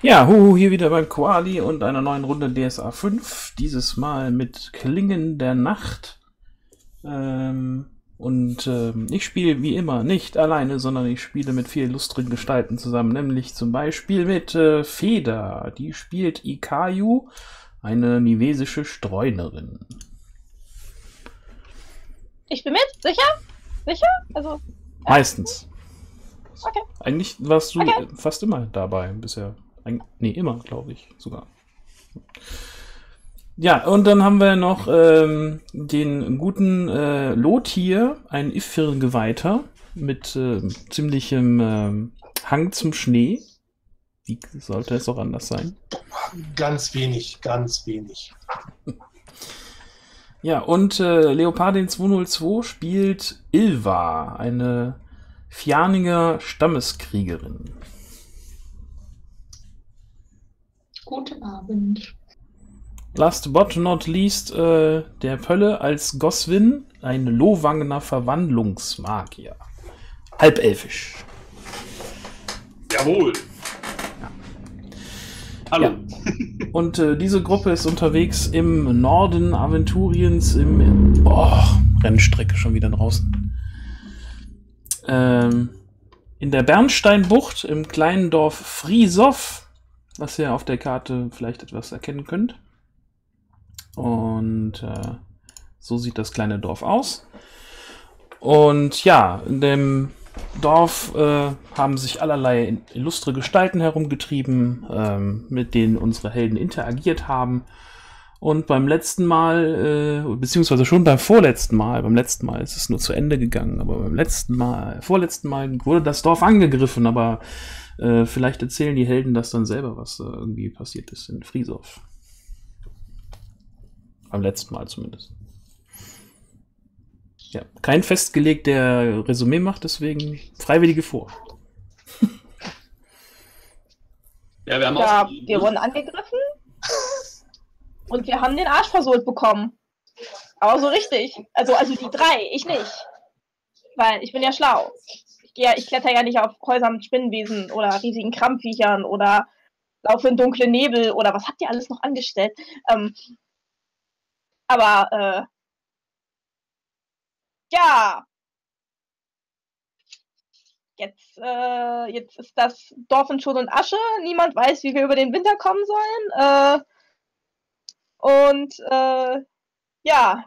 Ja, Huhu, hier wieder beim Koali und einer neuen Runde DSA 5. Dieses Mal mit Klingen der Nacht. Ich spiele wie immer nicht alleine, sondern ich spiele mit vier lustigen Gestalten zusammen. Nämlich zum Beispiel mit Feder. Die spielt Ikayu, eine nivesische Streunerin. Ich bin mit? Sicher? Sicher? Also. Meistens. Okay. Eigentlich warst du fast immer dabei bisher. Nee, immer, glaube ich sogar. Ja, und dann haben wir noch den guten Lothir, ein Ifir-Geweihter mit ziemlichem Hang zum Schnee. Wie sollte es auch anders sein? Ganz wenig, ganz wenig. Ja, und Leopardin 202 spielt Ilva, eine Fianiger Stammeskriegerin. Guten Abend. Last but not least der Pölle als Goswin, ein Lohwangener Verwandlungsmagier. Halbelfisch. Jawohl. Ja. Hallo. Ja. Und diese Gruppe ist unterwegs im Norden Aventuriens, Rennstrecke schon wieder draußen. In der Bernsteinbucht im kleinen Dorf Frisow, was ihr auf der Karte vielleicht etwas erkennen könnt. Und so sieht das kleine Dorf aus. Und ja, in dem Dorf haben sich allerlei illustre Gestalten herumgetrieben, mit denen unsere Helden interagiert haben. Und beim letzten Mal, beziehungsweise schon beim vorletzten Mal, beim letzten Mal ist es nur zu Ende gegangen, aber vorletzten Mal wurde das Dorf angegriffen, aber vielleicht erzählen die Helden das dann selber, was irgendwie passiert ist in Frisow. Beim letzten Mal zumindest. Ja, kein festgelegt, der Resümee macht, deswegen Freiwillige vor. Ja, wir wurden angegriffen und wir haben den Arsch versohlt bekommen. Aber so richtig. Also die drei, ich nicht. Weil ich bin ja schlau. Ich kletter ja nicht auf Häusern mit Spinnenwesen oder riesigen Krampfviechern oder laufe in dunkle Nebel oder was habt ihr alles noch angestellt? Ja. Jetzt ist das Dorf in Schutt und Asche. Niemand weiß, wie wir über den Winter kommen sollen. Ja.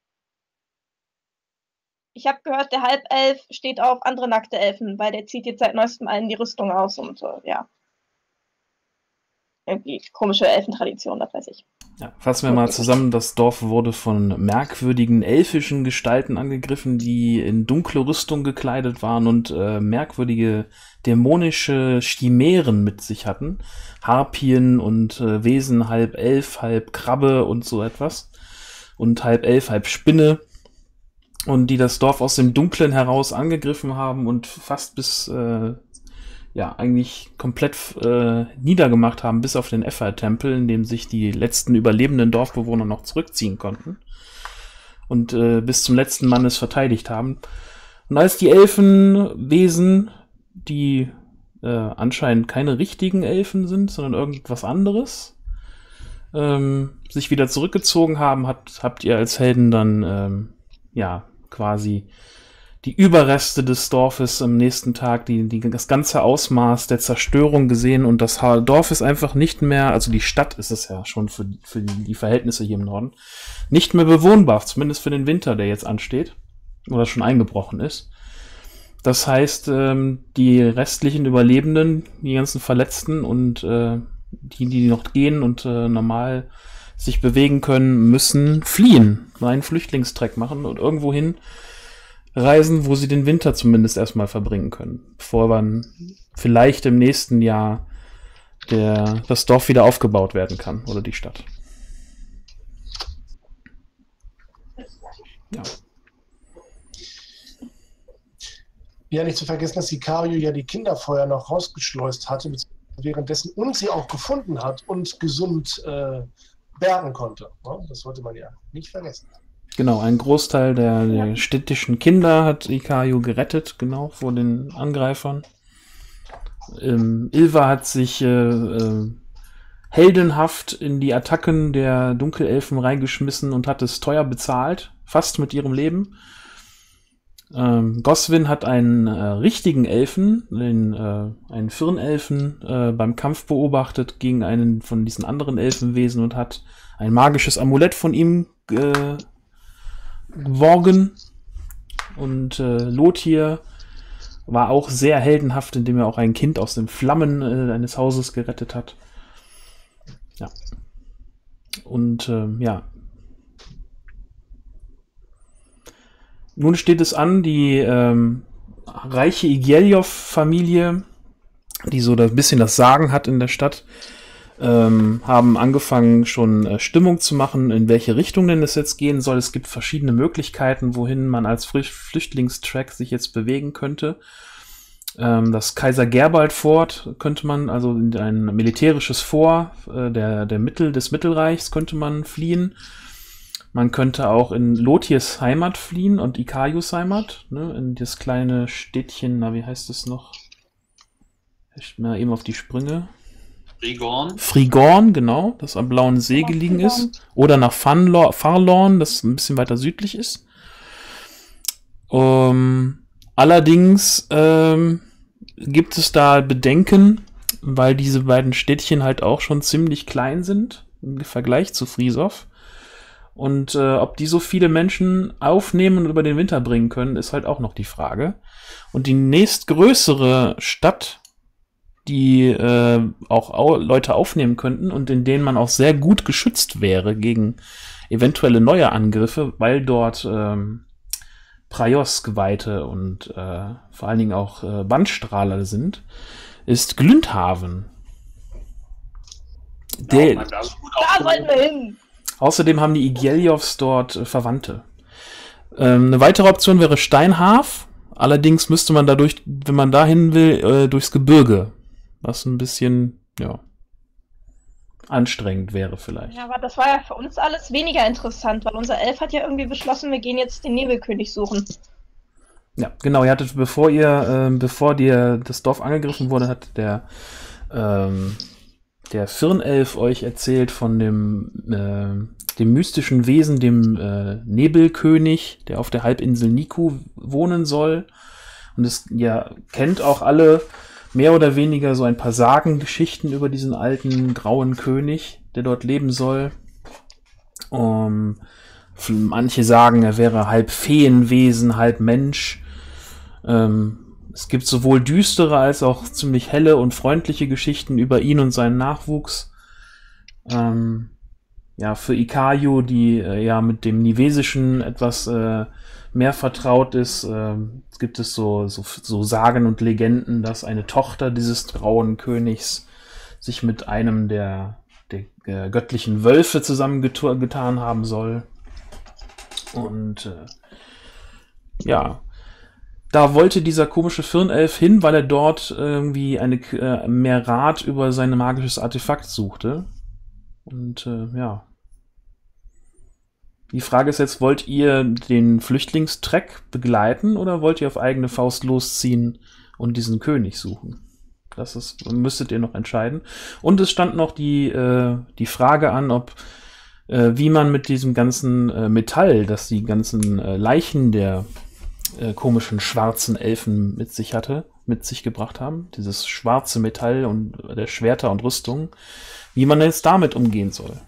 Ich habe gehört, der Halbelf steht auf andere nackte Elfen, weil der zieht jetzt seit neuestem allen die Rüstung aus und ja. Irgendwie komische Elfentradition, das weiß ich. Ja, fassen wir mal zusammen, das Dorf wurde von merkwürdigen elfischen Gestalten angegriffen, die in dunkle Rüstung gekleidet waren und merkwürdige dämonische Chimären mit sich hatten. Harpien und Wesen, halb Elf, halb Krabbe und so etwas. Und halb Elf, halb Spinne. Und die das Dorf aus dem Dunklen heraus angegriffen haben und fast bis eigentlich komplett niedergemacht haben, bis auf den Effa-Tempel, in dem sich die letzten überlebenden Dorfbewohner noch zurückziehen konnten. Und bis zum letzten Mann es verteidigt haben. Und als die Elfenwesen, die anscheinend keine richtigen Elfen sind, sondern irgendwas anderes, sich wieder zurückgezogen haben, habt ihr als Helden dann quasi die Überreste des Dorfes am nächsten Tag, das ganze Ausmaß der Zerstörung gesehen und das Dorf ist einfach nicht mehr, also die Stadt ist es ja schon für die Verhältnisse hier im Norden, nicht mehr bewohnbar, zumindest für den Winter, der jetzt ansteht oder schon eingebrochen ist. Das heißt, die restlichen Überlebenden, die ganzen Verletzten und die noch gehen und normal sich bewegen können, müssen fliehen, einen Flüchtlingstreck machen und irgendwohin reisen, wo sie den Winter zumindest erstmal verbringen können, bevor dann vielleicht im nächsten Jahr das Dorf wieder aufgebaut werden kann oder die Stadt. Ja. Ja, nicht zu vergessen, dass Ikario ja die Kinder vorher noch rausgeschleust hatte, währenddessen uns sie auch gefunden hat und gesund bergen konnte. Das sollte man ja nicht vergessen. Genau, ein Großteil der städtischen Kinder hat Ikayu gerettet, genau, vor den Angreifern. Ilva hat sich heldenhaft in die Attacken der Dunkelelfen reingeschmissen und hat es teuer bezahlt, fast mit ihrem Leben. Goswin hat einen richtigen Elfen, einen Firnelfen, beim Kampf beobachtet gegen einen von diesen anderen Elfenwesen und hat ein magisches Amulett von ihm geborgen. Und Lothir war auch sehr heldenhaft, indem er auch ein Kind aus den Flammen eines Hauses gerettet hat. Ja. Und ja. Nun steht es an, die reiche Igeljow-Familie, die so ein bisschen das Sagen hat in der Stadt, haben angefangen schon Stimmung zu machen, in welche Richtung denn es jetzt gehen soll. Es gibt verschiedene Möglichkeiten, wohin man als Flüchtlingstrack sich jetzt bewegen könnte. Das Kaiser Gerbald Fort könnte man, also in ein militärisches Fort des Mittelreichs könnte man fliehen. Man könnte auch in Lothirs Heimat fliehen und Ikarius Heimat, ne, in das kleine Städtchen, na, wie heißt es noch? Ich mal eben auf die Sprünge. Frigorn, genau, das am Blauen See gelegen ist. Oder nach Farlorn, das ein bisschen weiter südlich ist. Allerdings gibt es da Bedenken, weil diese beiden Städtchen halt auch schon ziemlich klein sind im Vergleich zu Frisow. Und ob die so viele Menschen aufnehmen und über den Winter bringen können, ist halt auch noch die Frage. Und die nächstgrößere Stadt, die auch Leute aufnehmen könnten und in denen man auch sehr gut geschützt wäre gegen eventuelle neue Angriffe, weil dort Prajos-Geweihte und vor allen Dingen auch Bandstrahler sind, ist Glündhaven. Da sollten wir hin! Außerdem haben die Igeljows dort Verwandte. Eine weitere Option wäre Steinhaf. Allerdings müsste man dadurch, wenn man dahin will, durchs Gebirge. Was ein bisschen, ja, anstrengend wäre vielleicht. Ja, aber das war ja für uns alles weniger interessant, weil unser Elf hat ja irgendwie beschlossen, wir gehen jetzt den Nebelkönig suchen. Ja, genau. Ihr hattet, bevor das Dorf angegriffen wurde, hat der Firnelf euch erzählt von dem mystischen Wesen, dem Nebelkönig, der auf der Halbinsel Niku wohnen soll. Und es kennt auch alle mehr oder weniger so ein paar Sagengeschichten über diesen alten grauen König, der dort leben soll. Manche sagen, er wäre halb Feenwesen, halb Mensch. Es gibt sowohl düstere als auch ziemlich helle und freundliche Geschichten über ihn und seinen Nachwuchs. Für Ikayu, die mit dem Nivesischen etwas mehr vertraut ist, gibt es so Sagen und Legenden, dass eine Tochter dieses grauen Königs sich mit einem der göttlichen Wölfe zusammengetan haben soll. Und da wollte dieser komische Firnelf hin, weil er dort irgendwie mehr Rat über sein magisches Artefakt suchte. Und die Frage ist jetzt, wollt ihr den Flüchtlingstreck begleiten oder wollt ihr auf eigene Faust losziehen und diesen König suchen? Müsstet ihr noch entscheiden. Und es stand noch die Frage an, wie man mit diesem ganzen Metall, das die ganzen Leichen der komischen schwarzen Elfen mit sich gebracht haben, dieses schwarze Metall und der Schwerter und Rüstung, wie man jetzt damit umgehen soll.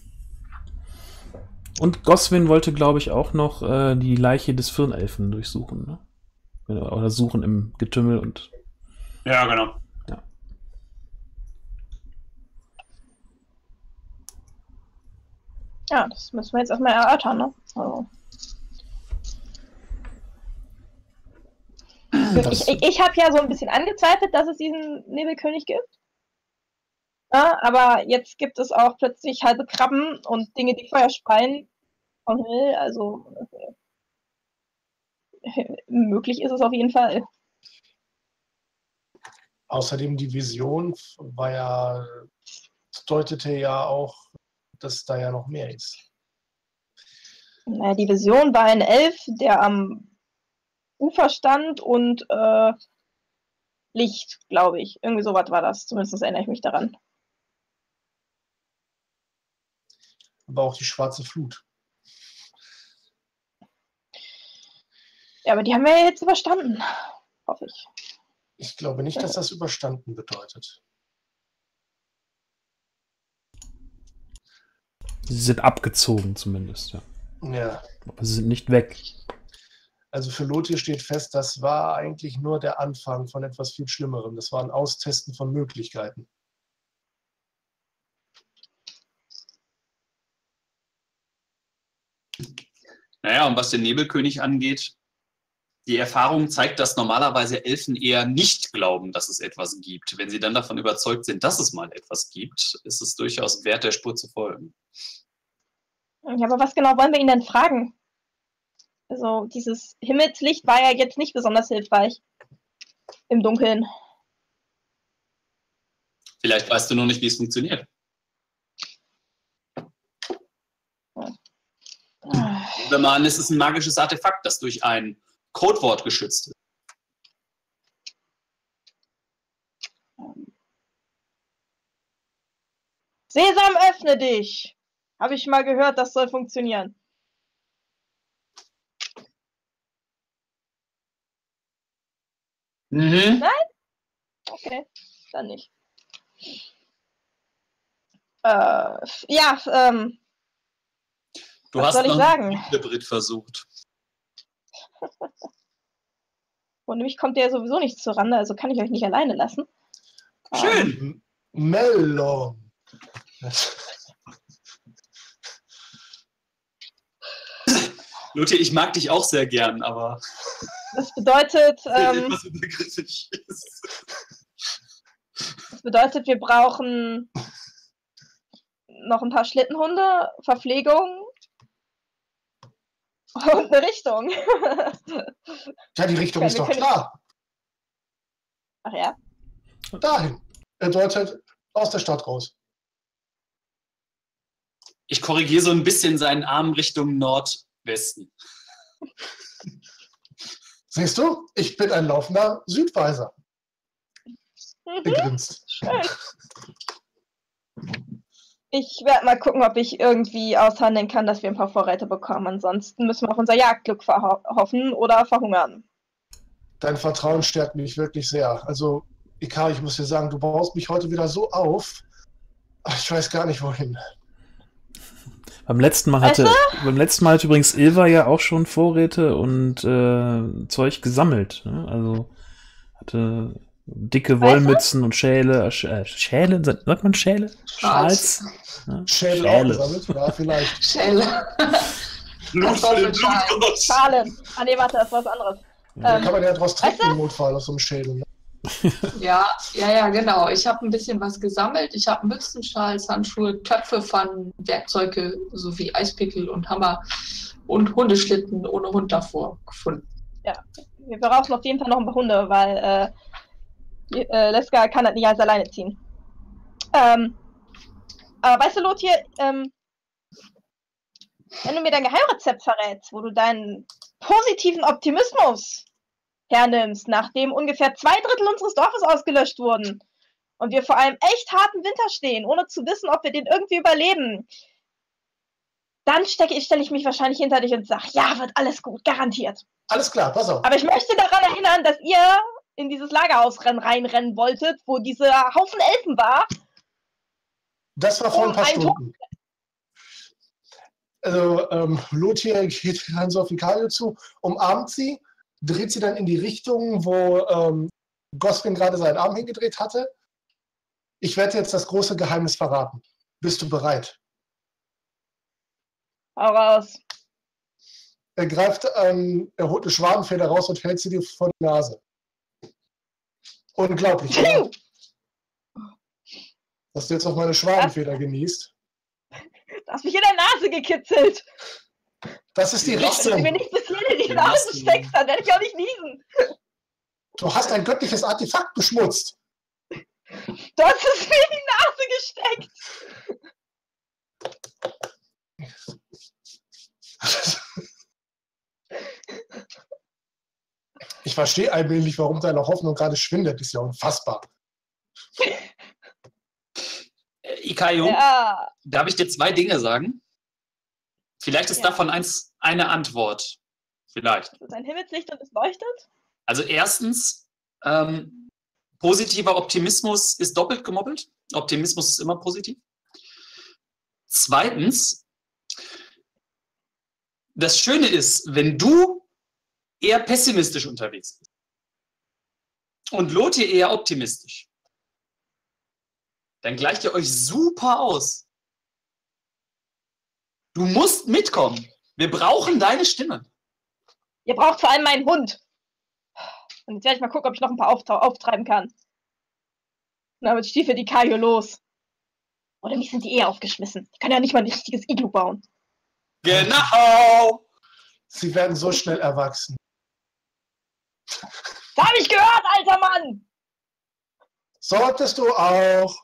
Und Goswin wollte, glaube ich, auch noch die Leiche des Firnelfen durchsuchen, ne? Oder suchen im Getümmel und... Ja, genau. Ja. Ja, das müssen wir jetzt erstmal erörtern, ne? Also. Ich habe ja so ein bisschen angezweifelt, dass es diesen Nebelkönig gibt. Ja, aber jetzt gibt es auch plötzlich halbe Krabben und Dinge, die Feuer speien vom Himmel. Also möglich ist es auf jeden Fall. Außerdem die Vision deutete ja auch, dass da ja noch mehr ist. Naja, die Vision war ein Elf, der am Ufer stand und Licht, glaube ich. Irgendwie sowas war das. Zumindest erinnere ich mich daran. Aber auch die schwarze Flut. Ja, aber die haben wir ja jetzt überstanden. Hoffe ich. Ich glaube nicht, dass das überstanden bedeutet. Sie sind abgezogen zumindest, ja. Ja. Aber sie sind nicht weg. Also für Lothir steht fest, das war eigentlich nur der Anfang von etwas viel Schlimmerem. Das war ein Austesten von Möglichkeiten. Naja, und was den Nebelkönig angeht, die Erfahrung zeigt, dass normalerweise Elfen eher nicht glauben, dass es etwas gibt. Wenn sie dann davon überzeugt sind, dass es mal etwas gibt, ist es durchaus wert, der Spur zu folgen. Ja, aber was genau wollen wir ihn denn fragen? Also, dieses Himmelslicht war ja jetzt nicht besonders hilfreich. Im Dunkeln. Vielleicht weißt du nur nicht, wie es funktioniert. Wenn man, es ist ein magisches Artefakt, das durch ein Codewort geschützt ist. Sesam, öffne dich! Habe ich mal gehört, das soll funktionieren. Mhm. Nein? Okay, dann nicht. Ja, Du was hast soll ich noch sagen? einen Hybrid versucht. Und nämlich kommt der sowieso nicht zur Rande, also kann ich euch nicht alleine lassen. Schön. Melon. Lothar, ich mag dich auch sehr gern, aber Das bedeutet, etwas übergriffig ist. das bedeutet, wir brauchen noch ein paar Schlittenhunde, Verpflegung und eine Richtung. Ja, die Richtung ist doch klar. Ach ja? Dahin. Er deutet aus der Stadt raus. Ich korrigiere so ein bisschen seinen Arm Richtung Nordwesten. Siehst du, ich bin ein laufender Südweiser. Er grinst. Schön. Ich werde mal gucken, ob ich irgendwie aushandeln kann, dass wir ein paar Vorräte bekommen. Ansonsten müssen wir auf unser Jagdglück hoffen oder verhungern. Dein Vertrauen stärkt mich wirklich sehr. Also, Ikar, ich muss dir sagen, du baust mich heute wieder so auf. Ich weiß gar nicht, wohin. Beim letzten Mal hatte übrigens Ilva ja auch schon Vorräte und Zeug gesammelt. Ne? Also hatte dicke Wollmützen und Schäle. Schäle? Sagt man Schäle? Schals? Ja? Schädel auch gesammelt? Ja, vielleicht. Schäle. Blut für den Blutgott. Schalen. Ah nee, warte, das war was anderes. Da kann man ja draus trinken im Notfall aus so einem Schädel. Ne? Ja, genau. Ich habe ein bisschen was gesammelt. Ich habe Mützen, Schals, Handschuhe, Töpfe, Pfannen, Werkzeuge sowie Eispickel und Hammer und Hundeschlitten ohne Hund davor gefunden. Ja, wir brauchen auf jeden Fall noch ein paar Hunde, weil Leska kann das nicht alles alleine ziehen. Aber weißt du, Lothir, wenn du mir dein Geheimrezept verrätst, wo du deinen positiven Optimismus hernimmst, nachdem ungefähr 2/3 unseres Dorfes ausgelöscht wurden und wir vor einem echt harten Winter stehen, ohne zu wissen, ob wir den irgendwie überleben, dann stelle ich mich wahrscheinlich hinter dich und sage, ja, wird alles gut, garantiert. Alles klar, pass auf. Aber ich möchte daran erinnern, dass ihr in dieses Lagerhaus reinrennen wolltet, wo dieser Haufen Elfen war. Das war vor ein paar Stunden. Also, Lothir geht dann so auf Ikario zu, umarmt sie, dreht sie dann in die Richtung, wo Goswin gerade seinen Arm hingedreht hatte. Ich werde jetzt das große Geheimnis verraten. Bist du bereit? Hau raus. Er greift er holt eine Schwadenfeder raus und hält sie dir vor die Nase. Unglaublich, oder? Dass du jetzt noch meine Schwadenfeder genießt. Du hast mich in der Nase gekitzelt. Das ist die Wenn Richtung. mir nicht bis hier in die Nase steckst, dann werde ich auch nicht niesen. Du hast ein göttliches Artefakt beschmutzt. Du hast es mir in die Nase gesteckt. Ich verstehe allmählich, warum deine Hoffnung gerade schwindet. Ist ja unfassbar. Ikayo, Ja. darf ich dir 2 Dinge sagen? Vielleicht ist Ja. davon eine Antwort. Vielleicht. Es ist ein Himmelslicht und es leuchtet. Also erstens, positiver Optimismus ist doppelt gemoppelt. Optimismus ist immer positiv. Zweitens, das Schöne ist, wenn du eher pessimistisch unterwegs bist und Lothar eher optimistisch, dann gleicht ihr euch super aus. Du musst mitkommen. Wir brauchen deine Stimme. Ihr braucht vor allem meinen Hund. Und jetzt werde ich mal gucken, ob ich noch ein paar auftreiben kann. Und damit stiefelt die Kajo los. Oder mich sind die eh aufgeschmissen. Ich kann ja nicht mal ein richtiges Iglu bauen. Genau! Sie werden so schnell erwachsen. Das habe ich gehört, alter Mann! Solltest du auch.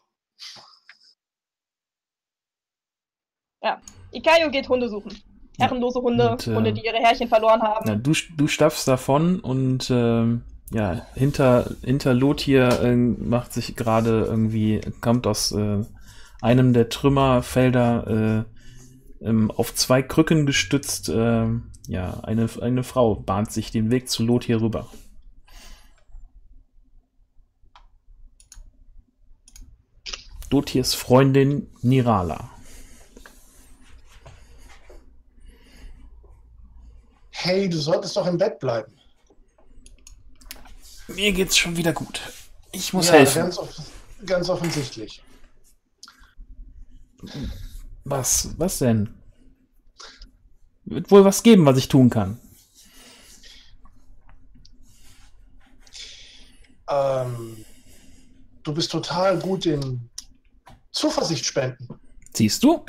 Ikayo geht Hunde suchen. Herrenlose Hunde, Und, Hunde, die ihre Herrchen verloren haben. Ja, du stapfst davon und ja, hinter Lothar macht sich gerade irgendwie, kommt aus einem der Trümmerfelder auf 2 Krücken gestützt, ja, eine Frau bahnt sich den Weg zu Lothar rüber. Lothars Freundin Nirala. Hey, du solltest doch im Bett bleiben. Mir geht's schon wieder gut. Ich muss Ja, helfen. Ganz offensichtlich. Was denn? Wird wohl was geben, was ich tun kann. Du bist total gut in Zuversicht spenden. Siehst du?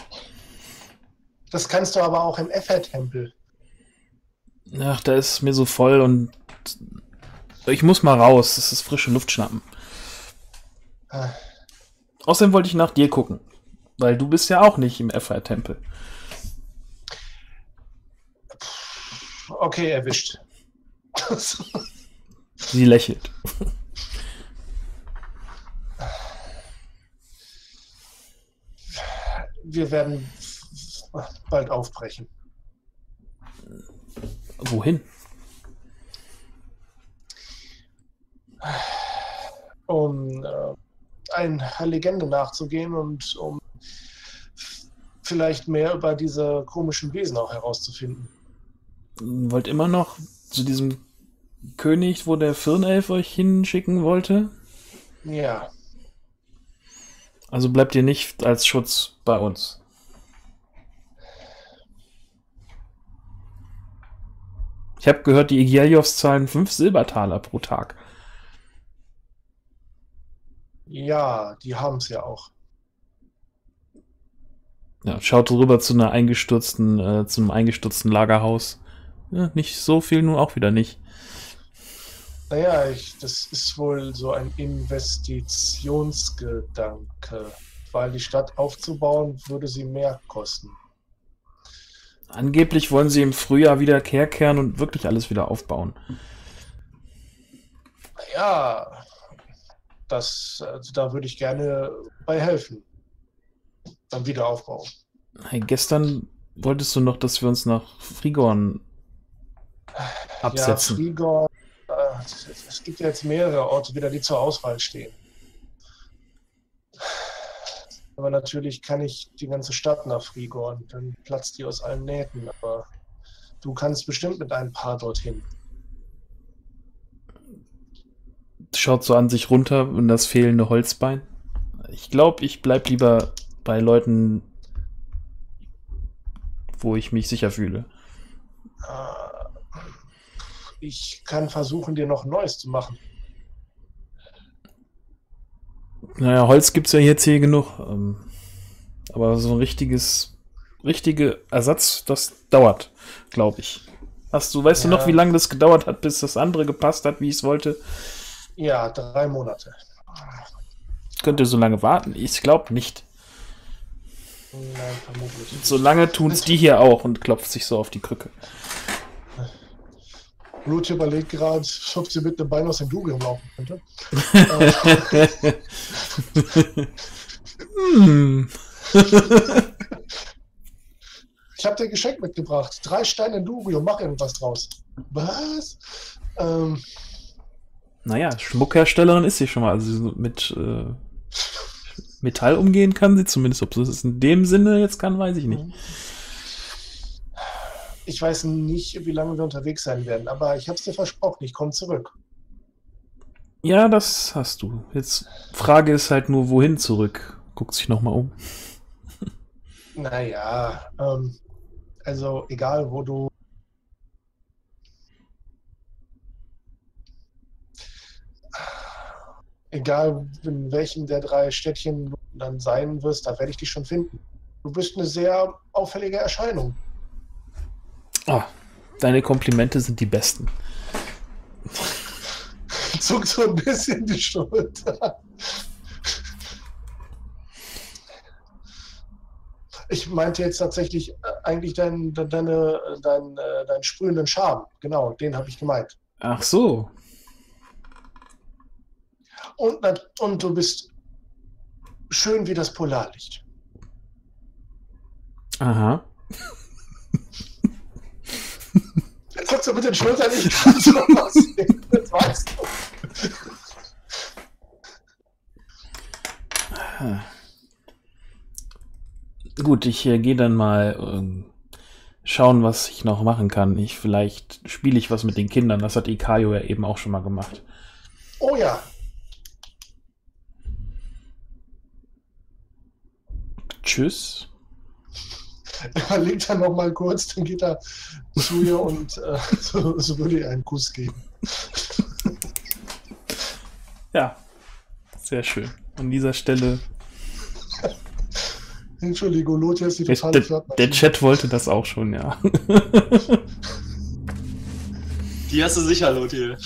Das kannst du aber auch im Effer-Tempel. Ach, da ist mir so voll und ich muss mal raus. Das ist frische Luft schnappen. Ah, Außerdem wollte ich nach dir gucken. Weil du bist ja auch nicht im Effer-Tempel. Okay, erwischt. Sie lächelt. Wir werden bald aufbrechen. Wohin? Um einer Legende nachzugehen und um vielleicht mehr über diese komischen Wesen auch herauszufinden. Wollt immer noch zu diesem König, wo der Firnelf euch hinschicken wollte? Ja, Also bleibt ihr nicht als Schutz bei uns. Ich habe gehört, die Igielios zahlen 5 Silbertaler pro Tag. ja, die haben es ja auch. Ja, schaut rüber zu einem eingestürzten Lagerhaus. Ja, nicht so viel, nun auch wieder nicht. Naja, das ist wohl so ein Investitionsgedanke, weil die Stadt aufzubauen, würde sie mehr kosten. Angeblich wollen sie im Frühjahr wieder herkehren und wirklich alles wieder aufbauen. Ja, also da würde ich gerne bei helfen. Beim Wiederaufbau. Hey, gestern wolltest du noch, dass wir uns nach Frigorn absetzen. Ja, Frigorn, es gibt ja jetzt mehrere Orte wieder, die zur Auswahl stehen. Aber natürlich kann ich die ganze Stadt nach Frigorn, dann platzt die aus allen Nähten. Aber du kannst bestimmt mit ein paar dorthin. Schaut so an sich runter und das fehlende Holzbein. Ich glaube, ich bleib lieber bei Leuten, wo ich mich sicher fühle. Ich kann versuchen, dir noch Neues zu machen. Naja, Holz gibt's ja jetzt hier genug. Aber so ein richtige Ersatz, das dauert, glaube ich. Weißt du Ja. noch, wie lange das gedauert hat, bis das andere gepasst hat, wie ich es wollte? Ja, 3 Monate. Könnt ihr so lange warten? Ich glaube nicht. Nein, vermutlich nicht. So lange tun's die hier auch und klopft sich so auf die Krücke. Blut überlegt gerade, ob sie mit einem Bein aus dem Durium laufen könnte. Ich habe dir ein Geschenk mitgebracht. 3 Steine Durium, mach irgendwas draus. Was? Naja, Schmuckherstellerin ist sie schon mal. Also so mit Metall umgehen kann sie zumindest. Ob sie es in dem Sinne jetzt kann, weiß ich nicht. Ich weiß nicht, wie lange wir unterwegs sein werden, aber ich habe es dir versprochen, ich komme zurück. Ja, das hast du. Jetzt Frage ist halt nur, wohin zurück? Guckt sich nochmal um. Naja, also egal, wo du... Egal, in welchem der 3 Städtchen du dann sein wirst, da werde ich dich schon finden. Du bist eine sehr auffällige Erscheinung. Oh, deine Komplimente sind die besten. Zuckt so ein bisschen die Schulter. Ich meinte jetzt tatsächlich eigentlich deinen sprühenden Charme. Genau, den habe ich gemeint. Ach so. Und du bist schön wie das Polarlicht. Aha. Jetzt kannst du mit den Schultern nicht ganz so aussehen. Das weißt du. Gut, ich gehe dann mal schauen, was ich noch machen kann. Vielleicht spiele ich was mit den Kindern. Das hat Ikayo ja eben auch schon mal gemacht. Oh ja. Tschüss. Er liegt dann noch mal kurz, dann geht er zu ihr und so würde ihr einen Kuss geben. Ja, sehr schön. An dieser Stelle. Entschuldigung, Lothar ist die totale Flirtmaschine. Der Chat wollte das auch schon, ja. Die hast du sicher, Lothar.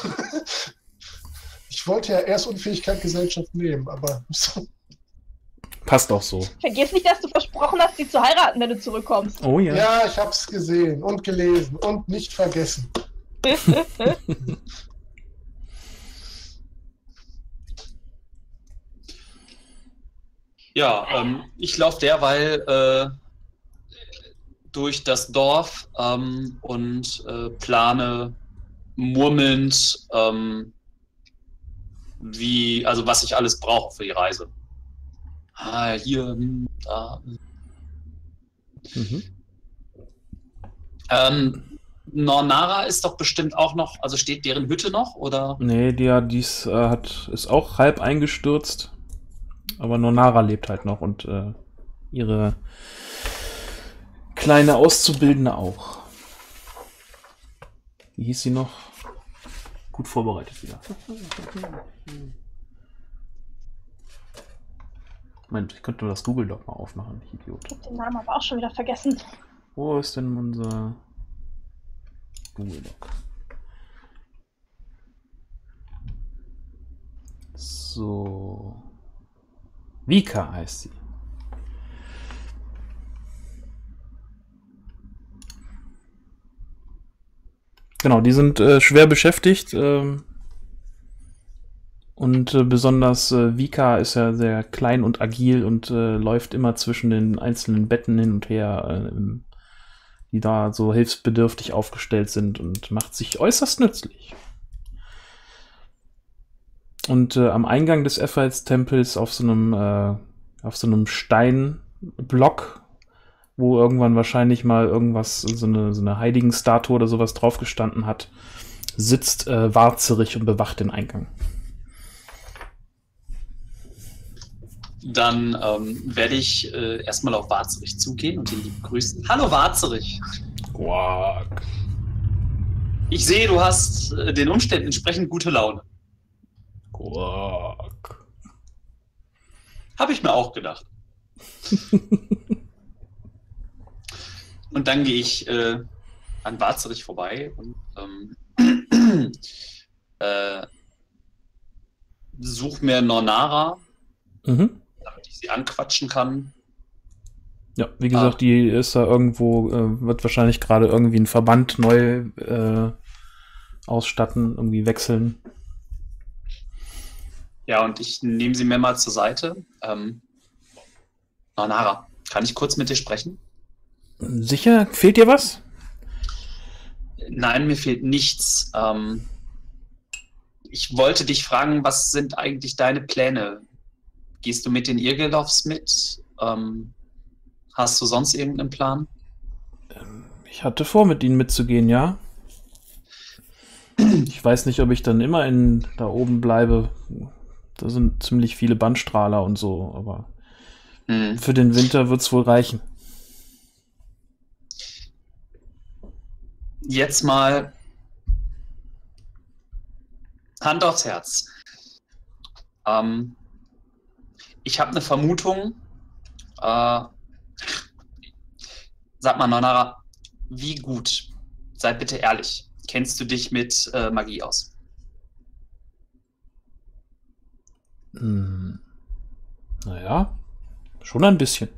Ich wollte ja erst Unfähigkeit Gesellschaft nehmen, aber... Passt auch so. Vergiss nicht, dass du versprochen hast, sie zu heiraten, wenn du zurückkommst. Oh ja. Ja, ich hab's gesehen und gelesen und nicht vergessen. Ja, ich laufe derweil durch das Dorf und plane murmelnd, was ich alles brauche für die Reise. Hier, da. Nornara ist doch bestimmt auch noch, also steht deren Hütte noch, oder? Nee, ist auch halb eingestürzt. Aber Nornara lebt halt noch und ihre kleine Auszubildende auch. Wie hieß sie noch? Gut vorbereitet wieder. Moment, ich könnte das Google Doc mal aufmachen, ich Idiot. Ich hab den Namen aber auch schon wieder vergessen. Wo ist denn unser Google Doc? So. Vika heißt sie. Genau, die sind schwer beschäftigt. Und besonders Vika ist ja sehr klein und agil und läuft immer zwischen den einzelnen Betten hin und her, die da so hilfsbedürftig aufgestellt sind und macht sich äußerst nützlich. Und am Eingang des Ephraims-Tempels auf so einem Steinblock, wo irgendwann wahrscheinlich mal irgendwas, so eine Heiligenstatue oder sowas draufgestanden hat, sitzt Warzerich und bewacht den Eingang. Dann werde ich erstmal auf Warzerich zugehen und ihn lieb grüßen. Hallo Warzerich! Quack. Ich sehe, du hast den Umständen entsprechend gute Laune. Quack. Habe ich mir auch gedacht. Und dann gehe ich an Warzerich vorbei und suche mir Nornara, damit ich sie anquatschen kann. Ja, wie gesagt, die ist da irgendwo, wird wahrscheinlich gerade irgendwie ein Verband neu ausstatten, irgendwie wechseln. Ja, und ich nehme sie mir mal zur Seite. Nara, kann ich kurz mit dir sprechen? Sicher? Fehlt dir was? Nein, mir fehlt nichts. Ich wollte dich fragen, was sind eigentlich deine Pläne? Gehst du mit den Irgelovs mit? Hast du sonst irgendeinen Plan? Ich hatte vor, mit ihnen mitzugehen, ja. Ich weiß nicht, ob ich dann immer da oben bleibe. Da sind ziemlich viele Bandstrahler und so, aber für den Winter wird es wohl reichen. Jetzt mal Hand aufs Herz. Ich habe eine Vermutung. Sag mal, Nonara, wie gut, sei bitte ehrlich, kennst du dich mit Magie aus? Naja, schon ein bisschen.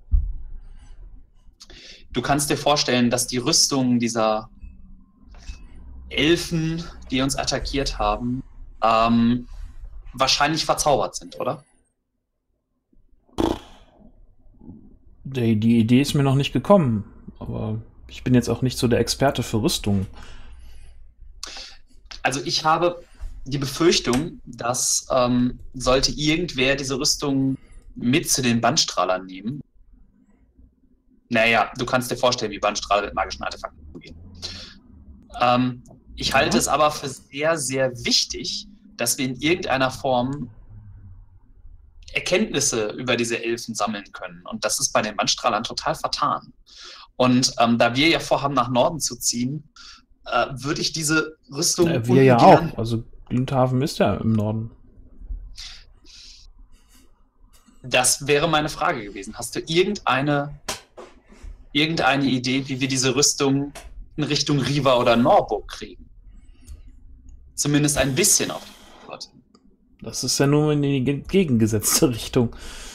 Du kannst dir vorstellen, dass die Rüstungen dieser Elfen, die uns attackiert haben, wahrscheinlich verzaubert sind, oder? Die Idee ist mir noch nicht gekommen, aber ich bin jetzt auch nicht so der Experte für Rüstungen. Also ich habe die Befürchtung, dass sollte irgendwer diese Rüstung mit zu den Bandstrahlern nehmen. Naja, du kannst dir vorstellen, wie Bandstrahler mit magischen Artefakten umgehen. Ich halte es aber für sehr, sehr wichtig, dass wir in irgendeiner Form Erkenntnisse über diese Elfen sammeln können. Und das ist bei den Bandstrahlern total vertan. Und da wir ja vorhaben, nach Norden zu ziehen, würde ich diese Rüstung... Wir ja auch. Also Glündhaven ist ja im Norden. Das wäre meine Frage gewesen. Hast du irgendeine Idee, wie wir diese Rüstung in Richtung Riva oder Norburg kriegen? Zumindest ein bisschen auf die Antwort. Das ist ja nur in die gegengesetzte Richtung.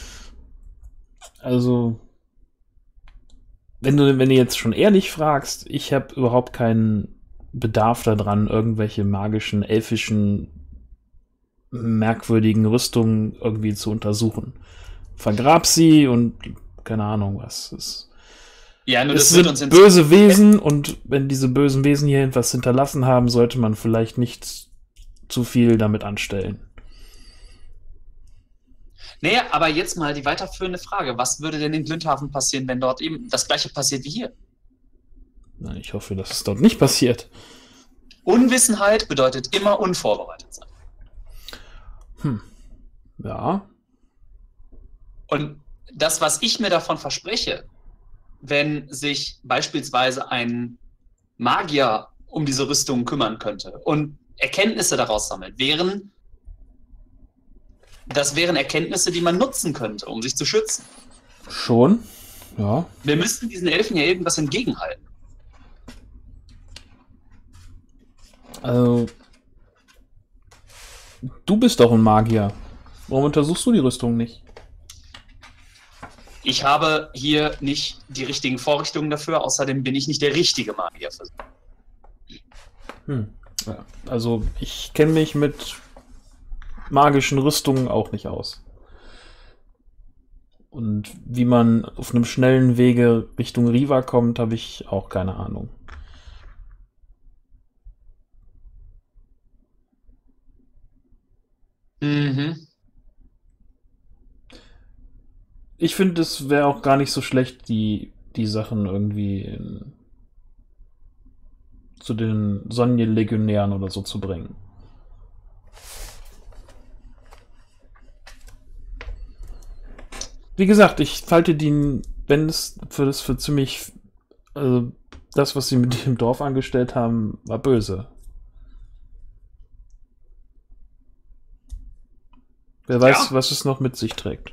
Also, wenn du jetzt schon ehrlich fragst, ich habe überhaupt keinen Bedarf daran, irgendwelche magischen, elfischen, merkwürdigen Rüstungen irgendwie zu untersuchen. Vergrab sie und keine Ahnung was. Ja, nur Es das wird sind uns böse Wesen und wenn diese bösen Wesen hier etwas hinterlassen haben, sollte man vielleicht nicht zu viel damit anstellen. Naja, aber jetzt mal die weiterführende Frage. Was würde denn in Glündhaven passieren, wenn dort eben das Gleiche passiert wie hier? Na, ich hoffe, dass es dort nicht passiert. Unwissenheit bedeutet immer unvorbereitet sein. Ja. Und das, was ich mir davon verspreche, wenn sich beispielsweise ein Magier um diese Rüstung kümmern könnte und Erkenntnisse daraus sammelt, wären Erkenntnisse, die man nutzen könnte, um sich zu schützen. Schon, ja. Wir müssten diesen Elfen ja irgendwas entgegenhalten. Also, du bist doch ein Magier. Warum untersuchst du die Rüstung nicht? Ich habe hier nicht die richtigen Vorrichtungen dafür, außerdem bin ich nicht der richtige Magier für sie. Ja, also, ich kenne mich mit magischen Rüstungen auch nicht aus. Und wie man auf einem schnellen Wege Richtung Riva kommt, habe ich auch keine Ahnung. Mhm. Ich finde, es wäre auch gar nicht so schlecht, die Sachen irgendwie zu den Sonnenlegionären oder so zu bringen. Wie gesagt, ich halte die, wenn es für ziemlich, also das, was sie mit dem Dorf angestellt haben, war böse. Wer weiß, was es noch mit sich trägt.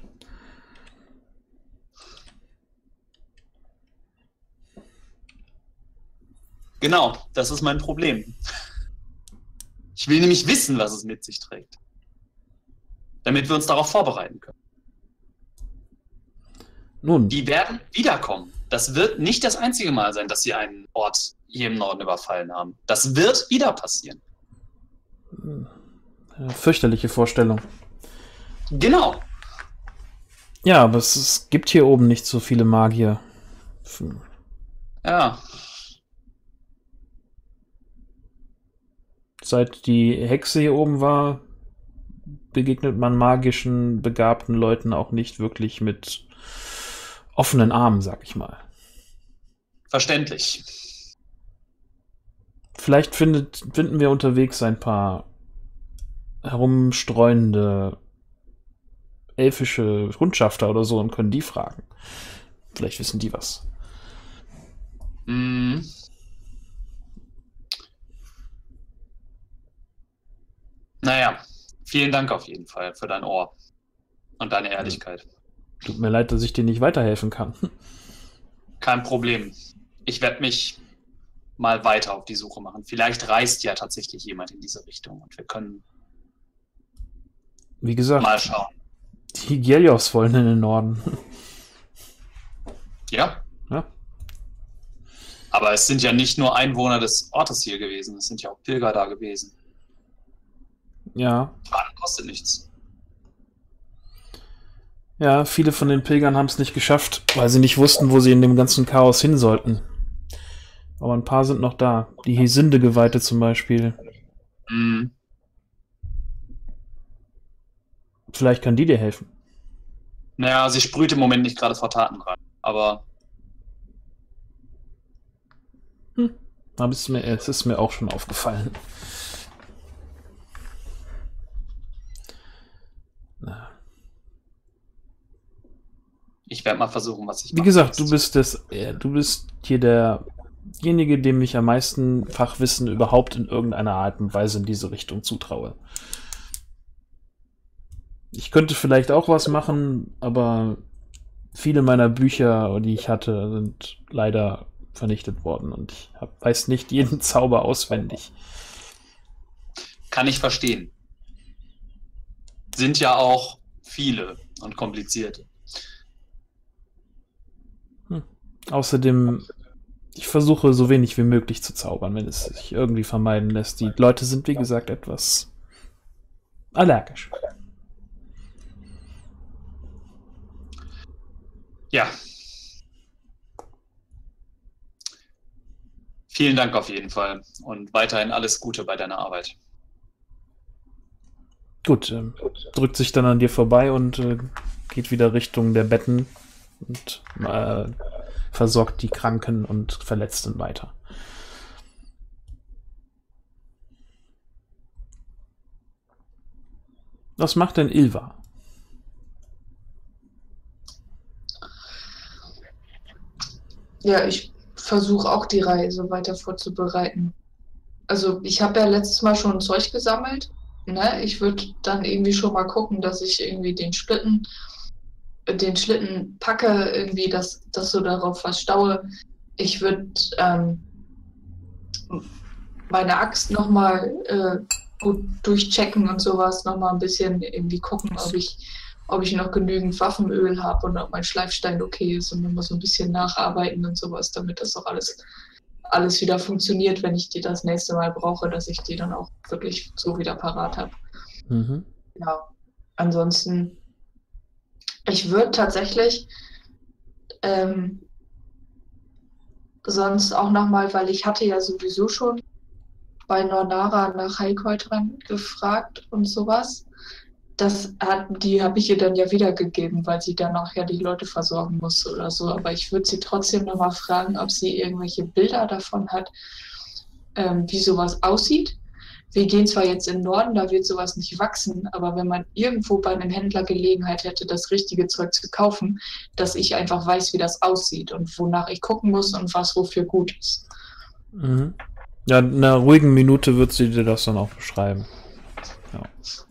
Genau, das ist mein Problem. Ich will nämlich wissen, was es mit sich trägt. Damit wir uns darauf vorbereiten können. Nun, Die werden wiederkommen. Das wird nicht das einzige Mal sein, dass sie einen Ort hier im Norden überfallen haben. Das wird wieder passieren. Fürchterliche Vorstellung. Genau. Ja, aber es gibt hier oben nicht so viele Magier. Ja. Seit die Hexe hier oben war, begegnet man magischen, begabten Leuten auch nicht wirklich mit offenen Armen, sag ich mal. Verständlich. Vielleicht finden wir unterwegs ein paar herumstreunende elfische Kundschafter oder so und können die fragen. Vielleicht wissen die was. Mm. Naja, vielen Dank auf jeden Fall für dein Ohr und deine Ehrlichkeit. Tut mir leid, dass ich dir nicht weiterhelfen kann. Kein Problem. Ich werde mich mal weiter auf die Suche machen. Vielleicht reist ja tatsächlich jemand in diese Richtung und wir können Wie gesagt, mal schauen. die Gelios wollen in den Norden. Ja, Ja. aber es sind ja nicht nur Einwohner des Ortes hier gewesen, es sind ja auch Pilger da gewesen. Ja. Fahren kostet nichts. Ja, viele von den Pilgern haben es nicht geschafft, weil sie nicht wussten, wo sie in dem ganzen Chaos hin sollten. Aber ein paar sind noch da. Die Hesinde-Geweihte zum Beispiel. Mm. Vielleicht kann die dir helfen. Naja, sie sprüht im Moment nicht gerade vor Tatendrang, aber Aber es ist mir auch schon aufgefallen. Na. ich werde mal versuchen, was ich Wie machen gesagt, kann. du bist hier derjenige, dem ich am meisten Fachwissen überhaupt in irgendeiner Art und Weise in diese Richtung zutraue. Ich könnte vielleicht auch was machen, aber viele meiner Bücher, die ich hatte, sind leider vernichtet worden und ich weiß nicht jeden Zauber auswendig. Kann ich verstehen. Sind ja auch viele und komplizierte. Außerdem, ich versuche so wenig wie möglich zu zaubern, wenn es sich irgendwie vermeiden lässt. Die Leute sind, wie gesagt, etwas allergisch. Ja. Vielen Dank auf jeden Fall und weiterhin alles Gute bei deiner Arbeit. Gut, drückt sich dann an dir vorbei und geht wieder Richtung der Betten und versorgt die Kranken und Verletzten weiter. Was macht denn Ilva? Ja, ich versuche auch die Reise weiter vorzubereiten. Also ich habe ja letztes Mal schon Zeug gesammelt. Ne? Ich würde dann irgendwie schon mal gucken, dass ich irgendwie den Schlitten packe, irgendwie, dass so darauf was staue. Ich würde meine Axt nochmal gut durchchecken und sowas, nochmal ein bisschen irgendwie gucken, ob ich noch genügend Waffenöl habe und ob mein Schleifstein okay ist und nochmal so ein bisschen nacharbeiten und sowas, damit das auch alles wieder funktioniert, wenn ich die das nächste Mal brauche, dass ich die dann auch wirklich so wieder parat habe. Mhm. Ja, ansonsten, ich würde tatsächlich sonst auch nochmal, weil ich hatte ja sowieso schon bei Nornara nach Heilkräutern gefragt und sowas. Die habe ich ihr dann ja wiedergegeben, weil sie dann auch ja die Leute versorgen muss oder so. Aber ich würde sie trotzdem nochmal fragen, ob sie irgendwelche Bilder davon hat, wie sowas aussieht. Wir gehen zwar jetzt in den Norden, da wird sowas nicht wachsen, aber wenn man irgendwo bei einem Händler Gelegenheit hätte, das richtige Zeug zu kaufen, dass ich einfach weiß, wie das aussieht und wonach ich gucken muss und was wofür gut ist. Mhm. Ja, in einer ruhigen Minute wird sie dir das dann auch beschreiben. Ja.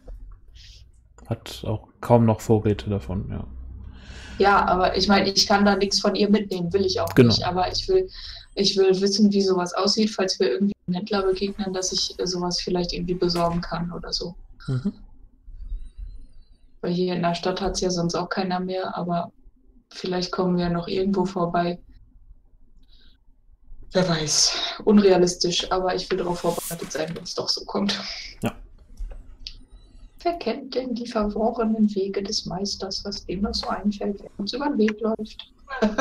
Hat auch kaum noch Vorräte davon, ja. Ja, aber ich meine, ich kann da nichts von ihr mitnehmen, will ich auch Genau. nicht. Aber ich will wissen, wie sowas aussieht, falls wir irgendwie einem Händler begegnen, dass ich sowas vielleicht irgendwie besorgen kann oder so. Mhm. Weil hier in der Stadt hat es ja sonst auch keiner mehr, aber vielleicht kommen wir noch irgendwo vorbei, Wer weiß. Unrealistisch, aber ich will darauf vorbereitet sein, wenn es doch so kommt. Ja. Wer kennt denn die verworrenen Wege des Meisters, was dem das so einfällt, wer uns über den Weg läuft?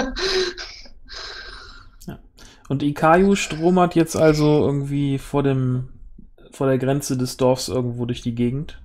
Und Ikayu stromert jetzt also irgendwie vor der Grenze des Dorfs irgendwo durch die Gegend?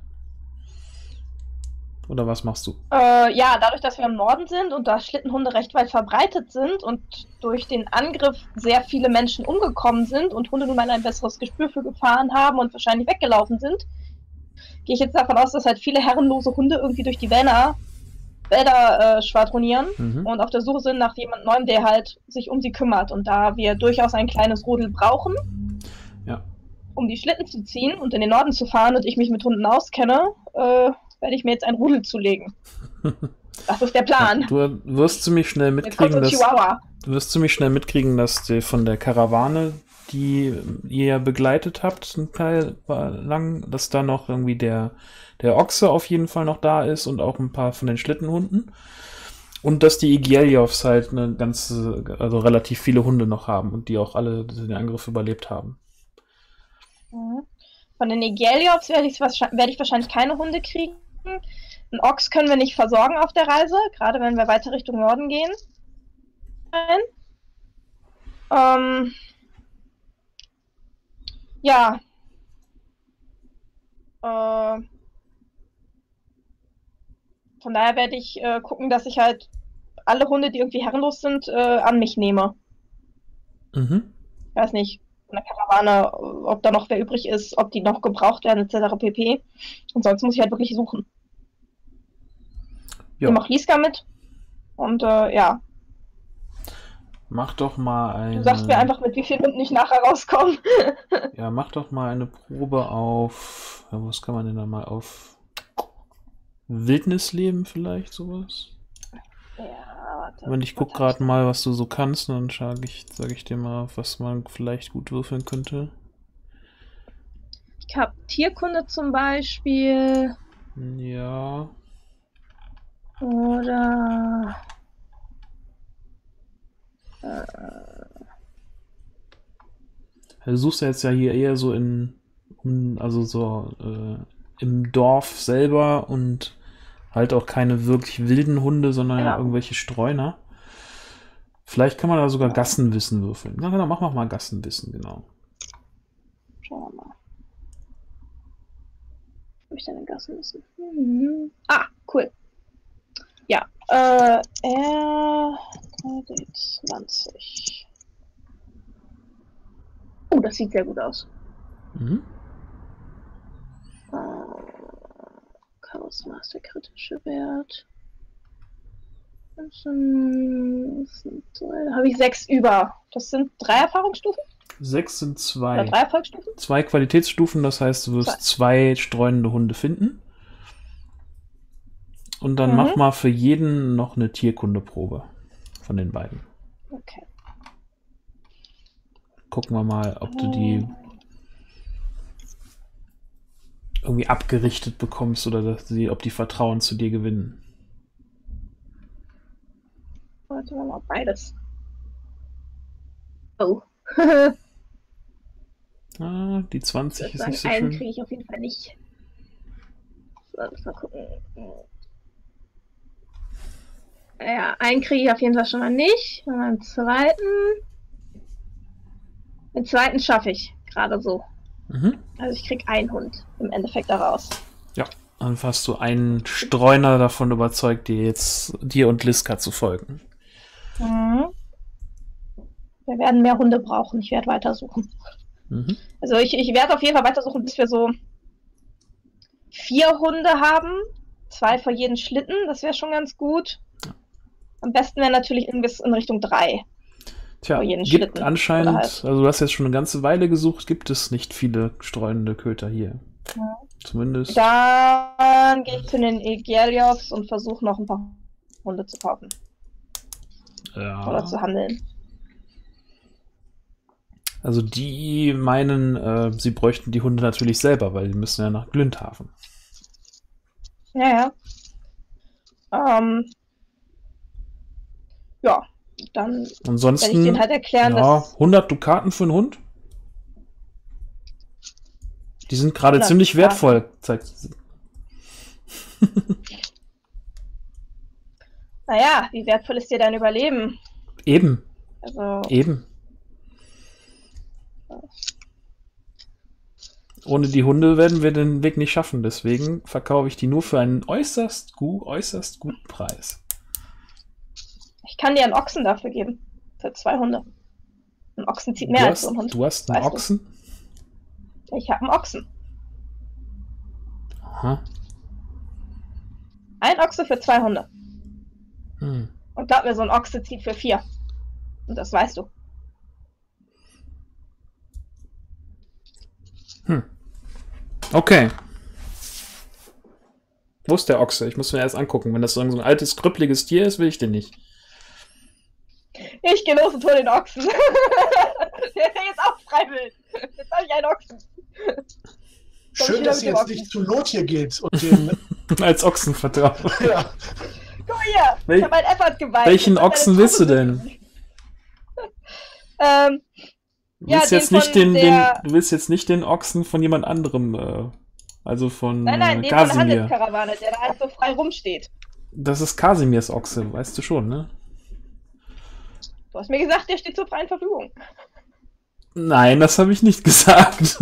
Oder was machst du? Ja, dadurch, dass wir im Norden sind und da Schlittenhunde recht weit verbreitet sind und durch den Angriff sehr viele Menschen umgekommen sind und Hunde nun mal ein besseres Gespür für Gefahren haben und wahrscheinlich weggelaufen sind, gehe ich jetzt davon aus, dass halt viele herrenlose Hunde irgendwie durch die Wälder schwadronieren und auf der Suche sind nach jemand Neuem, der halt sich um sie kümmert. Und da wir durchaus ein kleines Rudel brauchen, Ja. um die Schlitten zu ziehen und in den Norden zu fahren und ich mich mit Hunden auskenne, werde ich mir jetzt ein Rudel zulegen. Das ist der Plan. Du wirst ziemlich schnell mitkriegen, dass von der Karawane, die ihr ja begleitet habt, ein Teil lang, dass da noch irgendwie der Ochse auf jeden Fall noch da ist und auch ein paar von den Schlittenhunden. Und dass die Igeljovs halt also relativ viele Hunde noch haben und die auch alle den Angriff überlebt haben. Von den Igeljovs werde ich wahrscheinlich keine Hunde kriegen. Einen Ochs können wir nicht versorgen auf der Reise, gerade wenn wir weiter Richtung Norden gehen. Ja. Von daher werde ich gucken, dass ich halt alle Hunde, die irgendwie herrenlos sind, an mich nehme. Ich weiß nicht, von der Karawane, ob da noch wer übrig ist, ob die noch gebraucht werden, etc. pp. Und sonst muss ich halt wirklich suchen. Ich nehme auch Liska mit. Und ja. Mach doch mal eine... Du sagst mir einfach, mit wie vielen Hunden ich nachher rauskomme. Ja, mach doch mal eine Probe auf... Ja, was kann man denn da mal auf... Wildnisleben vielleicht, sowas? Ja, warte. Und ich guck gerade mal, was du so kannst, und dann sag ich dir mal, was man vielleicht gut würfeln könnte. Ich habe Tierkunde zum Beispiel. Ja. Oder... Du suchst ja jetzt ja hier eher so im Dorf selber und halt auch keine wirklich wilden Hunde, sondern ja irgendwelche Streuner. Vielleicht kann man da sogar Gassenwissen würfeln. Na genau, mach mal Gassenwissen, genau. Schauen wir mal. Habe ich deine Gassenwissen? Ah, cool. Ja, R20. Oh, das sieht sehr gut aus. Charisma ist der kritische Wert. Da habe ich 6 über. Das sind 3 Erfahrungsstufen? 6 sind 2. Oder 3 Erfolgsstufen? 2 Qualitätsstufen, das heißt, du wirst 2 streunende Hunde finden. Und dann mach mal für jeden noch eine Tierkundeprobe von den beiden. Okay. Gucken wir mal, ob du die irgendwie abgerichtet bekommst oder ob die Vertrauen zu dir gewinnen. Warte mal, beides. Oh. Die 20 ist nicht so einen schön. kriege ich auf jeden Fall nicht. So, mal gucken. Ja, einen kriege ich auf jeden Fall schon mal nicht. Und den zweiten schaffe ich gerade so. Also ich kriege einen Hund im Endeffekt daraus. Ja, dann hast du einen Streuner davon überzeugt, dir und Liska zu folgen. Wir werden mehr Hunde brauchen. Ich werde weitersuchen. Also ich werde auf jeden Fall weitersuchen, bis wir so 4 Hunde haben. 2 für jeden Schlitten, das wäre schon ganz gut. Am besten wäre natürlich irgendwas in Richtung 3. Tja, gibt Schlitten, anscheinend, halt. also du hast jetzt schon eine ganze Weile gesucht, gibt es nicht viele streunende Köter hier. Zumindest. Dann gehe ich zu den Igeljovs und versuche noch ein paar Hunde zu kaufen. Oder zu handeln. Also die meinen, sie bräuchten die Hunde natürlich selber, weil die müssen ja nach Glündhafen. Ja. Ja, Dann werde ich Ansonsten, denen halt erklären, ja, dass 100 Dukaten für einen Hund. Die sind gerade 100 ziemlich Dukaten. wertvoll, zeigt sie. naja, wie wertvoll ist dir dein Überleben? Eben, Also, eben. Ohne die Hunde werden wir den Weg nicht schaffen. Deswegen verkaufe ich die nur für einen äußerst guten Preis. ich kann dir einen Ochsen dafür geben. Für 2 Hunde. Ein Ochsen zieht mehr als so ein Hund. Du hast einen Weißt du? Ochsen? Ich habe einen Ochsen. Aha. Ein Ochse für 2 Hunde. Hm. Und glaub mir, so ein Ochse zieht für 4. Und das weißt du. Okay. Wo ist der Ochse? Ich muss mir erst angucken. Wenn das so ein altes, krüppeliges Tier ist, will ich den nicht. Ich gehe los und hole den Ochsen. Der ist jetzt auch freiwillig. Jetzt habe ich einen Ochsen. Schön, dass ihr jetzt nicht zu Lot hier geht und den. Als Ochsen vertrauen. Ja. Guck mal hier, ich habe einen Effort geweint. Welchen Ochsen willst du denn? Du Ja, willst, jetzt den nicht von der- du willst jetzt nicht den Ochsen von jemand anderem, also von nein, den von der Kasimir. Handelskarawane, der da halt so frei rumsteht. Das ist Kasimirs Ochse, weißt du schon, ne? Du hast mir gesagt, der steht zur freien Verfügung. Nein, das habe ich nicht gesagt.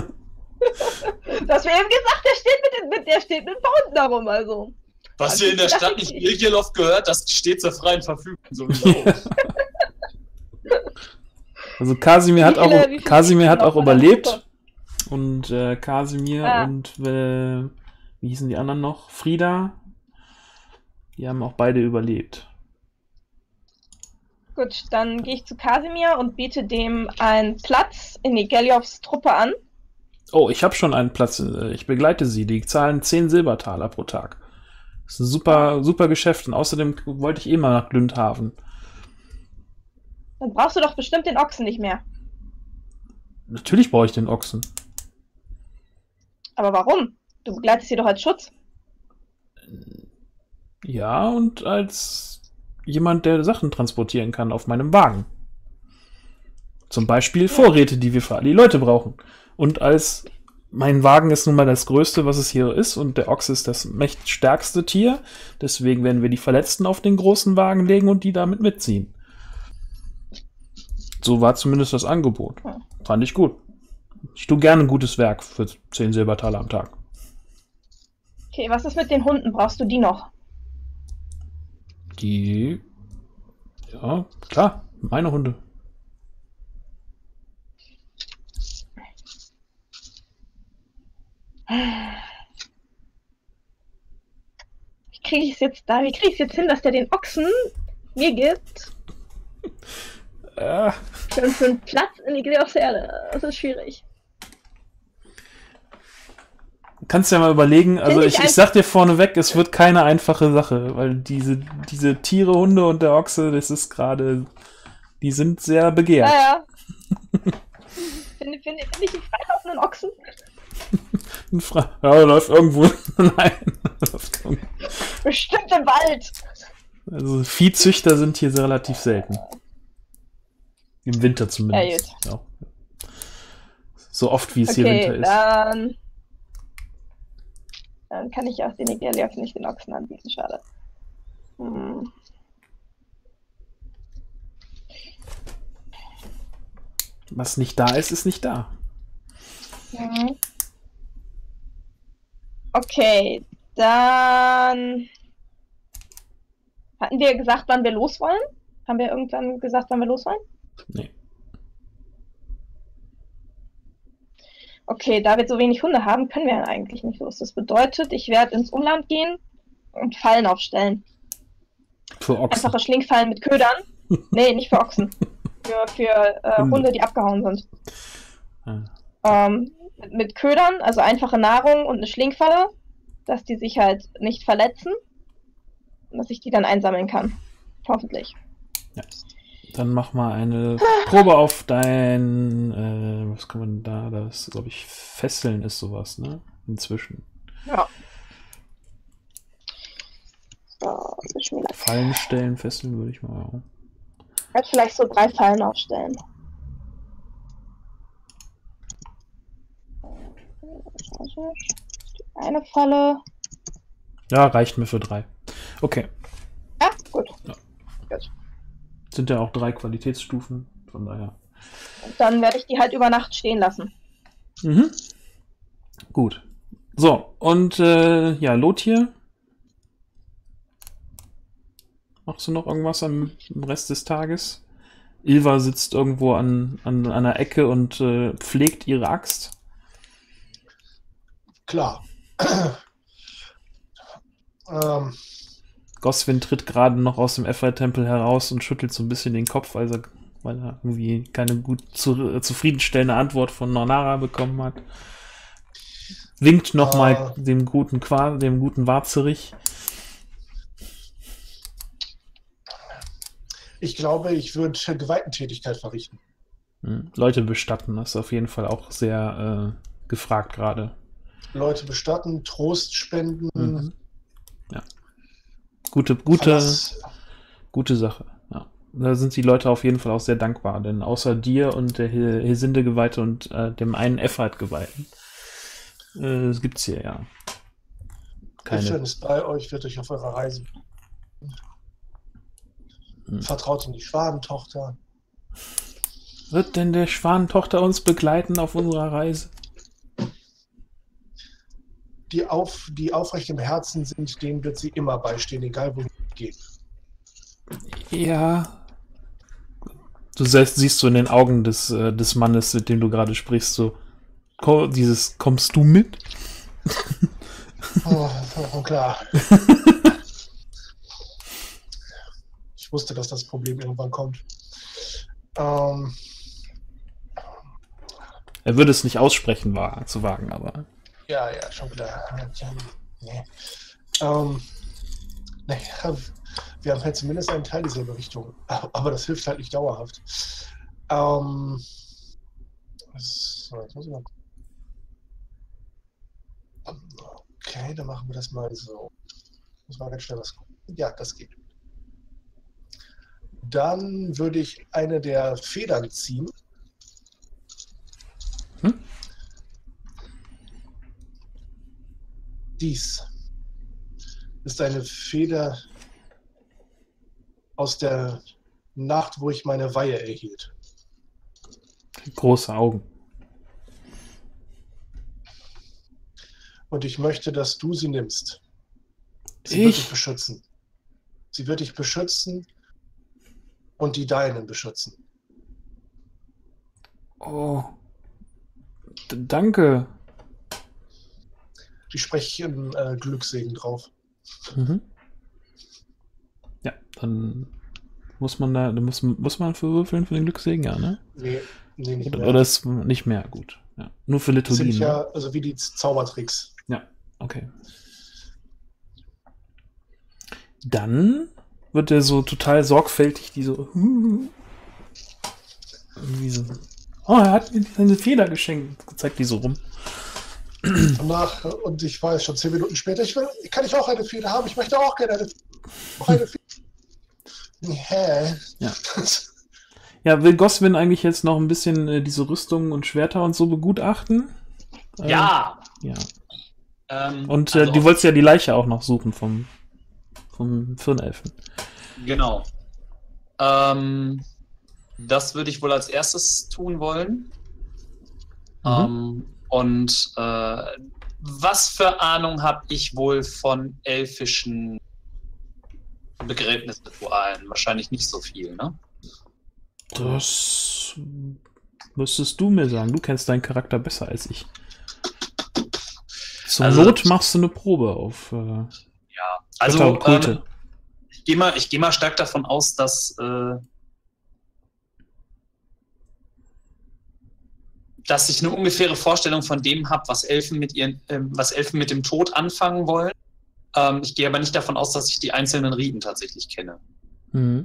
Du hast mir eben gesagt, der steht mit ein paar Hunden da rum, also. Was ihr in der Stadt nicht Irgeloff gehört, das steht zur freien Verfügung. Sowieso. Also Kasimir hat Wie viele auch noch von überlebt. der Und Kasimir Ah. und wie hießen die anderen noch? Frieda. Die haben auch beide überlebt. Gut, dann gehe ich zu Kasimir und biete dem einen Platz in Nigeliovs Truppe an. Oh, ich habe schon einen Platz. Ich begleite sie. Die zahlen 10 Silbertaler pro Tag. Das ist ein super Geschäft. Und außerdem wollte ich eh mal nach Glündhaven. Dann brauchst du doch bestimmt den Ochsen nicht mehr. Natürlich brauche ich den Ochsen. Aber warum? Du begleitest sie doch als Schutz. Ja, und als jemand, der Sachen transportieren kann auf meinem Wagen. Zum Beispiel Vorräte, die wir für alle Leute brauchen. Und als mein Wagen ist nun mal das Größte, was es hier ist, und der Ochse ist das mächtstärkste Tier. Deswegen werden wir die Verletzten auf den großen Wagen legen und die damit mitziehen. So war zumindest das Angebot. Fand ich gut. Ich tue gerne ein gutes Werk für 10 Silbertaler am Tag. Okay, was ist mit den Hunden? Brauchst du die noch? Die... Ja, klar. Meine Hunde. Wie kriege ich es jetzt hin, dass der den Ochsen mir gibt? Für einen Platz in Nigeliovs Erde. Das ist schwierig. Kannst ja mal überlegen, also ich ich sag dir vorneweg, es wird keine einfache Sache, weil diese Tiere, Hunde und der Ochse, das ist gerade, die sind sehr begehrt. Naja. Finde ich einen freilaufenden Ochsen? Ja, er läuft irgendwo. Nein. Bestimmt im Wald. Also Viehzüchter sind hier relativ selten. Im Winter zumindest. Ja. So oft wie es hier Winter ist. Dann kann ich auch den Nigeliov nicht den Ochsen anbieten, schade. Was nicht da ist, ist nicht da. Okay, dann hatten wir gesagt, wann wir los wollen? Haben wir irgendwann gesagt, wann wir los wollen? Nee. Okay, da wir so wenig Hunde haben, können wir eigentlich nicht los. Das bedeutet, ich werde ins Umland gehen und Fallen aufstellen. Für Ochsen. Einfache Schlingfallen mit Ködern. Nee, nicht für Ochsen. Für Hunde, die abgehauen sind. Mit Ködern, also einfache Nahrung und eine Schlingfalle, dass die sich halt nicht verletzen und dass ich die dann einsammeln kann. Hoffentlich. Ja. Dann mach mal eine Probe auf dein, was kann man da, das, glaube ich, Fesseln ist sowas, ne? Inzwischen. Ja. So, Fallen stellen, fesseln würde ich mal. Halt vielleicht so 3 Fallen aufstellen. Eine Falle. Ja, reicht mir für 3. Okay. Ja, gut. Ja. Gut. Sind ja auch 3 Qualitätsstufen, von daher. Und dann werde ich die halt über Nacht stehen lassen. Mhm. Gut. So, und ja, Lothir? Machst du noch irgendwas am Rest des Tages? Ilva sitzt irgendwo an einer Ecke und pflegt ihre Axt. Klar. Goswin tritt gerade noch aus dem Efra-Tempel heraus und schüttelt so ein bisschen den Kopf, weil er irgendwie keine gut zufriedenstellende Antwort von Nornara bekommen hat. Winkt nochmal dem guten Warzerich. Ich glaube, ich würde Gewaltentätigkeit verrichten. Leute bestatten, das ist auf jeden Fall auch sehr gefragt gerade. Leute bestatten, Trost spenden. Mhm. Ja. Gute Sache. Ja. Da sind die Leute auf jeden Fall auch sehr dankbar, denn außer dir und der Hesinde-Geweihte und dem einen Efrat-Geweihten gibt's hier ja keine. Ifrin ist bei euch, wird euch auf eurer Reise. Vertraut in die Schwanentochter. Wird denn der Schwanentochter uns begleiten auf unserer Reise? Die aufrecht im Herzen sind, denen wird sie immer beistehen, egal wohin sie geht. Ja. Du selbst siehst so in den Augen des Mannes, mit dem du gerade sprichst, so kommst du mit? Oh, klar. Ich wusste, dass das Problem irgendwann kommt. Er würde es nicht aussprechen zu wagen, aber... Ja, schon klar. Nee. Wir haben halt zumindest einen Teil dieser Richtung. Aber das hilft halt nicht dauerhaft. So, jetzt muss ich mal... Okay, dann machen wir das mal so. Muss mal ganz schnell was gucken. Ja, das geht. Dann würde ich eine der Federn ziehen. Dies ist eine Feder aus der Nacht, wo ich meine Weihe erhielt. Große Augen. Und ich möchte, dass du sie nimmst. Sie wird dich beschützen. Sie wird dich beschützen und die Deinen beschützen. Oh. Danke. Die sprechen Glückssegen drauf. Mhm. Ja, dann muss man für würfeln für den Glückssegen, ja, ne? Nee, nicht mehr. Oder ist nicht mehr gut. Ja. Nur für Das sind Liturgien. ja, also wie die Zaubertricks. Ja, okay. Dann wird er so total sorgfältig, die so. Irgendwie so. Oh, er hat mir seine Feder geschenkt. Zeigt die so rum. Und ich weiß schon 10 Minuten später, kann ich auch eine Feder haben? Ich möchte auch gerne eine Feder. Ja. Ja, will Goswin eigentlich jetzt noch ein bisschen diese Rüstungen und Schwerter und so begutachten? Ja! Ja. Und du wolltest ja die Leiche auch noch suchen vom Firnelfen. Genau. Das würde ich wohl als erstes tun wollen. Und was für Ahnung habe ich wohl von elfischen Begräbnisritualen? Wahrscheinlich nicht so viel, ne? Das müsstest du mir sagen. Du kennst deinen Charakter besser als ich. Zur Not machst du eine Probe auf ja, also Kulte. ich geh mal stark davon aus, dass ich eine ungefähre Vorstellung von dem habe, was Elfen mit dem Tod anfangen wollen. Ich gehe aber nicht davon aus, dass ich die einzelnen Riten tatsächlich kenne. Mhm.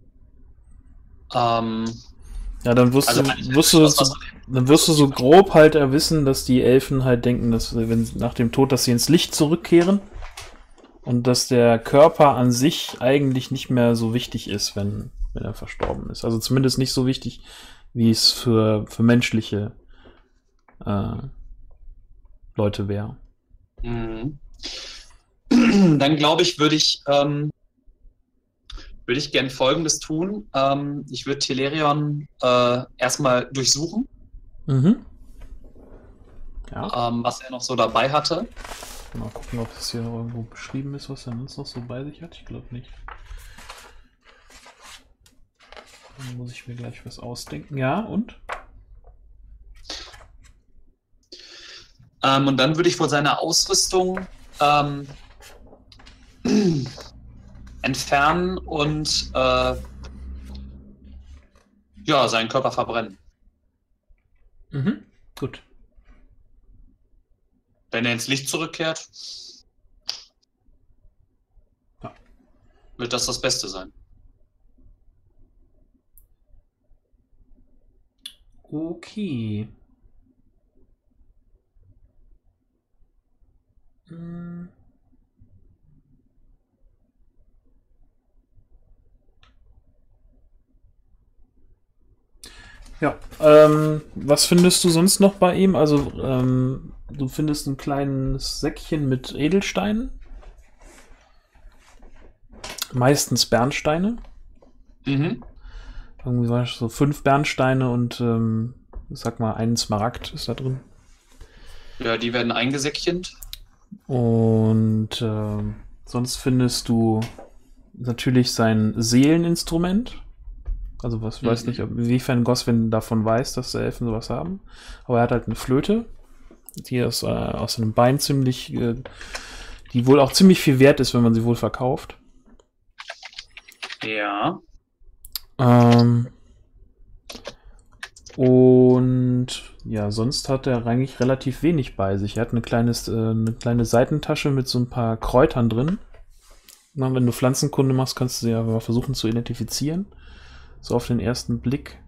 Ja, dann wirst du so grob halt wissen, dass die Elfen halt denken, dass wenn nach dem Tod, dass sie ins Licht zurückkehren und dass der Körper an sich eigentlich nicht mehr so wichtig ist, wenn wenn er verstorben ist. Also zumindest nicht so wichtig, wie es für menschliche Leute wäre. Mhm. Dann glaube ich, würde ich gern Folgendes tun. Ich würde Telerion erstmal durchsuchen, Mhm. Ja. was er noch so dabei hatte. Mal gucken, ob es hier noch irgendwo beschrieben ist, was er sonst noch so bei sich hat. Ich glaube nicht. Dann muss ich mir gleich was ausdenken. Ja, und? Und dann würde ich wohl seine Ausrüstung entfernen und ja, seinen Körper verbrennen. Mhm. Gut. Wenn er ins Licht zurückkehrt, Ja. wird das Beste sein. Okay. Hm. Ja, was findest du sonst noch bei ihm? Also, du findest ein kleines Säckchen mit Edelsteinen. Meistens Bernsteine. Mhm. Irgendwie war so 5 Bernsteine und, ich sag mal, ein Smaragd ist da drin. Ja, die werden eingesäckchent. Und sonst findest du natürlich sein Seeleninstrument. Also was weiß nicht, inwiefern Goswin davon weiß, dass die Elfen sowas haben. Aber er hat halt eine Flöte, die aus einem Bein ziemlich, die wohl auch ziemlich viel wert ist, wenn man sie wohl verkauft. Ja. Und ja, sonst hat er eigentlich relativ wenig bei sich. Er hat eine kleine Seitentasche mit so ein paar Kräutern drin. Na, wenn du Pflanzenkunde machst, kannst du sie ja mal versuchen zu identifizieren. So auf den ersten Blick.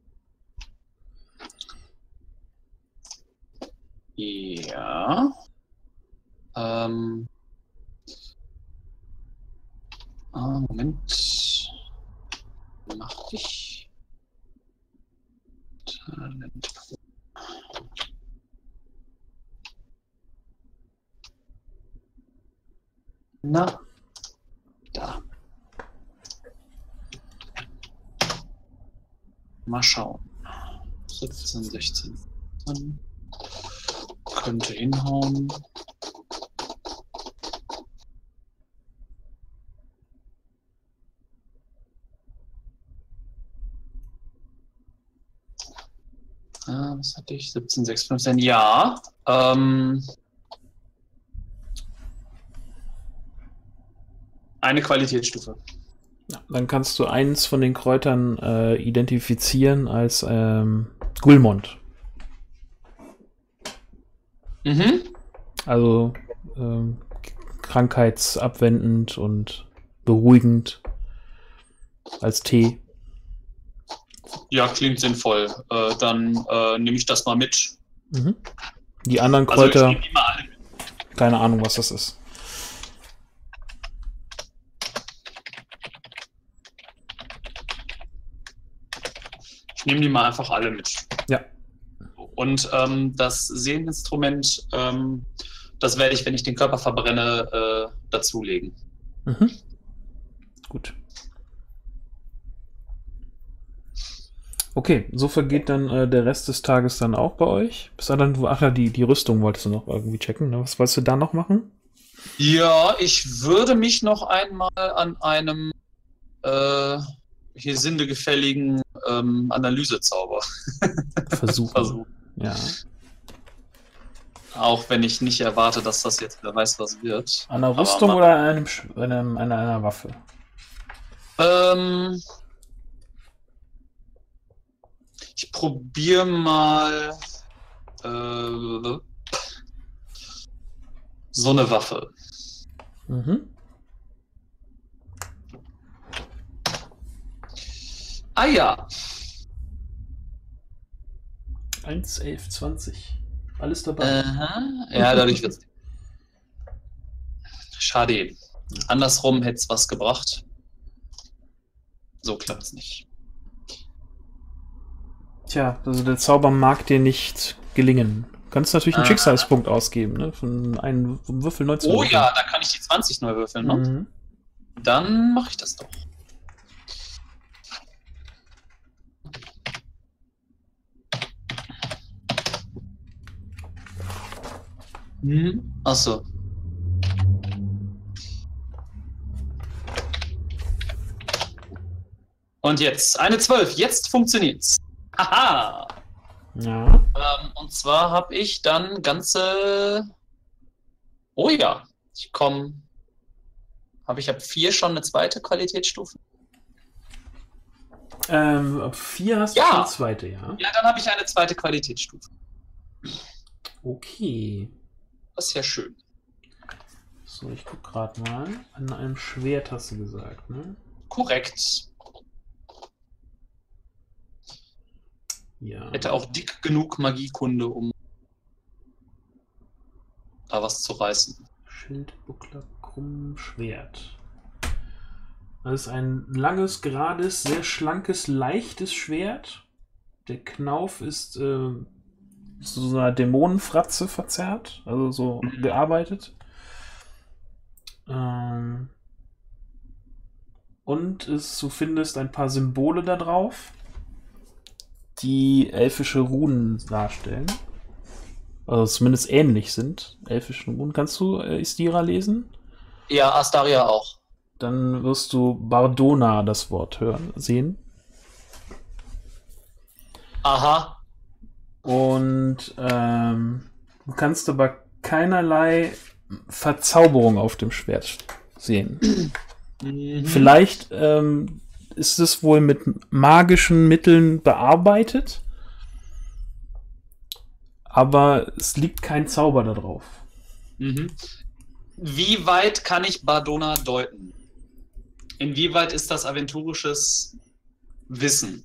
Ja. Moment. Mach ich. Talent. Na. Da. Mal schauen. 17, 16. Könnte hinhauen. Was hatte ich? 17, 6, 15. Ja. Eine Qualitätsstufe. Ja, dann kannst du eins von den Kräutern identifizieren als Gulmond. Mhm. Also krankheitsabwendend und beruhigend als Tee. Ja, klingt sinnvoll. Dann nehme ich das mal mit. Mhm. Die anderen Also Kräuter, ich nehme die mal alle mit. keine Ahnung, was das ist. Ich nehme die mal einfach alle mit. Ja. Und das Seeleninstrument, das werde ich, wenn ich den Körper verbrenne, dazulegen. Mhm. Gut. Okay, so vergeht dann der Rest des Tages dann auch bei euch. Bis dann, ach ja, die Rüstung wolltest du noch irgendwie checken. Ne? Was wolltest du da noch machen? Ja, ich würde mich noch einmal an einem hier sindegefälligen Analysezauber Versuchen. Ja. Auch wenn ich nicht erwarte, dass das jetzt wer weiß, was wird. An einer Rüstung oder an einer Waffe? Ich probiere mal so eine Waffe. Mhm. Ah ja. 1, 11, 20. Alles dabei. Ja, dadurch wird's. Schade. Andersrum hätte es was gebracht. So klappt's nicht. Tja, also der Zauber mag dir nicht gelingen. Du kannst natürlich einen Schicksalspunkt ausgeben, ne? Von einem Würfel neu zu Oh würfeln. ja, da kann ich die 20 neu würfeln, ne? Mhm. Dann mache ich das doch. Achso. Und jetzt eine 12. Jetzt funktioniert's. Haha. Ja. Und zwar habe ich dann ganze. Oh ja, ich komme. Ich habe 4 schon eine zweite Qualitätsstufe. Ab 4 hast du Ja. schon eine zweite, ja? Ja, dann habe ich eine zweite Qualitätsstufe. Okay. Das ist ja schön. So, ich guck gerade mal. An einem Schwert hast du gesagt, ne? Korrekt. Ja. Hätte auch dick genug Magiekunde, um da was zu reißen. Schild, Buckler, Krumm, Schwert. Das ist ein langes, gerades, sehr schlankes, leichtes Schwert. Der Knauf ist zu so einer Dämonenfratze verzerrt, also so gearbeitet. Und du findest ein paar Symbole da drauf, die elfische Runen darstellen. Also zumindest ähnlich sind. Elfische Runen. Kannst du Istira lesen? Ja, Astaria auch. Dann wirst du Bardona das Wort sehen. Aha. Und du kannst aber keinerlei Verzauberung auf dem Schwert sehen. Vielleicht ist es wohl mit magischen Mitteln bearbeitet, aber es liegt kein Zauber da drauf. Wie weit kann ich Bardona deuten? Inwieweit ist das aventurisches Wissen?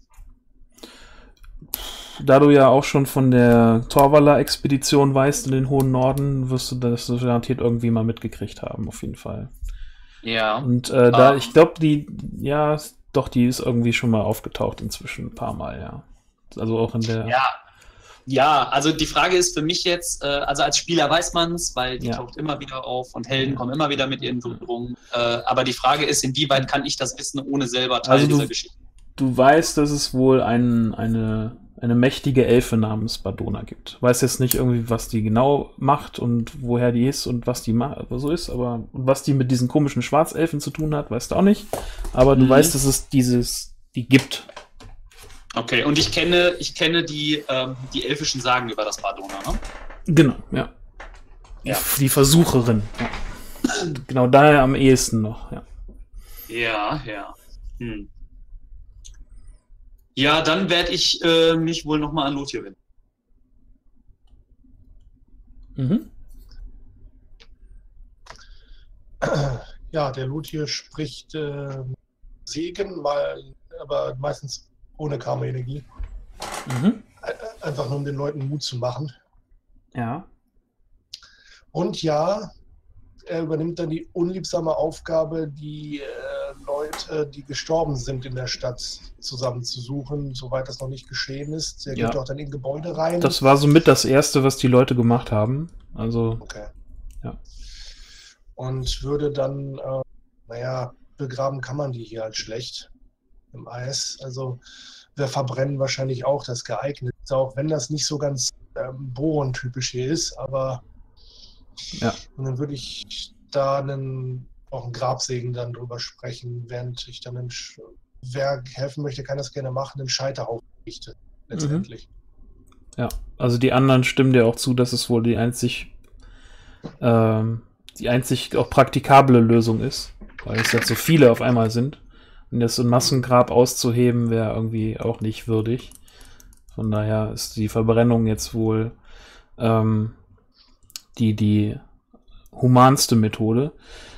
Da du ja auch schon von der Torvala-Expedition weißt in den hohen Norden, wirst du das garantiert irgendwie mal mitgekriegt haben, auf jeden Fall. Ja. Und ich glaube, die ist irgendwie schon mal aufgetaucht inzwischen ein paar Mal, ja. Also auch in der... Ja, also die Frage ist für mich jetzt, also als Spieler weiß man es, weil die taucht immer wieder auf und Helden kommen immer wieder mit ihren Berührungen. Aber die Frage ist, inwieweit kann ich das wissen, ohne selber Teil dieser Geschichte? Du weißt, dass es wohl eine mächtige Elfe namens Bardona gibt. Weiß jetzt nicht irgendwie, was die genau macht und woher die ist und was die so ist, aber was die mit diesen komischen Schwarzelfen zu tun hat, weißt du auch nicht. Aber du weißt, dass es die gibt. Okay, und ich kenne die elfischen Sagen über das Bardona, ne? Genau, ja. Die Versucherin. Ja. Genau, daher am ehesten noch, ja. Ja. Ja, dann werde ich mich wohl nochmal an Lothir wenden. Ja, der Lothir spricht Segen, aber meistens ohne Karma-Energie. Einfach nur, um den Leuten Mut zu machen. Ja. Und ja, er übernimmt dann die unliebsame Aufgabe, die Leute, die gestorben sind in der Stadt, zusammenzusuchen, soweit das noch nicht geschehen ist. Er geht auch dann in Gebäude rein. Das war somit das Erste, was die Leute gemacht haben. Also, okay. Ja. Und würde dann, begraben kann man die hier halt schlecht im Eis. Also wir verbrennen wahrscheinlich auch das Geeignete, auch wenn das nicht so ganz Boron-typisch hier ist, aber und dann würde ich da auch einen Grabsegen dann drüber sprechen, während ich dann wer helfen möchte, kann das gerne machen, den Scheiterhaufen richte, letztendlich. Ja, also die anderen stimmen dir auch zu, dass es wohl die einzig auch praktikable Lösung ist, weil es jetzt so viele auf einmal sind. Und jetzt so ein Massengrab auszuheben, wäre irgendwie auch nicht würdig. Von daher ist die Verbrennung jetzt wohl die humanste Methode.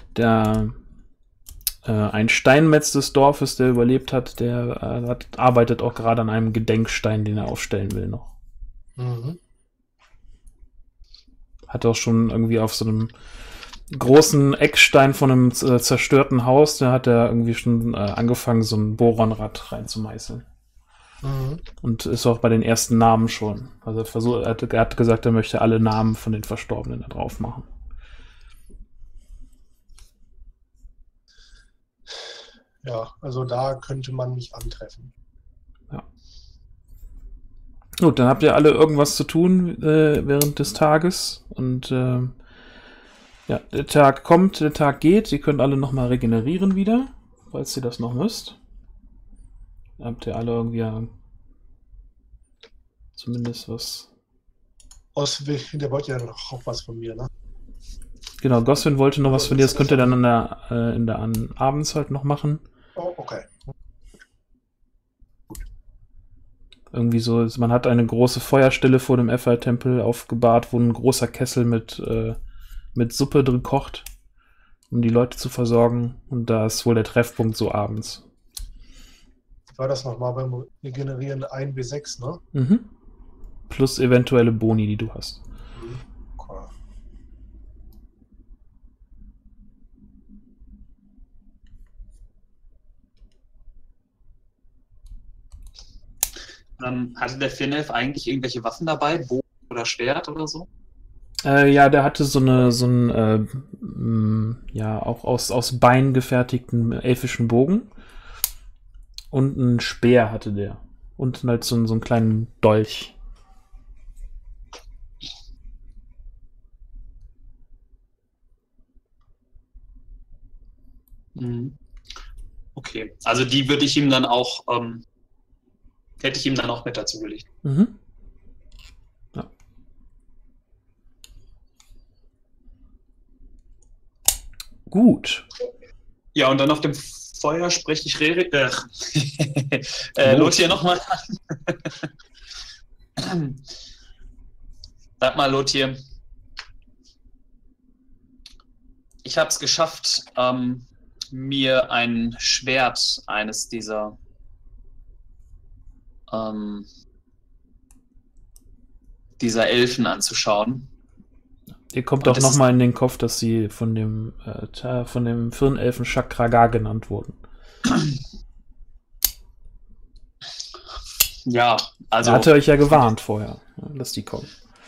Ein Steinmetz des Dorfes, der überlebt hat, der arbeitet auch gerade an einem Gedenkstein, den er aufstellen will noch. Hat auch schon irgendwie auf so einem großen Eckstein von einem zerstörten Haus, da hat er irgendwie schon angefangen, so ein Bohrenrad reinzumeißeln. Mhm. Und ist auch bei den ersten Namen schon. Also er hat gesagt, er möchte alle Namen von den Verstorbenen da drauf machen. Ja, also da könnte man mich antreffen. Gut, dann habt ihr alle irgendwas zu tun während des Tages. Und ja, der Tag kommt, der Tag geht. Ihr könnt alle nochmal regenerieren wieder, falls ihr das noch müsst. Habt ihr alle irgendwie zumindest was. Der wollte ja noch auch was von mir, ne? Genau, Goswin wollte noch was von dir. Das könnt ihr dann abends halt noch machen. Oh, okay. Irgendwie so, man hat eine große Feuerstelle vor dem Ephai-Tempel aufgebahrt, wo ein großer Kessel mit Suppe drin kocht, um die Leute zu versorgen. Und da ist wohl der Treffpunkt so abends. War das nochmal beim Regenerieren 1W6, ne? Mhm. Plus eventuelle Boni, die du hast. Okay. Hatte der Firnelf eigentlich irgendwelche Waffen dabei? Bogen oder Schwert oder so? Ja, der hatte so einen ja, auch aus Bein gefertigten elfischen Bogen. Und einen Speer hatte der. Und halt so einen kleinen Dolch. Mhm. Okay, also die würde ich ihm dann auch, hätte ich ihm dann auch mit dazu gelegt. Mhm. Ja. Gut. Ja, und dann auf dem Feuer spreche ich Lothir nochmal an. Sag mal, Lothir, ich habe es geschafft, mir ein Schwert eines dieser Elfen anzuschauen. Ihr kommt auch nochmal in den Kopf, dass sie von dem Firnelfen Chakragar genannt wurden. Ja, also. Er hatte euch ja gewarnt vorher, dass die kommen.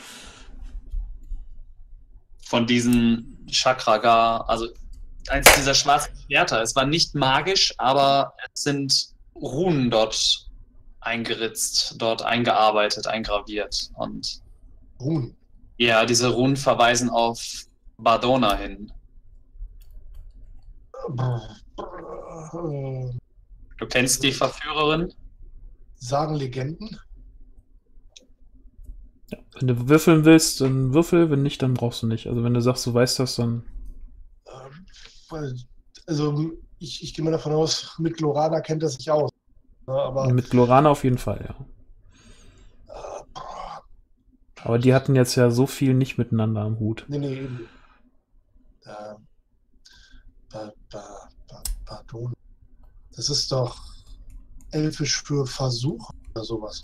Von diesen Chakragar, also eins dieser schwarzen Schwerter. Es war nicht magisch, aber es sind Runen dort eingeritzt, dort eingearbeitet, eingraviert. Und Runen. ja, diese Runen verweisen auf Bardona hin. Du kennst die Verführerin? Sagen Legenden? Ja, wenn du würfeln willst, dann würfel, wenn nicht, dann brauchst du nicht. Also wenn du sagst, du weißt das, dann... Also ich gehe mal davon aus, mit Glorana kennt er sich aus. Aber mit Glorana auf jeden Fall, ja. Aber die hatten jetzt ja so viel nicht miteinander am Hut. Nee, eben. Pardon. Das ist doch elfisch für Versuch oder sowas.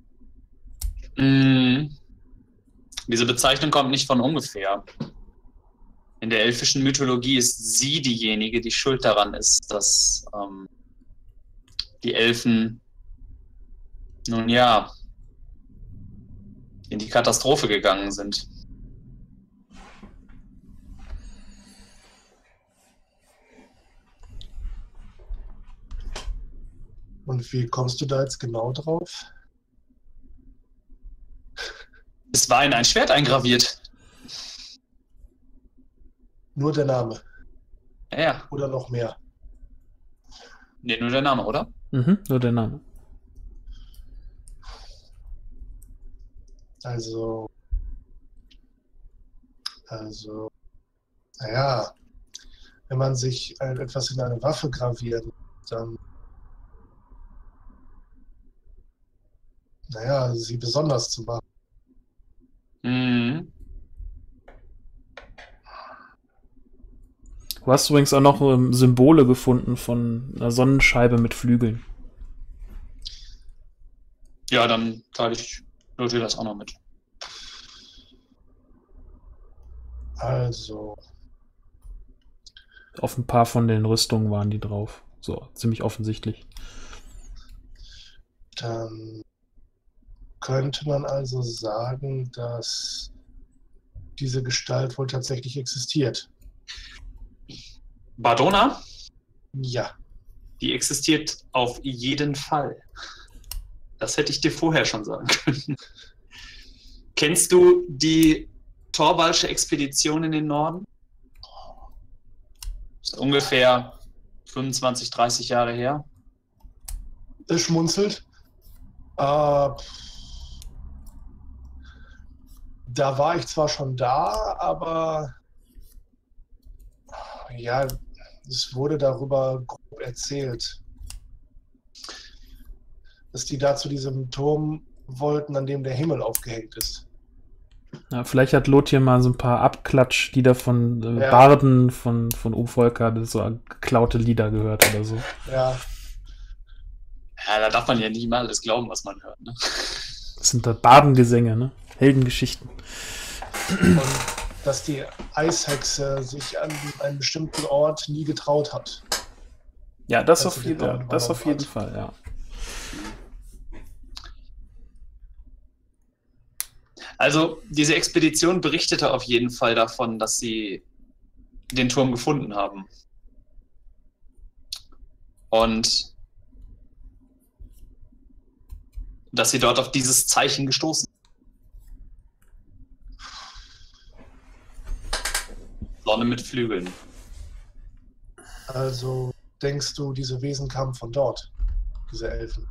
Diese Bezeichnung kommt nicht von ungefähr. In der elfischen Mythologie ist sie diejenige, die schuld daran ist, dass die Elfen, nun ja, in die Katastrophe gegangen sind. Und wie kommst du da jetzt genau drauf? Es war in ein Schwert eingraviert. Nur der Name. Ja. Oder noch mehr? Nee, nur der Name, oder? Mhm, nur der Name. Also, naja, wenn man sich etwas in eine Waffe graviert, dann, naja, sie besonders zu machen. Mhm. Du hast übrigens auch noch Symbole gefunden von einer Sonnenscheibe mit Flügeln. Ja, dann teile ich Lothir das auch noch mit. Also, Auf ein paar von den Rüstungen waren die drauf. So, ziemlich offensichtlich. Dann könnte man also sagen, dass diese Gestalt wohl tatsächlich existiert. Bardona, Ja. die existiert auf jeden Fall. Das hätte ich dir vorher schon sagen können. Kennst du die Thorwaldische Expedition in den Norden? Das ist ungefähr 25, 30 Jahre her. Er schmunzelt. Da war ich zwar schon da, aber ja, es wurde darüber grob erzählt, dass die da zu diesem Turm wollten, an dem der Himmel aufgehängt ist. Ja, vielleicht hat Lothar mal so ein paar Abklatsch-Lieder von Ja. Barden von Volker, das so geklaute Lieder gehört oder so. Ja, Ja, da darf man ja nicht mal alles glauben, was man hört. Ne? Das sind da Bardengesänge, ne? Heldengeschichten. und dass die Eishexe sich an einen bestimmten Ort nie getraut hat. Ja, das Also auf die jeden, Dorn das auf jeden hat. Fall, ja. Also, diese Expedition berichtete auf jeden Fall davon, dass sie den Turm gefunden haben. Und dass sie dort auf dieses Zeichen gestoßen sind. Sonne mit Flügeln. Also denkst du, diese Wesen kamen von dort, diese Elfen?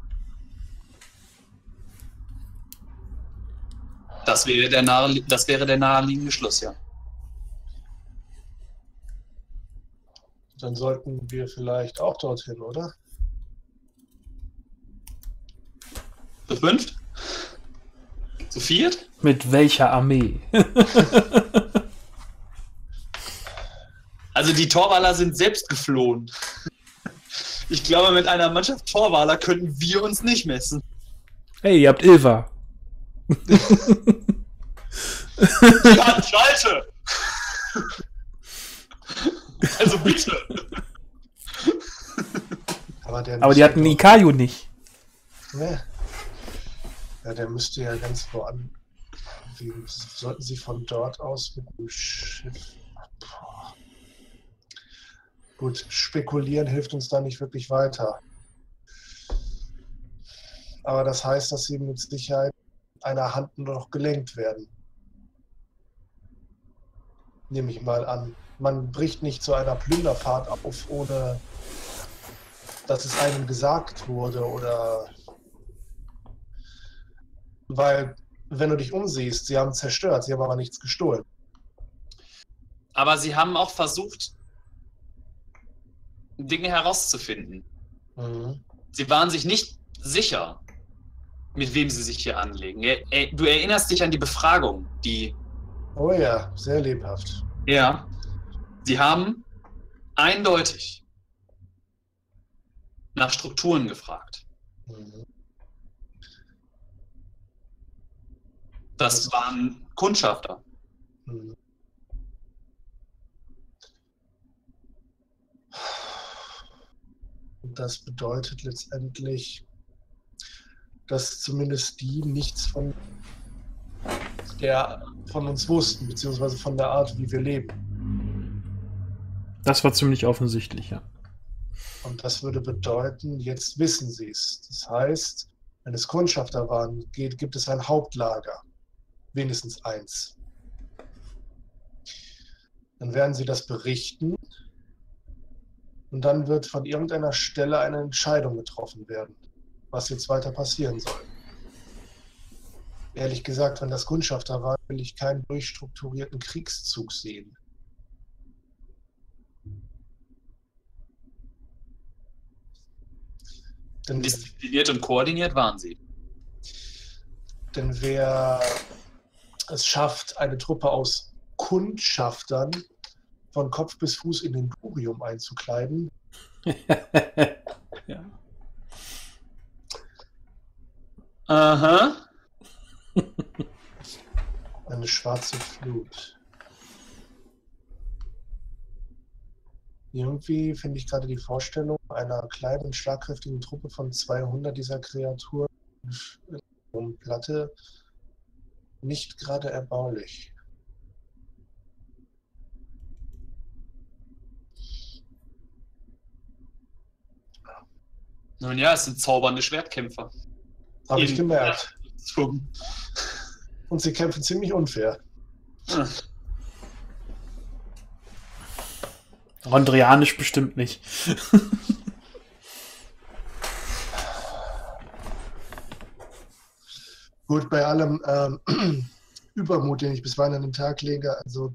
Das wäre der naheliegende Schluss, ja. Dann sollten wir vielleicht auch dorthin, oder? Zu fünft? Zu viert? Mit welcher Armee? Also die Torwaler sind selbst geflohen. Ich glaube, mit einer Mannschaft Torwaler könnten wir uns nicht messen. Hey, ihr habt Ilva. Die hat Schalte! Also bitte! Aber die Aber die hatten Ikayu nicht. Ne? Ja, der müsste ja ganz voran. Wie sollten sie von dort aus mit dem Schiff? Boah. Gut, spekulieren hilft uns da nicht wirklich weiter. Aber das heißt, dass sie mit Sicherheit einer Hand nur noch gelenkt werden. Nehme ich mal an. Man bricht nicht zu einer Plünderfahrt auf, ohne dass es einem gesagt wurde oder... Weil, wenn du dich umsiehst, sie haben zerstört, sie haben aber nichts gestohlen. Aber sie haben auch versucht, Dinge herauszufinden. Mhm. Sie waren sich nicht sicher, mit wem sie sich hier anlegen. Du erinnerst dich an die Befragung, die... Oh ja, sehr lebhaft. Ja. Sie haben eindeutig nach Strukturen gefragt. Mhm. Das waren Kundschafter. Mhm. Und das bedeutet letztendlich, dass zumindest die nichts von uns wussten, beziehungsweise von der Art, wie wir leben. Das war ziemlich offensichtlich, ja. Und das würde bedeuten, jetzt wissen sie es. Das heißt, wenn es Kundschafter waren, gibt es ein Hauptlager. Wenigstens eins. Dann werden sie das berichten und dann wird von irgendeiner Stelle eine Entscheidung getroffen werden, was jetzt weiter passieren soll. Ehrlich gesagt, wenn das Kundschafter war, will ich keinen durchstrukturierten Kriegszug sehen. Diszipliniert und koordiniert waren sie. Denn wer es schafft, eine Truppe aus Kundschaftern von Kopf bis Fuß in den Durium einzukleiden, Ja. Aha. eine schwarze Flut. Irgendwie finde ich gerade die Vorstellung einer kleinen, schlagkräftigen Truppe von 200 dieser Kreaturen um Platte nicht gerade erbaulich. Nun ja, es sind zaubernde Schwertkämpfer. Habe ich In- gemerkt. Zum- Und sie kämpfen ziemlich unfair. Rondrianisch bestimmt nicht. Gut, bei allem Übermut, den ich bisweilen an den Tag lege, also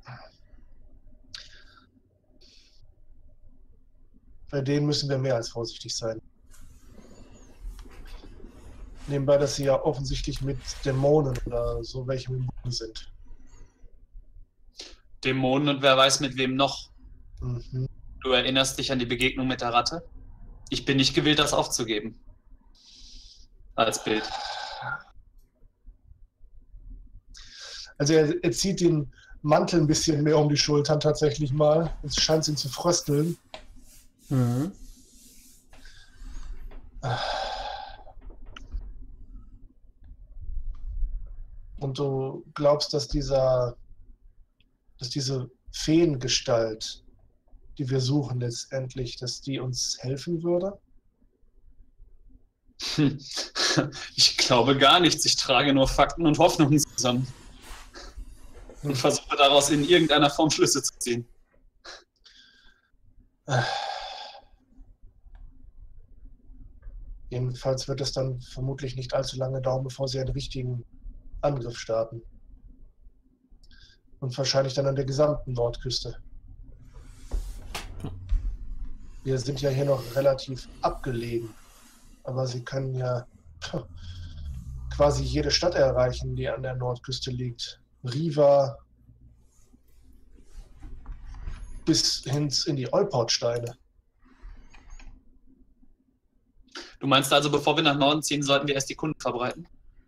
bei denen müssen wir mehr als vorsichtig sein. Nebenbei, dass sie ja offensichtlich mit Dämonen oder so welchem im Bunde sind. Dämonen und wer weiß mit wem noch. Mhm. Du erinnerst dich an die Begegnung mit der Ratte? Ich bin nicht gewillt, das aufzugeben. Als Bild. Also er zieht den Mantel ein bisschen mehr um die Schultern tatsächlich mal. Es scheint ihn zu frösteln. Mhm. Und du glaubst, dass diese Feengestalt, die wir suchen letztendlich, dass die uns helfen würde? Ich glaube gar nichts. Ich trage nur Fakten und Hoffnungen zusammen. Und versuche daraus in irgendeiner Form Schlüsse zu ziehen. Jedenfalls wird es dann vermutlich nicht allzu lange dauern, bevor sie einen richtigen Angriff starten. Und wahrscheinlich dann an der gesamten Nordküste. Wir sind ja hier noch relativ abgelegen. Aber sie können ja quasi jede Stadt erreichen, die an der Nordküste liegt. Riva bis hin in die Olportsteine. Du meinst also, bevor wir nach Norden ziehen, sollten wir erst die Kunden verbreiten?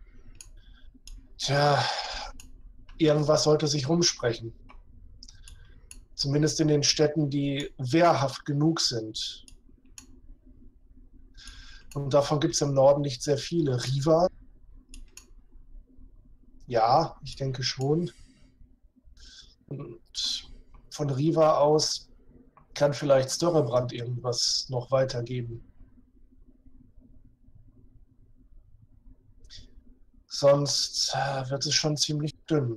Tja, irgendwas sollte sich rumsprechen. Zumindest in den Städten, die wehrhaft genug sind. Und davon gibt es im Norden nicht sehr viele. Riva? Ja, ich denke schon. Und von Riva aus kann vielleicht Störrebrand irgendwas noch weitergeben. Sonst wird es schon ziemlich dünn.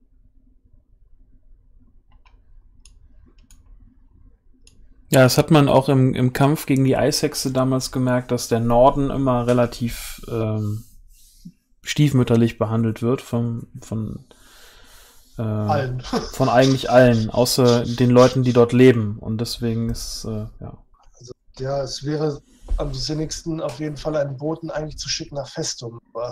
Ja, das hat man auch im Kampf gegen die Eishexe damals gemerkt, dass der Norden immer relativ stiefmütterlich behandelt wird von Allen. von eigentlich allen, außer den Leuten, die dort leben. Und deswegen ist, ja. Ja, es wäre am sinnigsten auf jeden Fall einen Boten eigentlich zu schicken nach Festum. Aber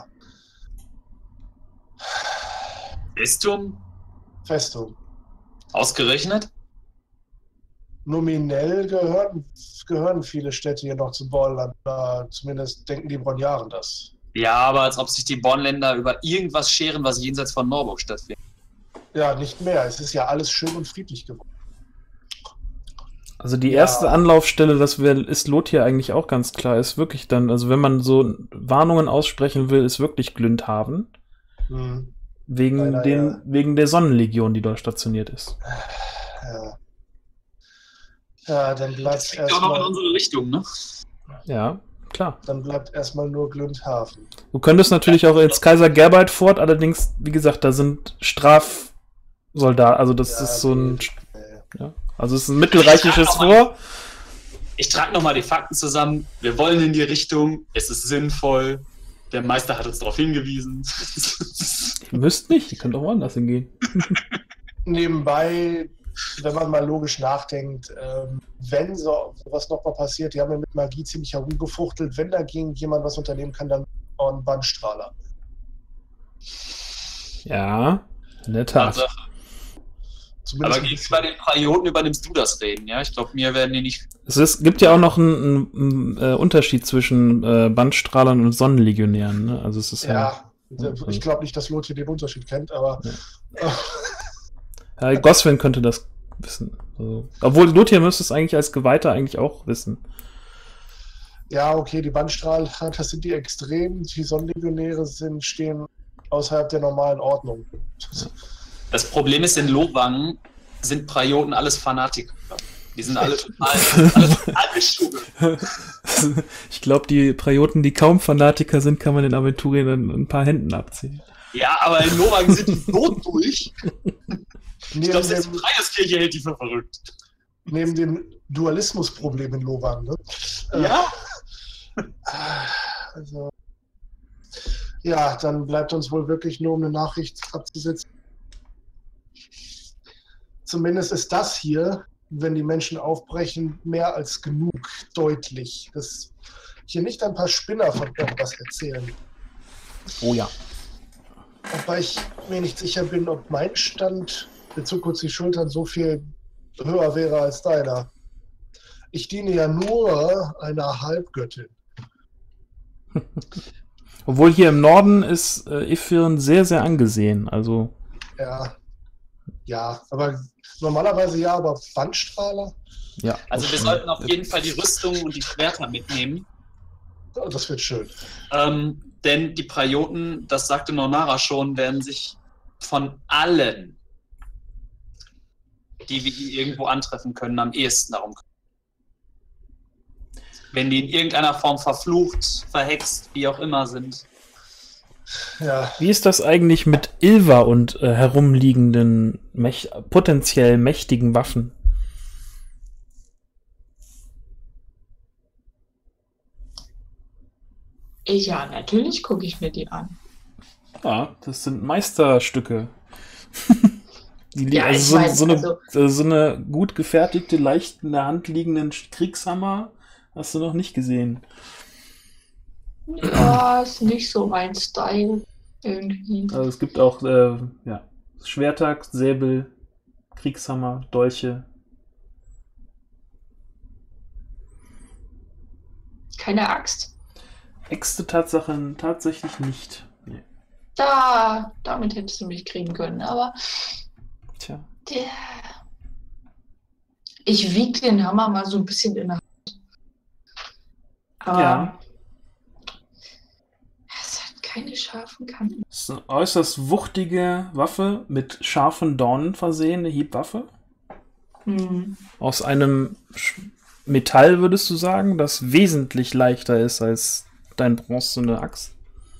Festum? Festum. Ausgerechnet? Nominell gehören viele Städte hier noch zum Bornland. Zumindest denken die Bronjaren das. Ja, aber als ob sich die Bornländer über irgendwas scheren, was jenseits von Norburg stattfindet. Ja, nicht mehr. Es ist ja alles schön und friedlich geworden. Also die Ja. erste Anlaufstelle, ist Lothir eigentlich auch ganz klar, ist wirklich dann, also wenn man so Warnungen aussprechen will, ist wirklich Glündhaven. Hm. Wegen Leider, ja. wegen der Sonnenlegion, die dort stationiert ist. Ja. Ja, dann bleibt Das liegt auch noch in erstmal unsere Richtung, ne? Ja, klar. nur Glündhaven. Du könntest natürlich auch ins Kaiser Gerbald Fort, allerdings, wie gesagt, da sind Strafsoldaten, also das Ja, ist so ein, nee. ja, also es ist ein mittelreichisches Fort. Ich trage nochmal die Fakten zusammen. Wir wollen in die Richtung. Es ist sinnvoll. Der Meister hat uns darauf hingewiesen. Ihr müsst nicht, ihr könnt auch woanders hingehen. Nebenbei, wenn man mal logisch nachdenkt, wenn so was nochmal passiert, die haben ja mit Magie ziemlich herumgefuchtelt, wenn dagegen jemand was unternehmen kann, dann ein Bandstrahler. Ja, in der Tat. Also, Zumindest aber gegenüber den Prioten übernimmst du das Reden, ja? Ich glaube, mir werden die nicht. Gibt ja auch noch einen Unterschied zwischen Bandstrahlern und Sonnenlegionären. Ne? Also es ist ja, ich glaube nicht, dass Lothir den Unterschied kennt, aber Goswin könnte das wissen. Also, obwohl Lothier müsste es eigentlich als Geweihter eigentlich auch wissen. Ja, okay, die Bandstrahler, das sind die Extremen. Die Sonnenlegionäre stehen außerhalb der normalen Ordnung. Das Problem ist, in Lowang sind Prioten alles Fanatiker. Die sind alle total bestuhlt. Ich glaube, die Prioten, die kaum Fanatiker sind, kann man in Aventurien in ein paar Händen abziehen. Ja, aber in Lowang sind die so durch. Ich glaube, Neben selbst die dem, Dreieskirche hält die für verrückt. neben dem Dualismusproblem in Lowang, ne? Ja? Also, ja, dann bleibt uns wohl wirklich nur, um eine Nachricht abzusetzen. Zumindest ist das hier, wenn die Menschen aufbrechen, mehr als genug deutlich, dass hier nicht ein paar Spinner von irgendwas erzählen. Oh ja. Wobei ich mir nicht sicher bin, ob mein Stand, Bezug kurz die Schultern, so viel höher wäre als deiner. Ich diene ja nur einer Halbgöttin. Obwohl hier im Norden ist Ifirn sehr, sehr angesehen. Also, Ja, aber normalerweise ja, aber Wandstrahler, ja. Also wir sollten auf jeden Fall die Rüstung und die Schwerter mitnehmen. oh, das wird schön. Denn die Prioten, das sagte Nonara schon, werden sich von allen, die wir hier irgendwo antreffen können, am ehesten darum kümmern. Wenn die in irgendeiner Form verflucht, verhext, wie auch immer sind. Ja, Wie ist das eigentlich mit Ilva und herumliegenden, potenziell mächtigen Waffen? Ja, natürlich gucke ich mir die an. Ja, das sind Meisterstücke. Ja, ich so, weiß, so eine gut gefertigte, leicht in der Hand liegenden Kriegshammer hast du noch nicht gesehen. Ja, ist nicht so mein Style irgendwie. Also es gibt auch Schwerter, Säbel, Kriegshammer, Dolche. Keine Axt. Äxte tatsächlich nicht. Nee. Damit hättest du mich kriegen können, aber Tja. ich wiege den Hammer mal so ein bisschen in der Hand. Aber Ja. es hat keine scharfen Kanten. Das ist eine äußerst wuchtige Waffe mit scharfen Dornen versehen, eine Hiebwaffe. Aus einem Metall, würdest du sagen, das wesentlich leichter ist als dein bronzene Axt.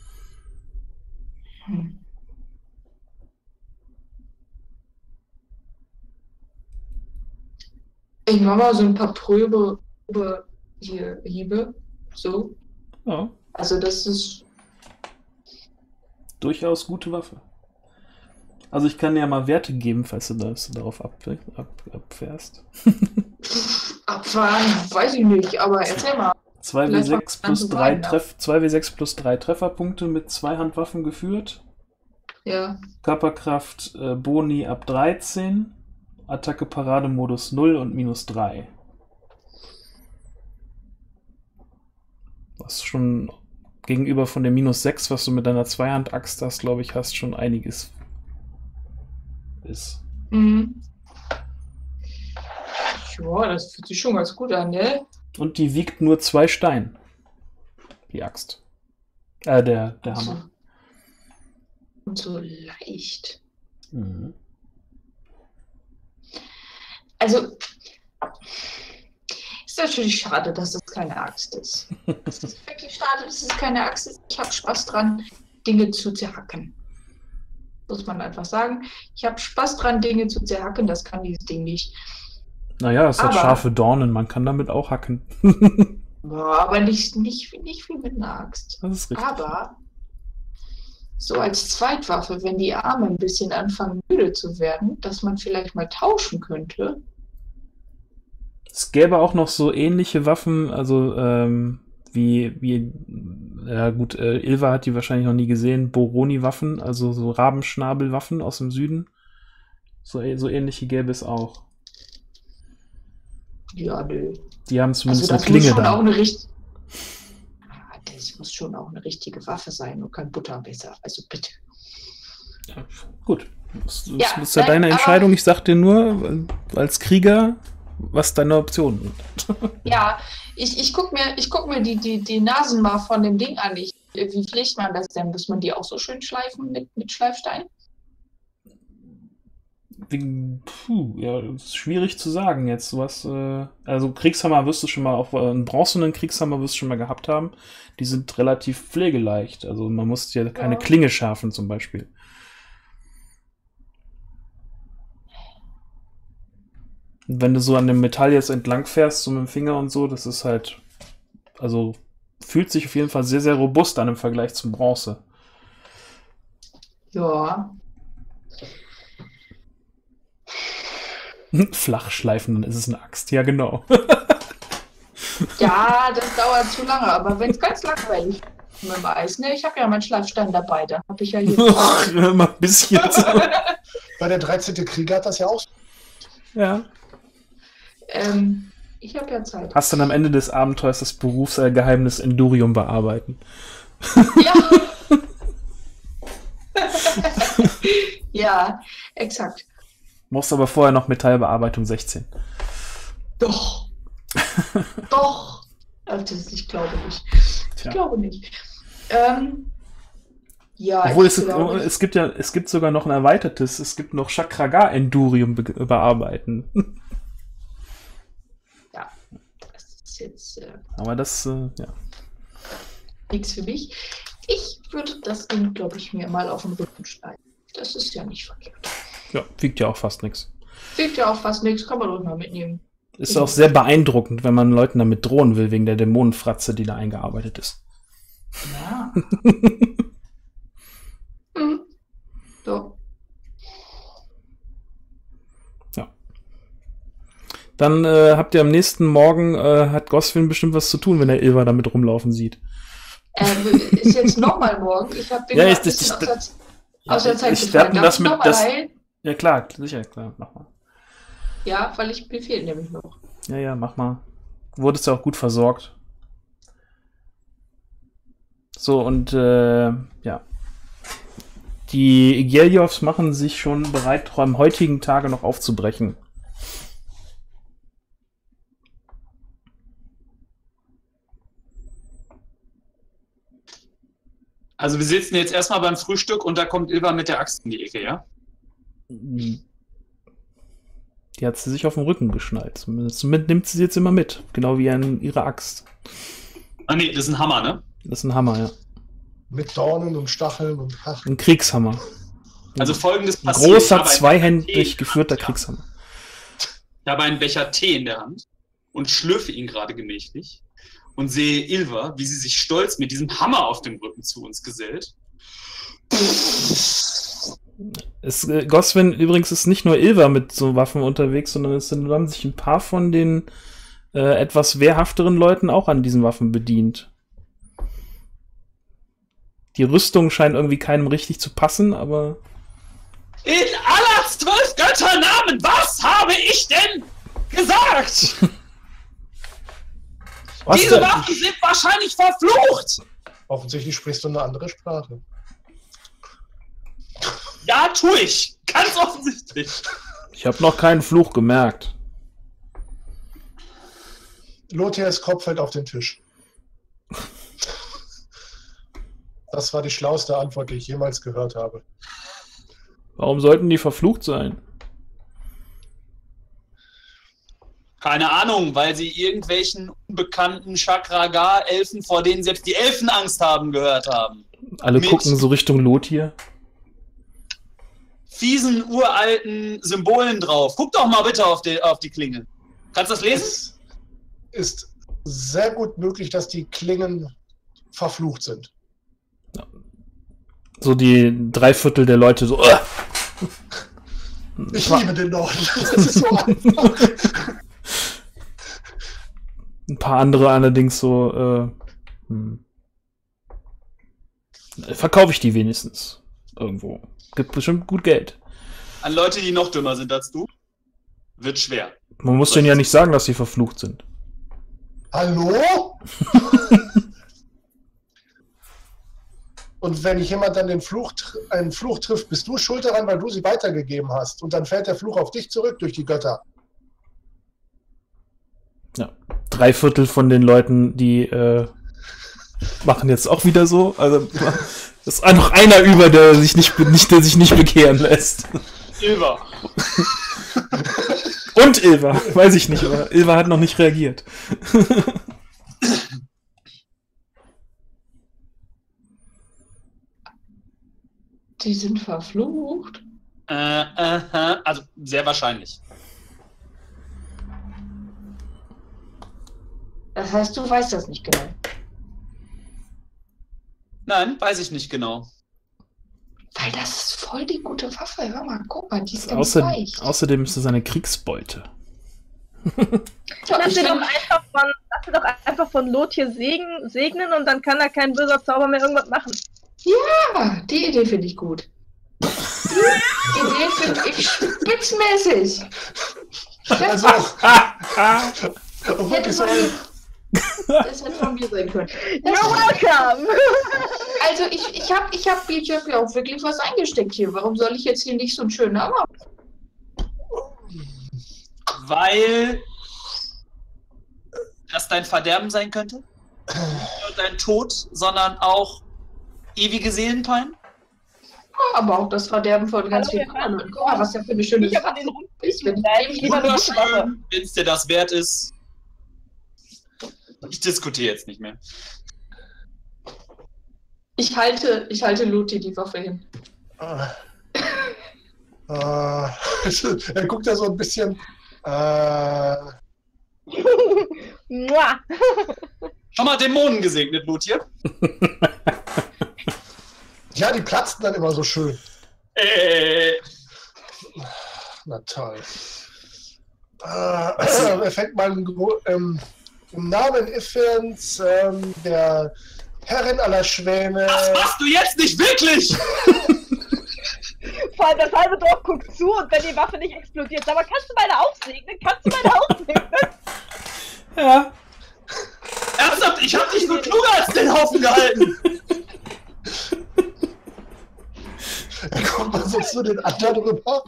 Ich mache mal so ein paar Probe hier Hiebe. So. Ja, Also das ist. durchaus gute Waffe. Also ich kann dir ja mal Werte geben, falls du darauf abfährst. Abfahren, weiß ich nicht, aber erzähl mal. 2W6 plus so 3 rein, ja. 2W6 plus 3 Trefferpunkte mit 2 Handwaffen geführt. Ja. Körperkraft Boni ab 13. Attacke Parademodus 0 und -3. Was schon gegenüber von dem -6, was du mit deiner Zweihand-Axt hast, glaube ich, hast schon einiges ist. Ja, das fühlt sich schon ganz gut an, ne? Und die wiegt nur 2 Stein. Die Axt. Der Hammer. Und so leicht. Mhm. Also, ist natürlich schade, dass es keine Axt ist. Es ist wirklich schade, dass es keine Axt ist. Ich habe Spaß dran, Dinge zu zerhacken. Muss man einfach sagen. Ich habe Spaß dran, Dinge zu zerhacken. Das kann dieses Ding nicht. Naja, es hat Aber- scharfe Dornen, man kann damit auch hacken. Ja, aber nicht wie mit einer Axt. Das ist richtig. Aber so als Zweitwaffe, wenn die Arme ein bisschen anfangen müde zu werden, dass man vielleicht mal tauschen könnte. Es gäbe auch noch so ähnliche Waffen, also ja gut, Ilva hat die wahrscheinlich noch nie gesehen, Boroni-Waffen, also so Rabenschnabelwaffen aus dem Süden. So ähnliche gäbe es auch. Ja, nö. Die haben Also zumindest das eine Klinge muss schon auch dann. das muss schon auch eine richtige Waffe sein und kein Buttermesser. Also bitte. Gut. Das Ja, ist ja nein, deine aber- Entscheidung. Ich sag dir nur, als Krieger, was deine Optionen sind. Ja, ich guck mir die Nasen mal von dem Ding an. Wie pflegt man das denn? Muss man die auch so schön schleifen mit Schleifstein? Ja, das ist schwierig zu sagen jetzt. Also Kriegshammer wirst du schon mal, auch einen bronzenen Kriegshammer wirst du schon mal gehabt haben. Die sind relativ pflegeleicht. Also man muss ja keine Ja. Klinge schärfen zum Beispiel. Und wenn du so an dem Metall jetzt entlang fährst, so mit dem Finger und so, das ist halt, also fühlt sich auf jeden Fall sehr, sehr robust an im Vergleich zum Bronze. Ja. Flach schleifen, dann ist es eine Axt. Ja, genau. Ja, das dauert zu lange, aber wenn es ganz langweilig ist mit dem Eis, ne? Ich habe ja meinen Schleifstein dabei, da habe ich ja hier. Mal ein bisschen. Bei der 13. Krieger hat das ja auch. Ja. Ich habe ja Zeit. Hast dann am Ende des Abenteuers das Berufsgeheimnis Endurium bearbeiten. Ja. Ja, exakt. Musst aber vorher noch Metallbearbeitung 16. Doch. Doch. Ich glaube nicht. Ich Tja. glaube nicht. Ja, Obwohl ich glaube, es gibt sogar noch ein erweitertes, es gibt noch Chakraga Endurium bearbeiten. ja, das ist jetzt Aber das, ja. nichts für mich. Ich würde das Ding, glaube ich, mir mal auf den Rücken schneiden. Das ist ja nicht verkehrt. Ja, wiegt ja auch fast nichts. Sieht ja auch fast nichts, kann man doch mal mitnehmen. Ist auch sehr beeindruckend, wenn man Leuten damit drohen will, wegen der Dämonenfratze, die da eingearbeitet ist. Ja. Hm. So. Dann habt ihr am nächsten Morgen, hat Goswin bestimmt was zu tun, wenn er Ilva damit rumlaufen sieht. Ist jetzt nochmal morgen. Ich habe Ja, ein ist- bisschen ist- aus der Zeit ich gefallen. dachte, Darf das ich mit- noch mal das- heilen? Ja klar, sicher, klar, mach mal. Ja, weil ich befehle nämlich noch. Ja, mach mal. Wurdest ja auch gut versorgt. So, und ja. Die Geljovs machen sich schon bereit, am heutigen Tage noch aufzubrechen. Also wir sitzen jetzt erstmal beim Frühstück und da kommt Ilva mit der Axt in die Ecke, ja? Die hat sie sich auf den Rücken geschnallt. Zumindest nimmt sie jetzt immer mit. Genau wie ihre Axt. Ah nee, das ist ein Hammer, ne? Das ist ein Hammer, ja. Mit Dornen und Stacheln und ach, Ein Kriegshammer. Also folgendes Ein passiert. großer, Ich habe einen zweihändig Tee in der geführter Hand, ja. Kriegshammer. Ich habe einen Becher Tee in der Hand und schlürfe ihn gerade gemächlich und sehe Ilva, wie sie sich stolz mit diesem Hammer auf dem Rücken zu uns gesellt. Goswin übrigens ist nicht nur Ilva mit so Waffen unterwegs, sondern haben sich ein paar von den etwas wehrhafteren Leuten auch an diesen Waffen bedient. Die Rüstung scheint irgendwie keinem richtig zu passen, aber In Allahs 12 Götternamen, was habe ich denn gesagt? was Diese denn? Waffen sind wahrscheinlich verflucht. offensichtlich sprichst du eine andere Sprache. Ja, tue ich. Ganz offensichtlich. Ich habe noch keinen Fluch gemerkt. Lothiers Kopf fällt auf den Tisch. Das war die schlauste Antwort, die ich jemals gehört habe. Warum sollten die verflucht sein? Keine Ahnung, weil sie irgendwelchen unbekannten Chakragar-Elfen, vor denen selbst die Elfen Angst haben, gehört haben. Alle Mit- gucken so Richtung Lothir. Fiesen, uralten Symbolen drauf. Guck doch mal bitte auf die Klinge. Kannst du das lesen? Es ist sehr gut möglich, dass die Klingen verflucht sind. So die 3/4 der Leute so. Ich liebe den Norden. Das ist so einfach. Ein paar andere allerdings so. Verkaufe ich die wenigstens irgendwo. Gibt bestimmt gut Geld. An Leute, die noch dümmer sind als du, wird schwer. Man muss denen ja nicht sagen, dass sie verflucht sind. Hallo? Und wenn jemand dann einen Fluch trifft, bist du schuld daran, weil du sie weitergegeben hast. Und dann fällt der Fluch auf dich zurück durch die Götter. Ja. 3/4 von den Leuten, die machen jetzt auch wieder so. Also ist noch einer über, der sich nicht bekehren lässt. Ilva. Und Ilva, weiß ich nicht, aber Ilva hat noch nicht reagiert. Die sind verflucht. Also sehr wahrscheinlich. Das heißt, du weißt das nicht genau. Nein, weiß ich nicht genau. Weil das ist voll die gute Waffe. Hör mal, guck mal, die ist ganz leicht. Außerdem ist es eine Kriegsbeute. Ja, Lass dir doch einfach von Lothir segnen und dann kann da kein böser Zauber mehr irgendwas machen. Ja, die Idee finde ich gut. Die Idee finde ich spitzmäßig. Also, Das hätte von mir sein können. You're welcome! Also ich hab BJP auch wirklich was eingesteckt hier. Warum soll ich jetzt hier nicht so einen schönen Namen haben? Weil das dein Verderben sein könnte. Nur dein Tod, sondern auch ewige Seelenpein. Aber auch das Verderben von ganz vielen anderen Leuten. Guck mal, was ja für eine schöne Ich habe den Rumpf ist, wenn ich lieber eine gute Waffe. Wenn es dir das wert ist. Ich diskutiere jetzt nicht mehr. ich halte Luthi die Waffe hin. Er guckt da so ein bisschen. Mua. Schon mal Dämonen gesegnet, Luthir? Ja, die platzten dann immer so schön. Na toll. Er fängt mal im Namen Iffens, der Herrin aller Schwäne. Das machst du jetzt nicht wirklich! Vor allem das halbe Dorf guckt zu und wenn die Waffe nicht explodiert. Sag mal, kannst du meine auch segnen? Kannst du meine auch segnen? Ja. Ernsthaft, ich hab dich für kluger als den Haufen gehalten! Er kommt mal so zu den anderen rüber.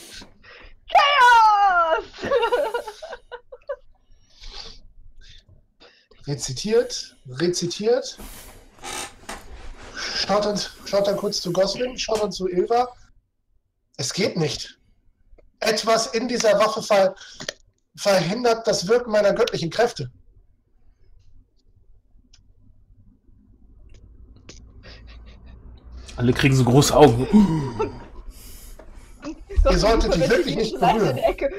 Chaos! Rezitiert. Schaut dann kurz zu Goswin, schaut dann zu Ilva. Es geht nicht. Etwas in dieser Waffe verhindert das Wirken meiner göttlichen Kräfte. Alle kriegen so große Augen. Ihr solltet die wirklich nicht berühren.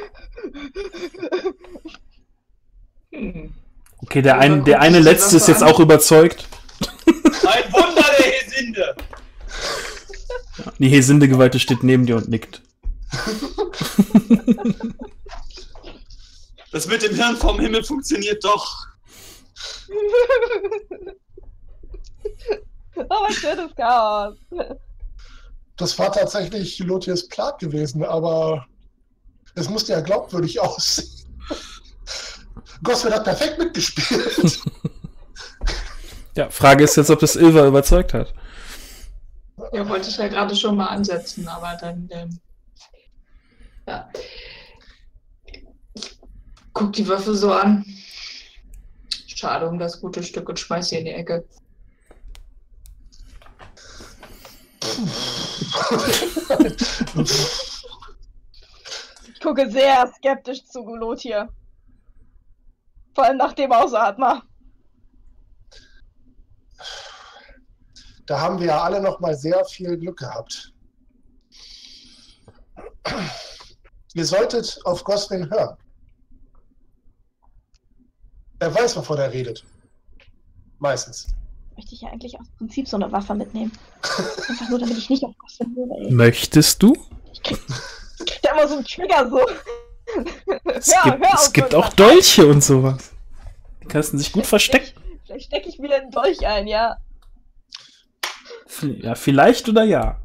Okay, der eine Letzte ist jetzt auch überzeugt. Ein Wunder der Hesinde! Die Hesinde-Geweihte steht neben dir und nickt. Das mit dem Hirn vom Himmel funktioniert doch. Oh, ein schönes Chaos. Das war tatsächlich Lothirs Plan gewesen, aber es musste ja glaubwürdig aussehen. Goswin hat perfekt mitgespielt. Ja, Frage ist jetzt, ob das Ilva überzeugt hat. Ja, wollte ich ja gerade schon mal ansetzen, aber dann, ja. Guck die Waffe so an. Schade um das gute Stück und schmeiß sie in die Ecke. Ich gucke sehr skeptisch zu Lothir. Vor allem nach dem Ausatmer. Da haben wir ja alle noch mal sehr viel Glück gehabt. Ihr solltet auf Goswin hören. Er weiß, wovon er redet. Meistens. Möchte ich ja eigentlich aus Prinzip so eine Waffe mitnehmen. Einfach nur, damit ich nicht auf Goswin höre, ey. Möchtest du? Ich krieg da immer so einen Trigger so. Es gibt auch Dolche und sowas. Die kannst sich gut verstecken. Vielleicht stecke ich wieder einen Dolch ein, ja. Ja, vielleicht oder ja.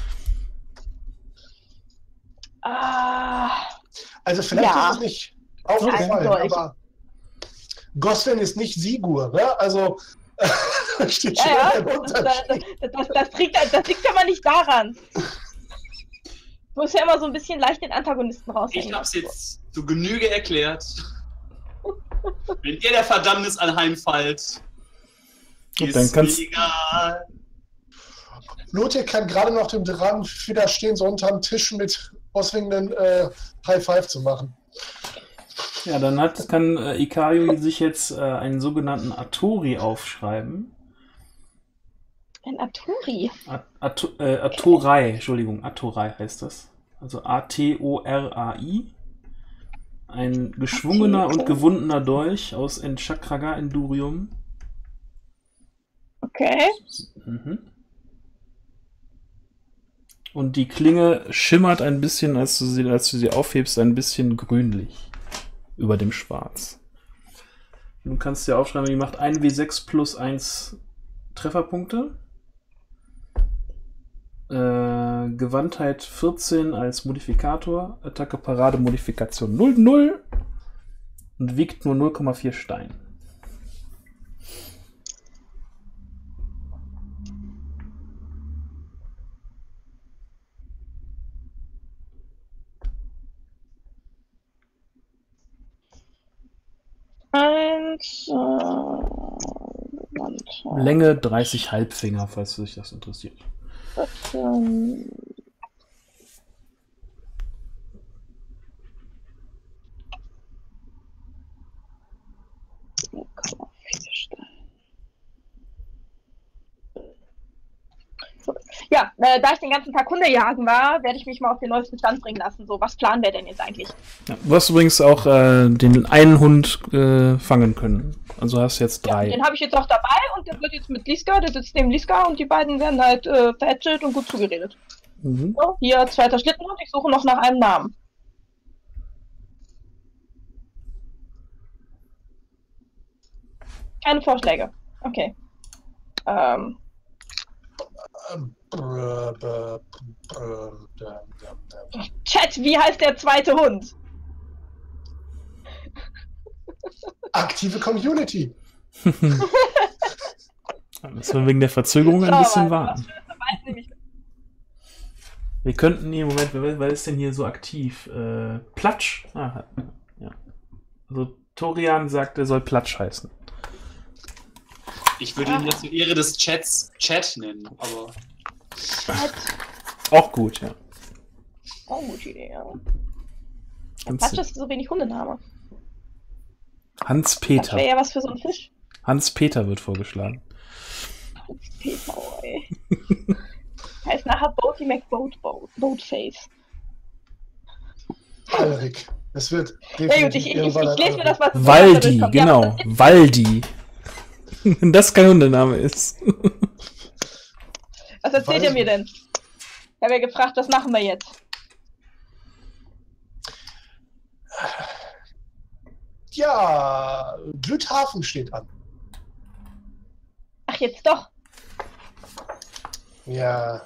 Also vielleicht Ja. ist es nicht aufgefallen, Okay. aber Goswin ist nicht Sigur, ne? Also Steht Ja, schon ja. ein Unterschied. Das liegt aber nicht daran. Du musst ja immer so ein bisschen leicht den Antagonisten raushängen. Ich hab's jetzt zu Genüge erklärt. Wenn ihr der Verdammnis anheimfallt, Gut, ist dann kannst- mir egal. Lothar kann gerade noch dem dran widerstehen, so unterm Tisch mit auswingenden High Five zu machen. Ja, dann kann Ikario sich jetzt einen sogenannten Atori aufschreiben. Ein Aturi. Atorai, Entschuldigung, Atorai heißt das. Also Atorai. Ein geschwungener und gewundener Dolch aus Enchakraga Endurium. Okay. Mhm. Und die Klinge schimmert ein bisschen, als du sie aufhebst, ein bisschen grünlich über dem Schwarz. Du kannst dir aufschreiben, die macht 1W6 plus 1 Trefferpunkte. Gewandtheit 14 als Modifikator. Attacke Parade Modifikation 0,0 und wiegt nur 0,4 Stein. Länge 30 Halbfinger, falls dich das interessiert. Ja, da ich den ganzen Tag Hundejagen war, werde ich mich mal auf den neuesten Stand bringen lassen. So, was planen wir denn jetzt eigentlich? Ja, du hast übrigens auch den einen Hund fangen können. Also hast jetzt 3. Den habe ich jetzt auch dabei und der wird jetzt mit Liska, der sitzt neben Liska und die beiden werden halt verhätschelt und gut zugeredet. Mhm. So, hier zweiter Schlittenhund, ich suche noch nach einem Namen. Keine Vorschläge. Okay. Chat, wie heißt der zweite Hund? Aktive Community. Das war wegen der Verzögerung ein Schau bisschen mal, warten. was weiß nämlich- Wir könnten hier, Moment, wer ist denn hier so aktiv? Platsch? Ah, ja. Also Torian sagt, er soll Platsch heißen. Ich würde ihn jetzt zur Ehre des Chats Chat nennen, aber Chat. Auch gut, ja. Oh, gute Idee, ja. Hans- Platsch ist so wenig Hundename. Das Hans-Peter. wäre ja was für so einen Fisch. Hans-Peter wird vorgeschlagen. Peter, ey. Heißt nachher Boaty Boatface. Alrik. Es wird Ja gut, ich lese mir das mal zusammen. Waldi, Ja, genau. Waldi. Wenn das kein Hundename ist. Was erzählt ihr mir denn? Ich habe ja gefragt, was machen wir jetzt? Ja, Glüthafen steht an. Ach, jetzt doch. Ja.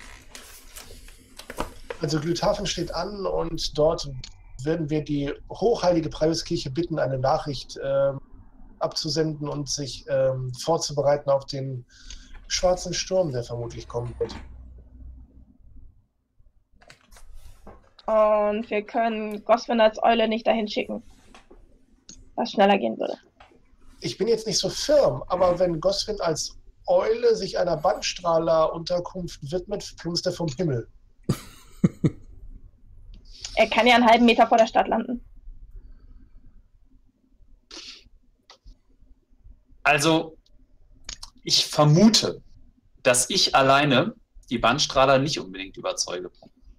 Also Glüthafen steht an und dort werden wir die hochheilige Preiskirche bitten, eine Nachricht abzusenden und sich vorzubereiten auf den schwarzen Sturm, der vermutlich kommen wird. Und wir können Goswin als Eule nicht dahin schicken. Was schneller gehen würde. Ich bin jetzt nicht so firm, aber wenn Goswin als Eule sich einer Bandstrahler-Unterkunft widmet, plumpst er vom Himmel. Er kann ja einen halben Meter vor der Stadt landen. also ich vermute, dass ich alleine die Bandstrahler nicht unbedingt überzeuge.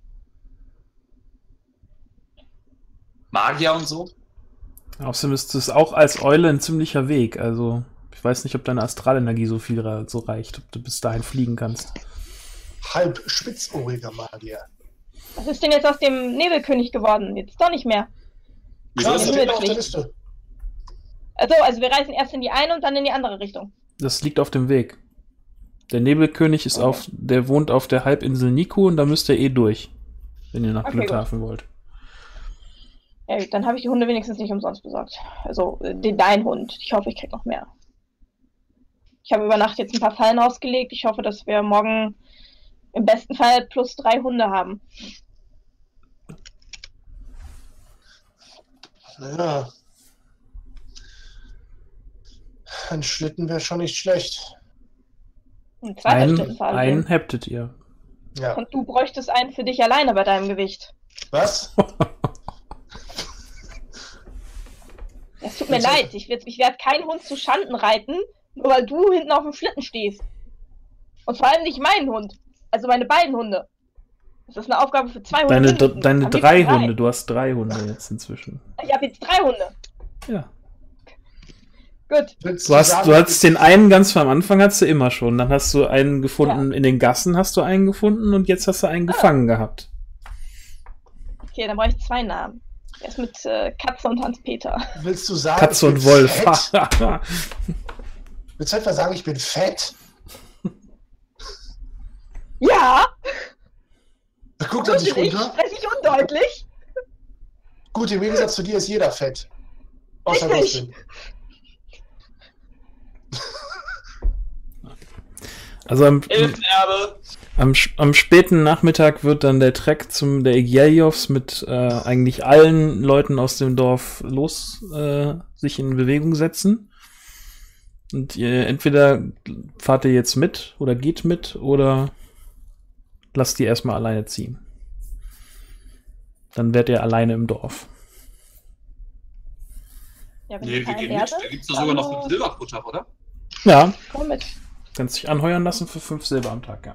Magier und so? Außerdem ist es auch als Eule ein ziemlicher Weg. Also, ich weiß nicht, ob deine Astralenergie so reicht, ob du bis dahin fliegen kannst. Halb spitzohriger Magier. Was ist denn jetzt aus dem Nebelkönig geworden? Jetzt doch nicht mehr. Wieso Ja, ist das das? steht auf der Liste. Also wir reisen erst in die eine und dann in die andere Richtung. Das liegt auf dem Weg. Der Nebelkönig ist der wohnt auf der Halbinsel Niku und da müsst ihr durch, wenn ihr nach Okay, Glüthafen wollt. Ja, dann habe ich die Hunde wenigstens nicht umsonst besorgt. Also dein Hund. Ich hoffe, ich krieg noch mehr. Ich habe über Nacht jetzt ein paar Fallen ausgelegt. Ich hoffe, dass wir morgen im besten Fall plus 3 Hunde haben. Naja. Ein Schlitten wäre schon nicht schlecht. Ein zweiter Schlitten vor allem. Einen hättet ihr. Ja. Und du bräuchtest einen für dich alleine bei deinem Gewicht. Was? Es tut mir leid, ich werde keinen Hund zu Schanden reiten, nur weil du hinten auf dem Schlitten stehst. Und vor allem nicht meinen Hund. Also meine beiden Hunde. Das ist eine Aufgabe für 2 Hunde. Deine 3 Hunde. Du hast 3 Hunde jetzt inzwischen. Ich habe jetzt 3 Hunde. Ja. Gut. Willst Du sagen, hast den einen ganz am Anfang hast du immer schon. Dann hast du einen gefunden, in den Gassen hast du einen gefunden und jetzt hast du einen gefangen gehabt. Okay, dann brauche ich 2 Namen. Er ist mit Katze und Hans-Peter. willst du sagen, Katze ich und bin Wolf. fett? Willst du etwa sagen, ich bin fett? Ja! Guckt er sich runter? Spreche ich undeutlich? Gut, im Gegensatz zu dir ist jeder fett. Außer Richtig. Gustin. Also Elfenerbe. am späten Nachmittag wird dann der Trek der Egyeljovs mit eigentlich allen Leuten aus dem Dorf sich in Bewegung setzen. Und ihr entweder fahrt ihr jetzt mit oder geht mit oder lasst die erstmal alleine ziehen. Dann werdet ihr alleine im Dorf. Ja, wenn Nee, ich wir keinen gehen mit. erde, Da gibt es doch sogar noch 5 Silberfutter, oder? Ja, komm mit. kannst dich anheuern lassen für 5 Silber am Tag, ja.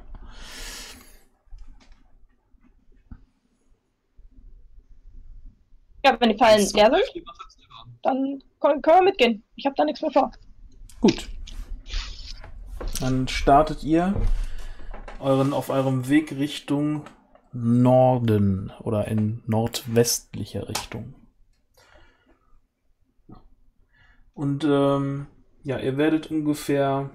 Ja, wenn die Fallen leer sind, 5 Silber. dann können wir mitgehen. Ich habe da nichts mehr vor. Gut. Dann startet ihr auf eurem Weg Richtung Norden oder in nordwestlicher Richtung. Und ja, ihr werdet ungefähr,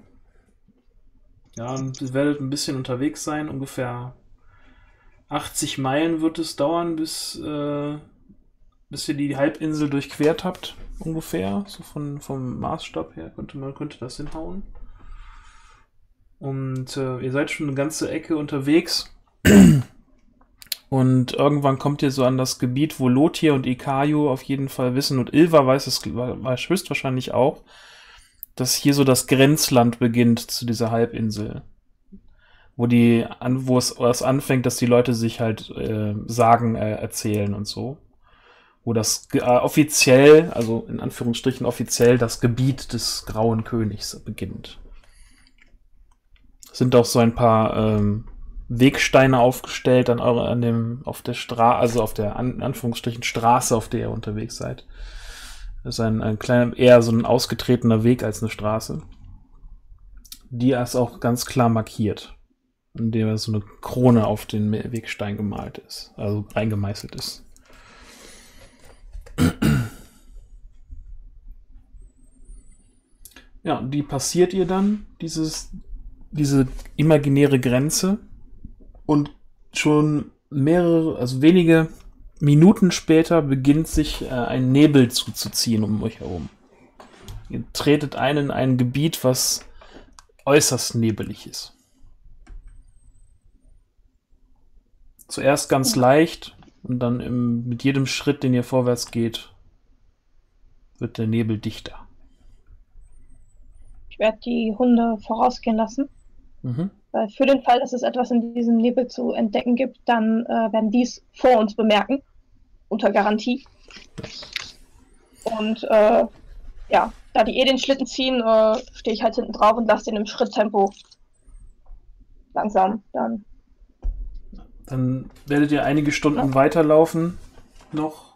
ihr werdet ein bisschen unterwegs sein, ungefähr 80 Meilen wird es dauern, bis ihr die Halbinsel durchquert habt, ungefähr, so vom Maßstab her könnte das hinhauen. Und ihr seid schon eine ganze Ecke unterwegs. Und irgendwann kommt ihr so an das Gebiet, wo Lothir und Ikayo auf jeden Fall wissen, und Ilva weiß es höchstwahrscheinlich auch, dass hier so das Grenzland beginnt zu dieser Halbinsel. Wo es anfängt, dass die Leute sich halt Sagen erzählen und so. Wo das offiziell, also in Anführungsstrichen offiziell, das Gebiet des Grauen Königs beginnt. Sind auch so ein paar Wegsteine aufgestellt auf der Straße, also auf der in Anführungsstrichen Straße, auf der ihr unterwegs seid. Das ist ein kleiner, eher so ein ausgetretener Weg als eine Straße. Die ist auch ganz klar markiert, in der so eine Krone auf den Wegstein gemalt ist, also eingemeißelt ist. Ja, die passiert ihr dann, diese imaginäre Grenze, und schon wenige Minuten später beginnt sich ein Nebel zuzuziehen um euch herum. Ihr tretet in ein Gebiet, was äußerst nebelig ist. Zuerst ganz leicht und dann mit jedem Schritt, den ihr vorwärts geht, wird der Nebel dichter. Ich werde die Hunde vorausgehen lassen. Mhm. Weil für den Fall, dass es etwas in diesem Nebel zu entdecken gibt, dann werden die es vor uns bemerken. Unter Garantie. Und ja, da die den Schlitten ziehen, stehe ich halt hinten drauf und lasse den im Schritttempo langsam dann. Dann werdet ihr einige Stunden weiterlaufen noch.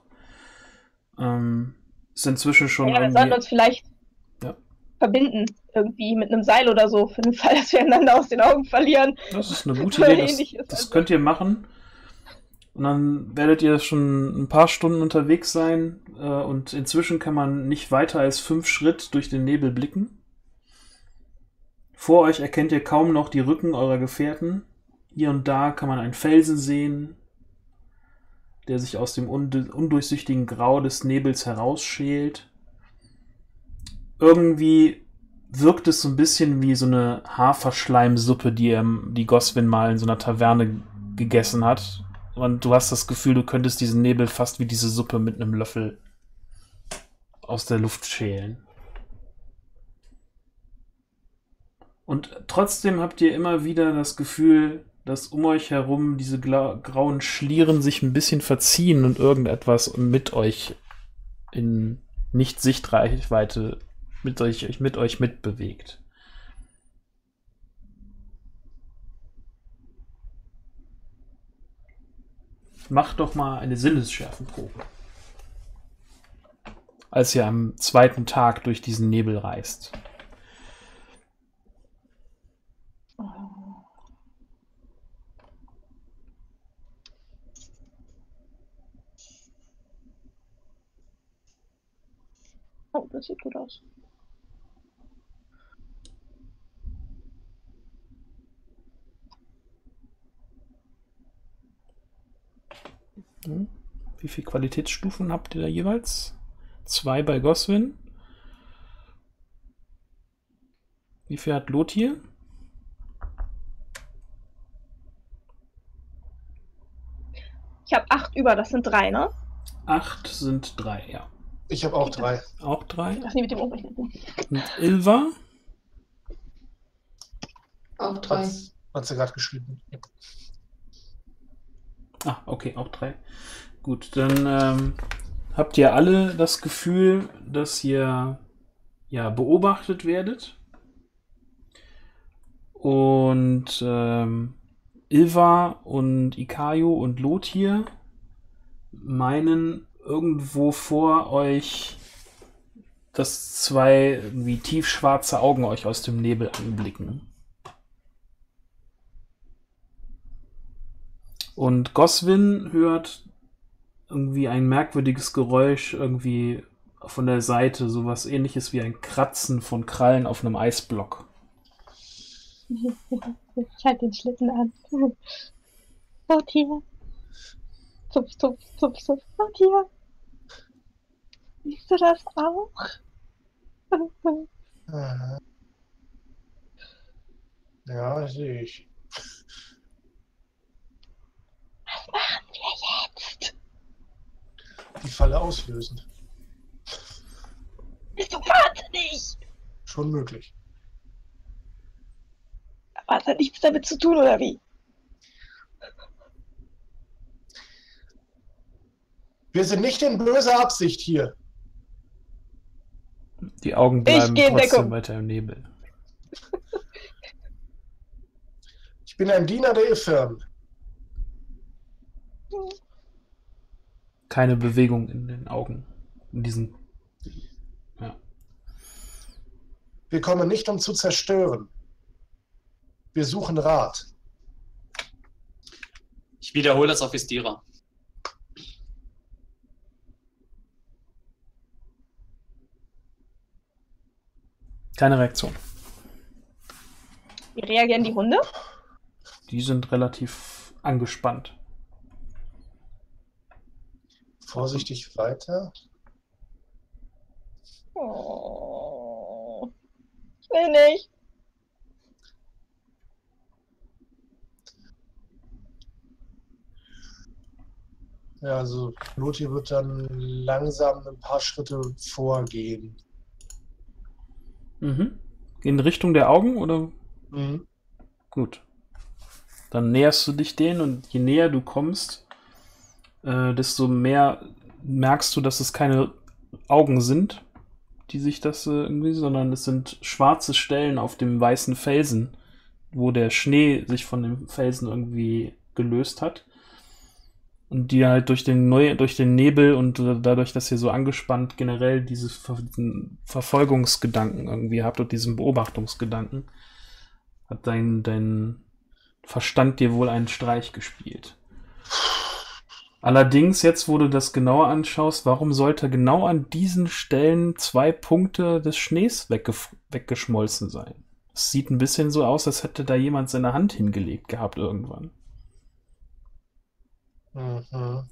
Ist inzwischen schon Ja, wir sollten uns vielleicht verbinden, irgendwie mit einem Seil oder so, für den Fall, dass wir einander aus den Augen verlieren. Das ist eine gute Idee, das könnt ihr machen. Und dann werdet ihr schon ein paar Stunden unterwegs sein und inzwischen kann man nicht weiter als 5 Schritt durch den Nebel blicken. Vor euch erkennt ihr kaum noch die Rücken eurer Gefährten. Hier und da kann man einen Felsen sehen, der sich aus dem undurchsichtigen Grau des Nebels herausschält. Irgendwie wirkt es so ein bisschen wie so eine Haferschleimsuppe, die Goswin mal in so einer Taverne gegessen hat. Und du hast das Gefühl, du könntest diesen Nebel fast wie diese Suppe mit einem Löffel aus der Luft schälen. Und trotzdem habt ihr immer wieder das Gefühl, dass um euch herum diese grauen Schlieren sich ein bisschen verziehen und irgendetwas mit euch in Nicht-Sichtreichweite mit euch mitbewegt. Macht doch mal eine Sinnesschärfenprobe. Als ihr am zweiten Tag durch diesen Nebel reist. Oh, das sieht gut aus. Wie viele Qualitätsstufen habt ihr da jeweils? 2 bei Goswin. Wie viel hat Lothir? Ich habe 8 über, das sind 3, ne? 8 sind 3, ja. Ich habe auch 3. Auch 3. Ach nee, mit dem Umrechnen. Und Ilva? Auch 3. Hat sie gerade geschrieben. Ah, okay, auch 3. Gut, dann habt ihr alle das Gefühl, dass ihr ja beobachtet werdet. Und Ilva und Ikayo und Lothir meinen irgendwo vor euch, dass 2 irgendwie tiefschwarze Augen euch aus dem Nebel anblicken. Und Goswin hört irgendwie ein merkwürdiges Geräusch irgendwie von der Seite, sowas ähnliches wie ein Kratzen von Krallen auf einem Eisblock. Ich halte den Schlitten an. Lothir. Zupf, zupf, zupf, zupf. Lothir. Siehst du das auch? Ja, sehe ich. Was machen wir jetzt? Die Falle auslösen. Bist du wahnsinnig? Schon möglich. Aber es hat nichts damit zu tun, oder wie? Wir sind nicht in böser Absicht hier. Die Augen bleiben geh in trotzdem Deckung. weiter im Nebel. Ich bin ein Diener der Ifirm. Keine Bewegung in den Augen. In diesen. Ja. Wir kommen nicht, um zu zerstören. Wir suchen Rat. Ich wiederhole das auf Istira. Keine Reaktion. Wie reagieren die Hunde? Die sind relativ angespannt. Vorsichtig weiter. Oh. Ich will nicht. Ja, also Lothir wird dann langsam ein paar Schritte vorgehen. Mhm. In Richtung der Augen oder? Mhm. Gut. Dann näherst du dich denen und je näher du kommst, desto mehr merkst du, dass es keine Augen sind, die sich das irgendwie, sondern es sind schwarze Stellen auf dem weißen Felsen, wo der Schnee sich von dem Felsen irgendwie gelöst hat. Und die halt durch den Nebel und dadurch, dass ihr so angespannt generell diesen Verfolgungsgedanken irgendwie habt und diesen Beobachtungsgedanken, hat dein Verstand dir wohl einen Streich gespielt. Allerdings, jetzt wo du das genauer anschaust, warum sollte genau an diesen Stellen 2 Punkte des Schnees weggeschmolzen sein? Es sieht ein bisschen so aus, als hätte da jemand seine Hand hingelegt gehabt irgendwann. Mhm.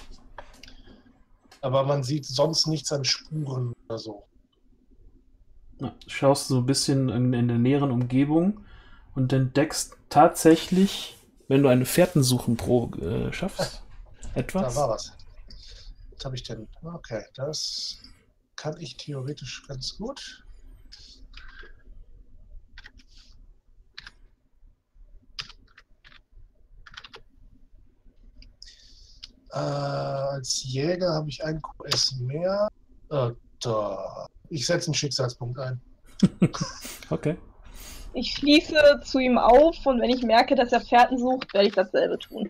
Aber man sieht sonst nichts an Spuren oder so. Ja, schaust so ein bisschen in der näheren Umgebung und entdeckst tatsächlich, wenn du eine Fährtensuchenprobe schaffst, Da etwas. war was. Was habe ich denn? Okay, das kann ich theoretisch ganz gut. Als Jäger habe ich einen QS mehr. Da. Ich setze einen Schicksalspunkt ein. Okay. Ich schließe zu ihm auf und wenn ich merke, dass er Fährten sucht, werde ich dasselbe tun.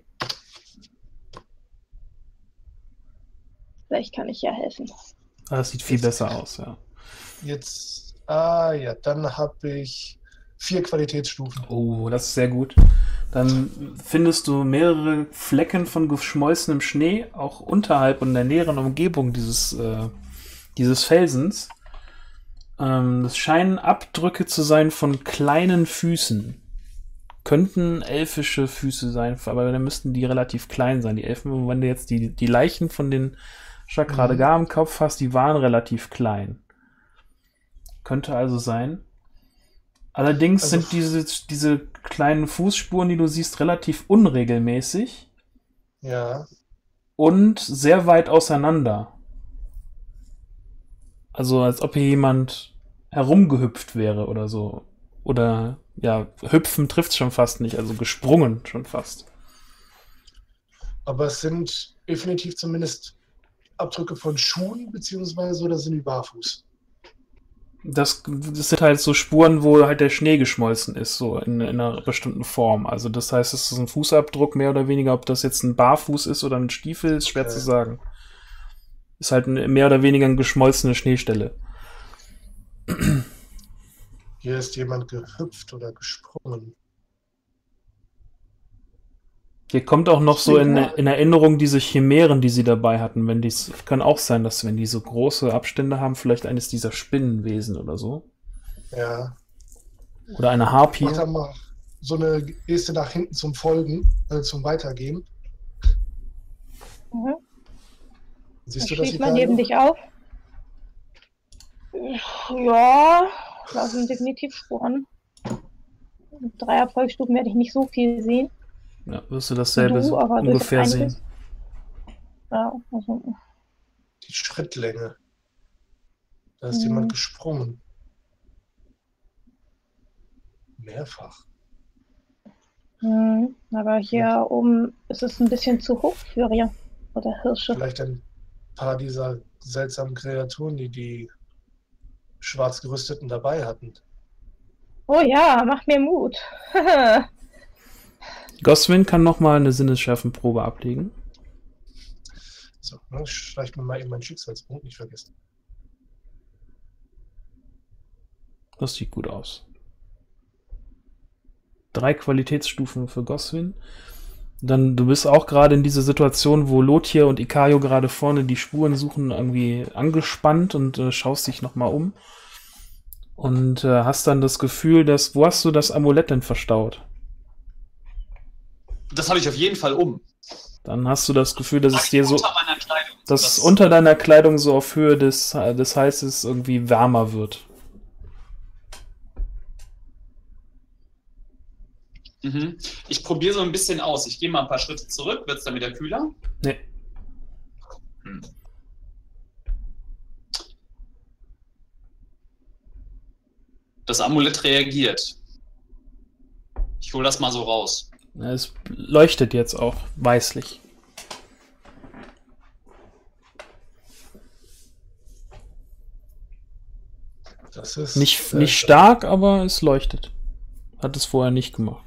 Vielleicht kann ich ja helfen. Das sieht viel besser aus, ja. Jetzt, ja, dann habe ich 4 Qualitätsstufen. Oh, das ist sehr gut. Dann findest du mehrere Flecken von geschmolzenem Schnee, auch unterhalb und in der näheren Umgebung dieses Felsens. Das scheinen Abdrücke zu sein von kleinen Füßen. Könnten elfische Füße sein, aber dann müssten die relativ klein sein. Die Elfen, wenn du jetzt die Leichen von den Chakradagar im Kopf hast, die waren relativ klein. Könnte also sein. Allerdings Also sind diese kleinen Fußspuren, die du siehst, relativ unregelmäßig Ja, und sehr weit auseinander. Also als ob hier jemand herumgehüpft wäre oder so. Oder ja, hüpfen trifft schon fast nicht, also gesprungen schon fast. aber es sind definitiv zumindest Abdrücke von Schuhen, beziehungsweise oder sind die barfuß? Das sind halt so Spuren, wo halt der Schnee geschmolzen ist, so in einer bestimmten Form. Also das heißt, es ist ein Fußabdruck mehr oder weniger. Ob das jetzt ein Barfuß ist oder ein Stiefel, ist schwer Okay. zu sagen. Ist halt mehr oder weniger eine geschmolzene Schneestelle. Hier ist jemand gehüpft oder gesprungen. Hier kommt auch noch so in Erinnerung diese Chimären, die sie dabei hatten. Kann auch sein, dass wenn die so große Abstände haben, vielleicht eines dieser Spinnenwesen oder so. Ja. Oder eine Harpie. Mach da mal so eine Geste nach hinten zum Folgen, zum Weitergehen. Mhm. Siehst Ich du das, schließe mal neben Italia? dich auf. Ja, da sind definitiv Spuren. Mit 3 Erfolgsstufen werde ich nicht so viel sehen. Ja, wirst du dasselbe Du, aber ungefähr durchaus sehen. einiges. Ja, also, Die Schrittlänge. Da ist jemand Mhm. gesprungen. Mehrfach. aber hier oben ist es ein bisschen zu hoch für Rehe oder Hirsche. Vielleicht ein paar dieser seltsamen Kreaturen, die die schwarz gerüsteten dabei hatten. Oh ja, mach mir Mut. Goswin kann nochmal eine Sinnesschärfenprobe ablegen. So, ne, schleicht mir mal eben meinen Schicksalspunkt, nicht vergessen. Das sieht gut aus. 3 Qualitätsstufen für Goswin. Dann, du bist auch gerade in dieser Situation, wo Lothir und Ikayo gerade vorne die Spuren suchen, irgendwie angespannt und schaust dich nochmal um. Und hast dann das Gefühl, wo hast du das Amulett denn verstaut? Das habe ich auf jeden Fall um. Dann hast du das Gefühl, dass es dir so, Unter meiner Kleidung. dass unter deiner Kleidung so auf Höhe des Halses irgendwie wärmer wird. Mhm. Ich probiere so ein bisschen aus. Ich gehe mal ein paar Schritte zurück. Wird es dann wieder kühler? Nee. Das Amulett reagiert. Ich hole das mal so raus. Es leuchtet jetzt auch weißlich. Das ist Nicht stark, aber es leuchtet. Hat es vorher nicht gemacht.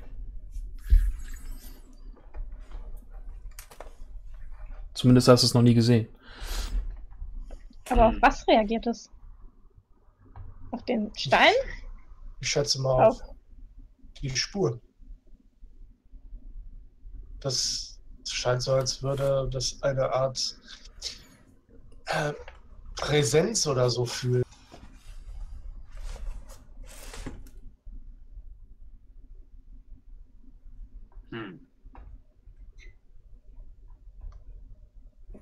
Zumindest hast du es noch nie gesehen. Aber auf was reagiert es? Auf den Stein? Ich schätze mal auf Auf. die Spuren. Das scheint so, als würde das eine Art Präsenz oder so fühlen. Hm.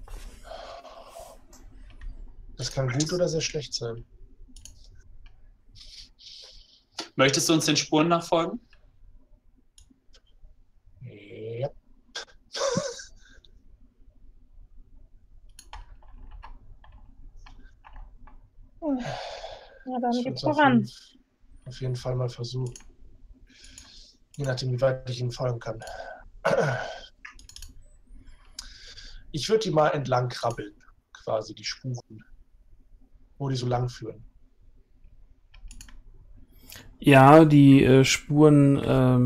Das kann gut oder sehr schlecht sein. Möchtest du uns den Spuren nachfolgen? Ja. Ja, dann Ich geht's würd's voran. auf jeden Fall mal versuchen. Je nachdem, wie weit ich ihnen folgen kann. Ich würde die mal entlang krabbeln, quasi die Spuren, wo die so lang führen. Ja, die Spuren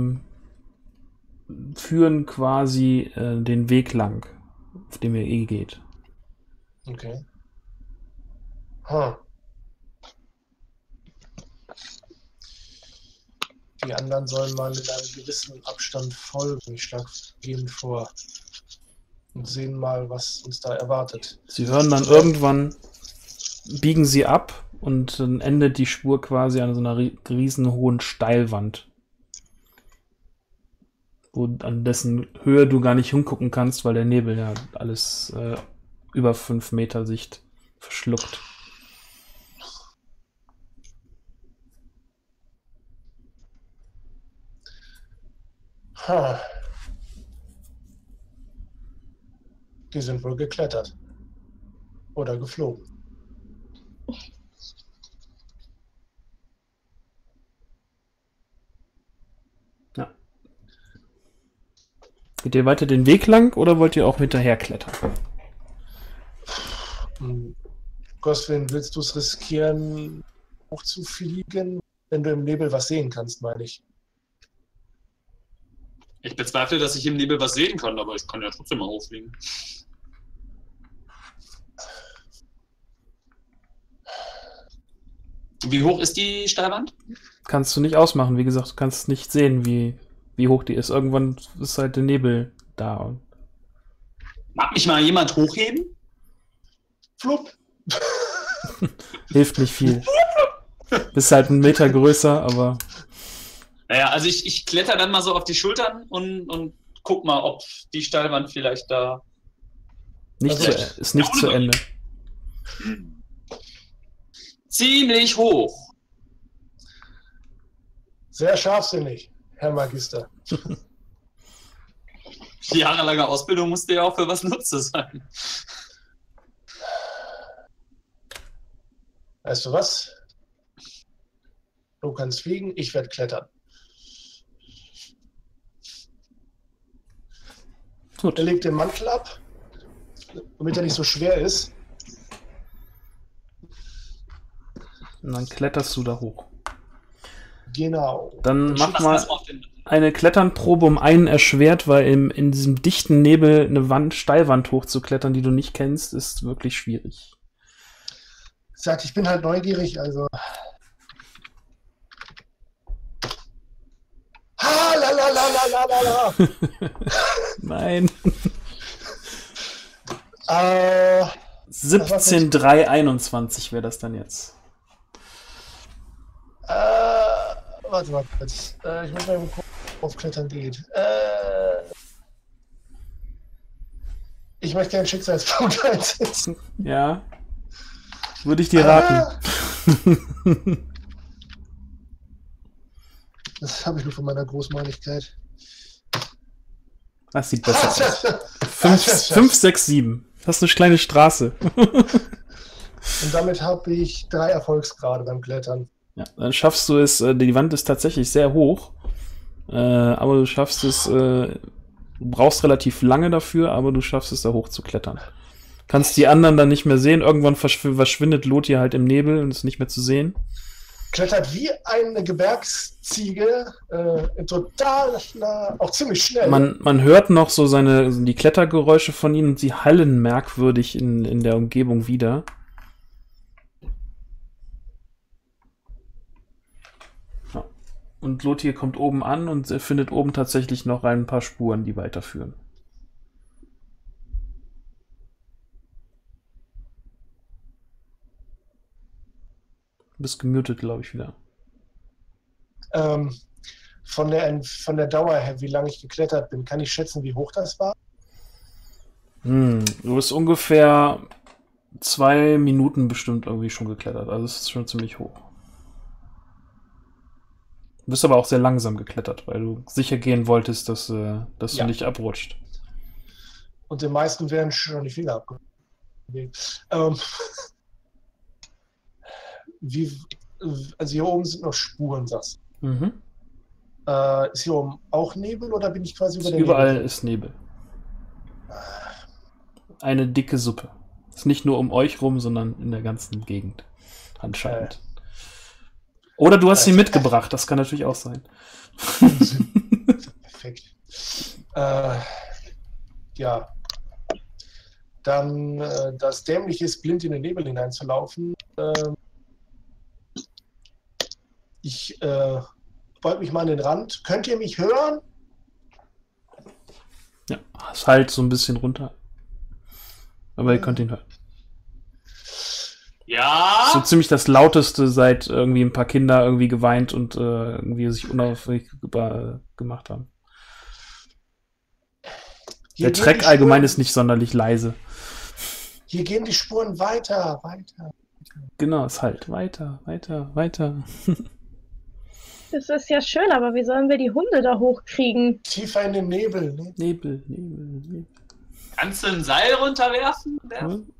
führen quasi den Weg lang, auf dem ihr eh geht. Okay. Hm. Die anderen sollen mal in einem gewissen Abstand folgen. Ich schlage gehen vor und sehen mal, was uns da erwartet. Sie hören dann irgendwann, biegen sie ab und dann endet die Spur quasi an so einer riesen hohen Steilwand, an dessen Höhe du gar nicht hingucken kannst, weil der Nebel ja alles über 5 Meter Sicht verschluckt. Ha. Die sind wohl geklettert. Oder geflogen. Ja. Geht ihr weiter den Weg lang oder wollt ihr auch hinterher klettern? Goswin, willst du es riskieren, hochzufliegen, wenn du im Nebel was sehen kannst, meine ich? Ich bezweifle, dass ich im Nebel was sehen kann, aber ich kann ja trotzdem mal hochfliegen. Wie hoch ist die Steilwand? Kannst du nicht ausmachen, wie gesagt, du kannst nicht sehen, wie hoch die ist. Irgendwann ist halt der Nebel da. Mag mich mal jemand hochheben? Flupp! Hilft nicht viel. Bist halt 1 Meter größer, aber Naja, also ich kletter dann mal so auf die Schultern und guck mal, ob die Steilwand vielleicht da... ist nicht zu Ende. Ziemlich hoch. Sehr scharfsinnig, Herr Magister. Die jahrelange Ausbildung musste ja auch für was Nutze sein. Weißt du was? Du kannst fliegen, ich werde klettern. Gut. Er legt den Mantel ab, damit er nicht so schwer ist. Und dann kletterst du da hoch. Genau. Dann mach Schmeiß mal das auf den- eine Kletternprobe um einen erschwert, weil in diesem dichten Nebel eine Steilwand hochzuklettern, die du nicht kennst, ist wirklich schwierig. Sagt, ich bin halt neugierig, also. Ha, la, la, la, la, la, la, la. Nein. 17, 17,321 wäre das dann jetzt. warte mal kurz. Ich muss mal gucken, worauf Klettern geht. Ich möchte gerne Schicksalspunkt einsetzen. Ja. Würde ich dir raten. Das habe ich nur von meiner Großmauligkeit. Das sieht besser aus. 5, 6, 7. Das ist eine kleine Straße. Und damit habe ich 3 Erfolgsgrade beim Klettern. Ja, dann schaffst du es, die Wand ist tatsächlich sehr hoch, aber du schaffst es, du brauchst relativ lange dafür, aber du schaffst es, da hoch zu klettern. Kannst die anderen dann nicht mehr sehen, irgendwann verschwindet Lothar halt im Nebel und ist nicht mehr zu sehen. Klettert wie eine Gebirgsziege, total, auch ziemlich schnell. Man hört noch so die Klettergeräusche von ihnen und sie hallen merkwürdig in der Umgebung wieder. Ja. Und Lothar kommt oben an und er findet oben tatsächlich noch ein paar Spuren, die weiterführen. Du bist gemutet, glaube ich, wieder. Von der Dauer her, wie lange ich geklettert bin, kann ich schätzen, wie hoch das war? Du bist ungefähr 2 Minuten bestimmt irgendwie schon geklettert. Also es ist schon ziemlich hoch. Du bist aber auch sehr langsam geklettert, weil du sicher gehen wolltest, dass du Ja. nicht abrutscht. Und den meisten werden schon die Finger abgegangen. Also hier oben sind noch Spuren, sagst Mhm. du. Ist hier oben auch Nebel oder bin ich quasi über der Überall Nebel? ist Nebel. Eine dicke Suppe. Ist nicht nur um euch rum, sondern in der ganzen Gegend. Anscheinend. Oder du hast sie mitgebracht, das kann natürlich auch sein. Perfekt. Ja. Dann das Dämliche ist, blind in den Nebel hineinzulaufen. Ich beug mich mal an den Rand. Könnt ihr mich hören? Ja, es halt so ein bisschen runter. Aber ihr könnt ihn hören. Ja. So ziemlich das Lauteste, seit irgendwie ein paar Kinder irgendwie geweint und irgendwie sich unaufregend gemacht haben. Hier Der gehen Treck die allgemein Spuren- ist nicht sonderlich leise. Hier gehen die Spuren weiter. Genau, es halt weiter. Das ist ja schön, aber wie sollen wir die Hunde da hochkriegen? Tiefer in den Nebel. Ne? Nebel. Kannst du ein Seil runterwerfen? Hm?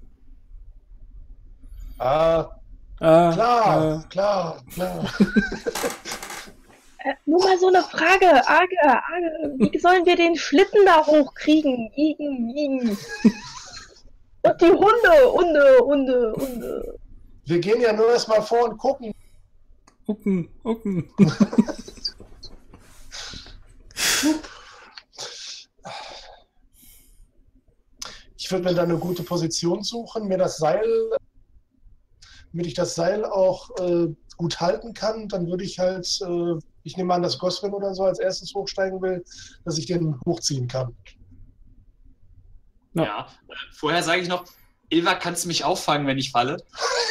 Klar. Nur mal so eine Frage, Arge, wie sollen wir den Schlitten da hochkriegen? Igen. Und die Hunde. Wir gehen ja nur erstmal vor und gucken. Gucken. Ich würde mir dann eine gute Position suchen, damit ich das Seil auch gut halten kann. Dann würde ich halt, ich nehme an, dass Goswin oder so als erstes hochsteigen will, dass ich den hochziehen kann. Ja. Ja. Vorher sage ich noch, Ilva, kannst du mich auffangen, wenn ich falle?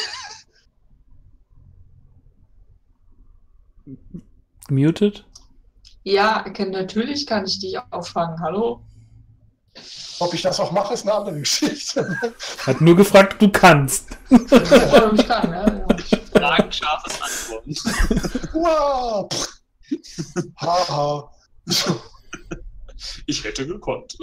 Muted? Ja, natürlich kann ich dich auffangen. Hallo? Ob ich das auch mache, ist eine andere Geschichte. Hat nur gefragt, ob du kannst. Ja, ich kann, ja. Fragen, scharfes Antworten. Wow. Haha. Ich hätte gekonnt.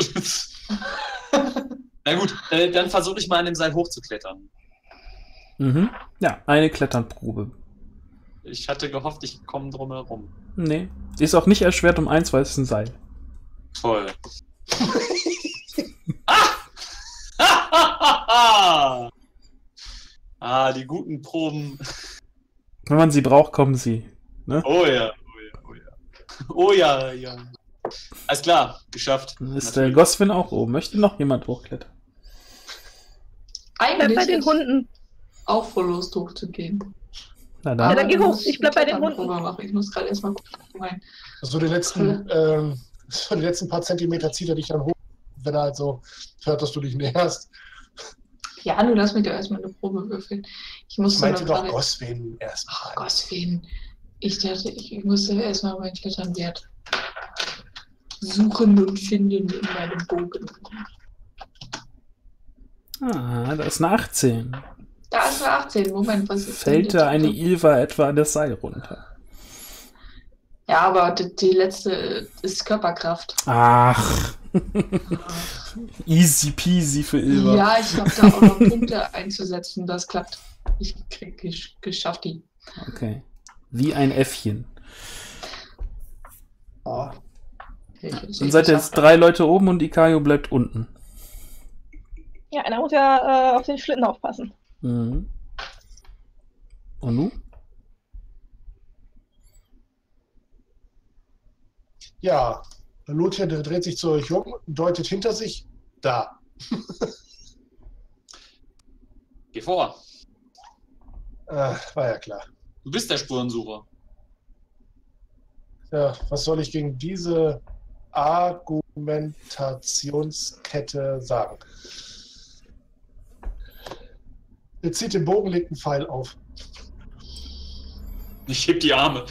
Na gut, dann versuche ich mal an dem Seil hochzuklettern. Mhm. Ja, eine Kletternprobe. Ich hatte gehofft, ich komme drum herum. Nee. Ist auch nicht erschwert um 1, weil es ist ein Seil. Toll. Die guten Proben. Wenn man sie braucht, kommen sie. Ne? Oh ja. Oh ja. Alles klar, geschafft. Dann ist der Goswin auch oben. Möchte noch jemand hochklettern? Bleib Eigentlich bei den ist Hunden. auch voll Lust hochzugehen. Na Ja, dann. dann geh hoch. muss Ich bleib bei den eine Hunden. Kletternprobe machen. Ich muss gerade erstmal gucken. So die letzten paar Zentimeter zieht er dich dann hoch, wenn er halt so hört, dass du dich näherst. Ja, nur lass mich doch erstmal eine Probe würfeln. Ich Ich musste meinte nur doch gerade. Goswin erstmal. Ach Goswin. Ich dachte, ich musste erstmal meinen Kletternwert suchen und finden in meinem Bogen. Ah, da ist eine 18. Da ist eine 18. Moment, was ist Fällt denn da eine jetzt? Ilva etwa das Seil runter? Ja, aber die letzte ist Körperkraft. Ach. Easy peasy für Ilva. Ja, ich habe da auch noch Punkte einzusetzen. Das klappt. Ich krieg geschafft die. Okay. Wie ein Äffchen. Oh. Dann seid ihr jetzt 3 Leute oben und Ikayo bleibt unten. Ja, einer muss ja auf den Schlitten aufpassen. Mhm. Und nu? Ja, Lothar dreht sich zu euch um, deutet hinter sich, da. Geh vor. War ja klar. Du bist der Spurensucher. Ja, was soll ich gegen diese Argumentationskette sagen? Er zieht den Bogen, legt einen Pfeil auf. Ich heb die Arme.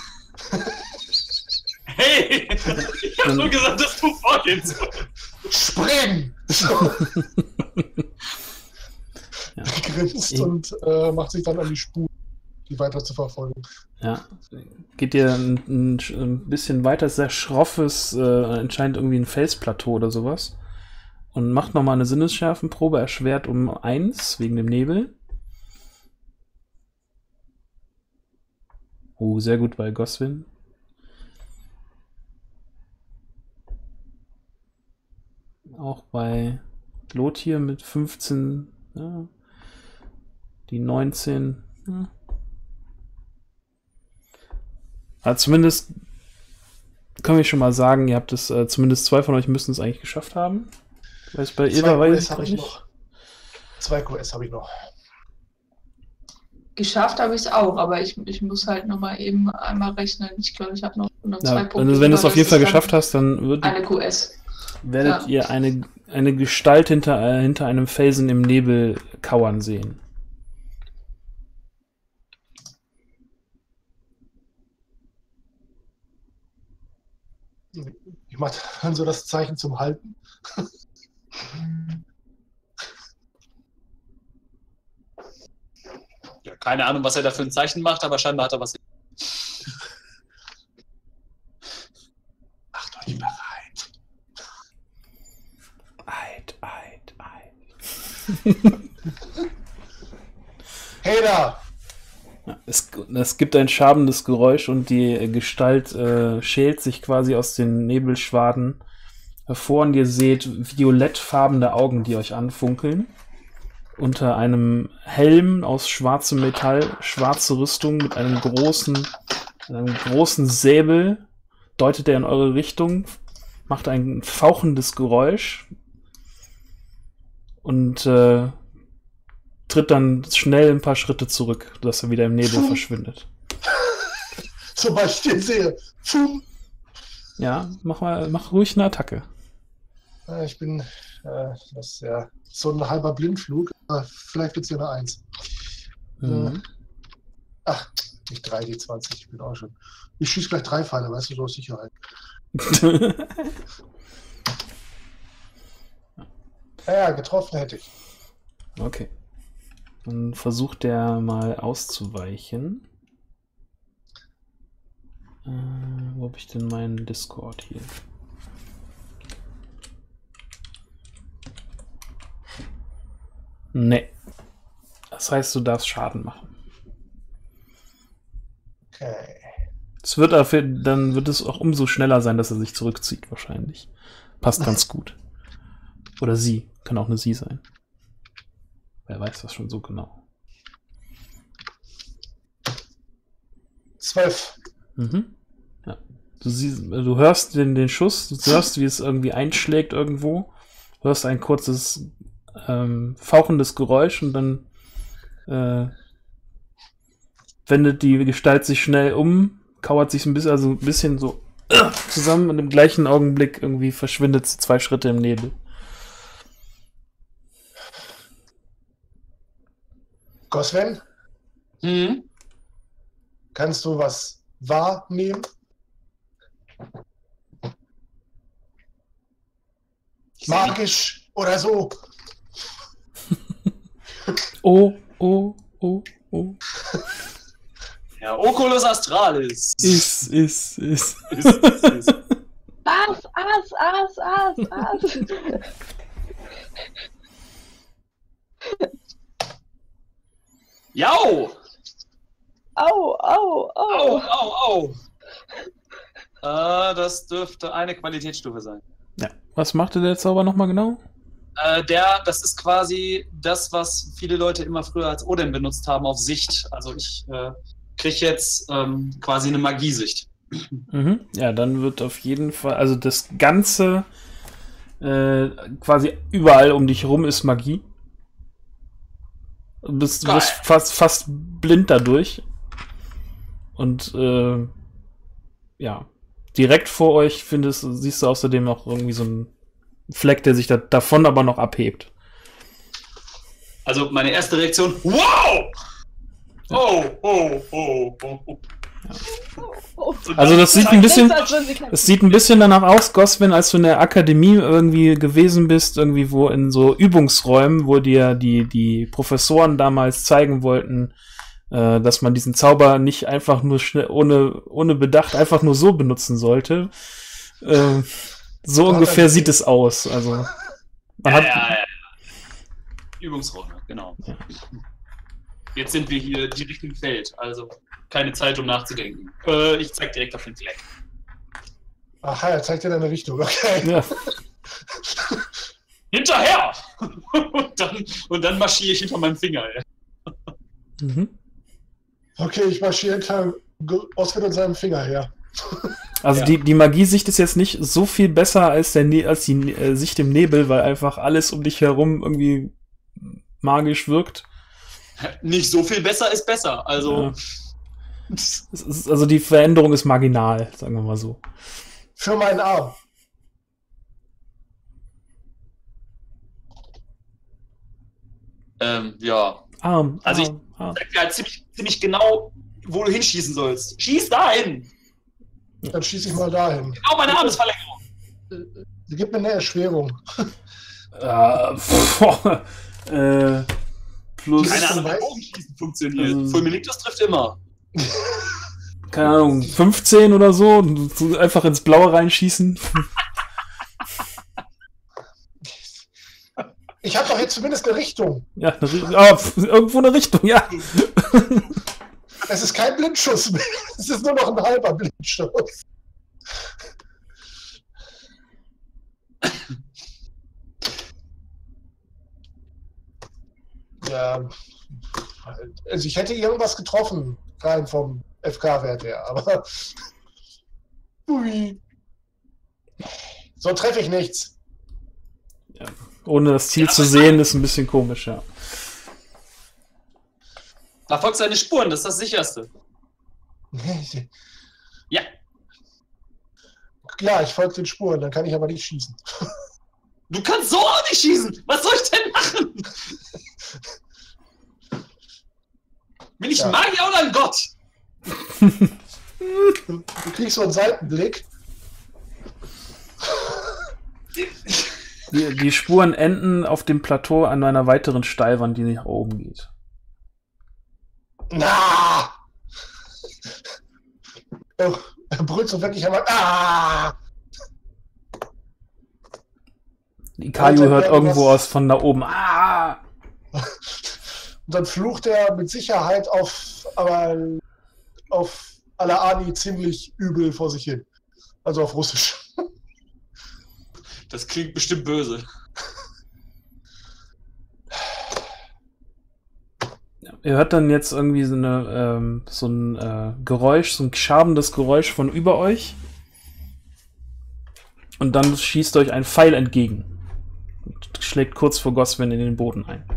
Hey! Ich hab nur gesagt, dass du vorgehen sollst. Spring! Ja. Er grinst Ich- und macht sich dann an die Spur. die weiter zu verfolgen. Ja. Geht ihr ein bisschen weiter, sehr schroffes, anscheinend irgendwie ein Felsplateau oder sowas. Und macht nochmal eine Sinnesschärfenprobe, erschwert um 1 wegen dem Nebel. Oh, sehr gut bei Goswin. Auch bei Lothir mit 15, ja, die 19. Ja. Aber zumindest kann ich schon mal sagen, ihr habt es, zumindest 2 von euch müssen es eigentlich geschafft haben. Weiß bei Eva weiß ich habe ich nicht. noch. 2 QS habe ich noch. Geschafft habe ich es auch, aber ich muss halt nochmal eben einmal rechnen. Ich glaube, ich habe noch 2 Ja, Punkte. wenn du es auf jeden Fall dann geschafft hast, dann eine QS. werdet ihr eine Gestalt hinter einem Felsen im Nebel kauern sehen. Ich mache dann so das Zeichen zum Halten. Ja, keine Ahnung, was er da für ein Zeichen macht, aber scheinbar hat er was. Macht euch bereit. Eid. Hey da! Es gibt ein schabendes Geräusch und die Gestalt schält sich quasi aus den Nebelschwaden hervor und ihr seht violettfarbene Augen, die euch anfunkeln. Unter einem Helm aus schwarzem Metall, schwarze Rüstung mit einem großen Säbel, deutet er in eure Richtung, macht ein fauchendes Geräusch und tritt dann schnell ein paar Schritte zurück, dass er wieder im Nebel verschwindet. Sobald ich den sehe. Pfum. Ja, mach ruhig eine Attacke. Ich bin, das ist ja so ein halber Blindflug. Vielleicht wird es ja eine 1. Mhm. Ach, nicht 3, die 20. Ich bin auch schon. Ich schieße gleich 3 Pfeile, weißt du, so aus Sicherheit. Ja, getroffen hätte ich. Okay. Dann versucht der mal auszuweichen. Wo habe ich denn meinen Discord hier? Nee. Das heißt, du darfst Schaden machen. Okay. Dann wird es auch umso schneller sein, dass er sich zurückzieht, wahrscheinlich. Passt ganz gut. Oder sie. Kann auch eine sie sein. Wer weiß das schon so genau. 12. Mhm. Ja. Du hörst den Schuss, du hörst, wie es irgendwie einschlägt irgendwo. Du hörst ein kurzes fauchendes Geräusch und dann wendet die Gestalt sich schnell um, kauert sich ein bisschen so zusammen und im gleichen Augenblick irgendwie verschwindet sie 2 Schritte im Nebel. Goswen, kannst du was wahrnehmen? Magisch oder so? Oh. Ja, Oculus Astralis. Ist. As. Jau! Au. Das dürfte eine Qualitätsstufe sein. Ja. Was machte der Zauber nochmal genau? Das ist quasi das, was viele Leute immer früher als Odin benutzt haben auf Sicht. Also ich kriege jetzt quasi eine Magiesicht. Mhm. Ja, dann wird auf jeden Fall, also das Ganze quasi überall um dich rum ist Magie. Du wirst fast blind dadurch. Und ja, direkt vor euch siehst du außerdem auch irgendwie so einen Fleck, der sich davon aber noch abhebt. Also meine erste Reaktion, wow! Oh. Also das sieht ein bisschen danach aus, Goswin, als du in der Akademie irgendwie gewesen bist, irgendwie wo in so Übungsräumen, wo dir die Professoren damals zeigen wollten, dass man diesen Zauber nicht einfach nur schnell, ohne Bedacht einfach nur so benutzen sollte. So ungefähr sieht es aus. Also, man hat, Übungsrunde, genau. Ja. Jetzt sind wir hier direkt im Feld, also keine Zeit, um nachzudenken. Ich zeig direkt auf den Fleck. Aha, er zeigt dir deine Richtung, okay. ja. Hinterher! und dann marschiere ich hinter meinem Finger. Ey. Mhm. Okay, ich marschiere hinter Oswald und seinem Finger her. Also Ja. die Magiesicht ist jetzt nicht so viel besser als die Sicht im Nebel, weil einfach alles um dich herum irgendwie magisch wirkt. Nicht so viel besser ist besser, also... Also die Veränderung ist marginal, sagen wir mal so. Für meinen Arm. Ja. Arm, Also Arm. Sag dir halt ziemlich genau, wo du hinschießen sollst. Schieß dahin! Dann schieße ich mal dahin. Genau, meine Armesverlängerung. Gib mir eine Erschwerung. Plus, Keine Ahnung, wie weiß- Bogenschießen funktioniert. Fulminictus trifft immer. keine Ahnung, 15 oder so, und einfach ins Blaue reinschießen. Ich habe doch jetzt zumindest eine Richtung. Ja, irgendwo eine Richtung, ja. Es ist kein Blindschuss mehr. Es ist nur noch ein halber Blindschuss. Ja. Also ich hätte irgendwas getroffen, rein vom FK-Wert her, aber. Ui. So treffe ich nichts. Ohne das Ziel Ja, zu aber- sehen, ist ein bisschen komisch, ja. Verfolgt seine Spuren, das ist das Sicherste. Ja. Ja, ich folge den Spuren, dann kann ich aber nicht schießen. Du kannst so auch nicht schießen! Was soll ich denn machen? Bin ich Ja. ein Magier oder ein Gott? Du kriegst so einen Seitenblick. Die Spuren enden auf dem Plateau an einer weiteren Steilwand, die nach oben geht. Na! Er brüllt so wirklich einmal. Ah! Ikayu Alter, hört wer irgendwo was- aus von da oben. Ah! Und dann flucht er mit Sicherheit auf Alaani ziemlich übel vor sich hin. Also auf Russisch. Das klingt bestimmt böse. Ihr hört dann jetzt irgendwie so ein Geräusch, so ein schabendes Geräusch von über euch. Und dann schießt euch ein Pfeil entgegen. Und schlägt kurz vor Goswin in den Boden ein.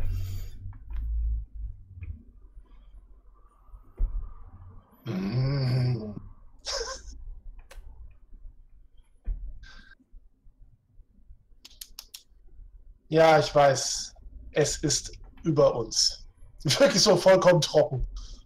Ja, ich weiß. Es ist über uns. Wirklich so vollkommen trocken.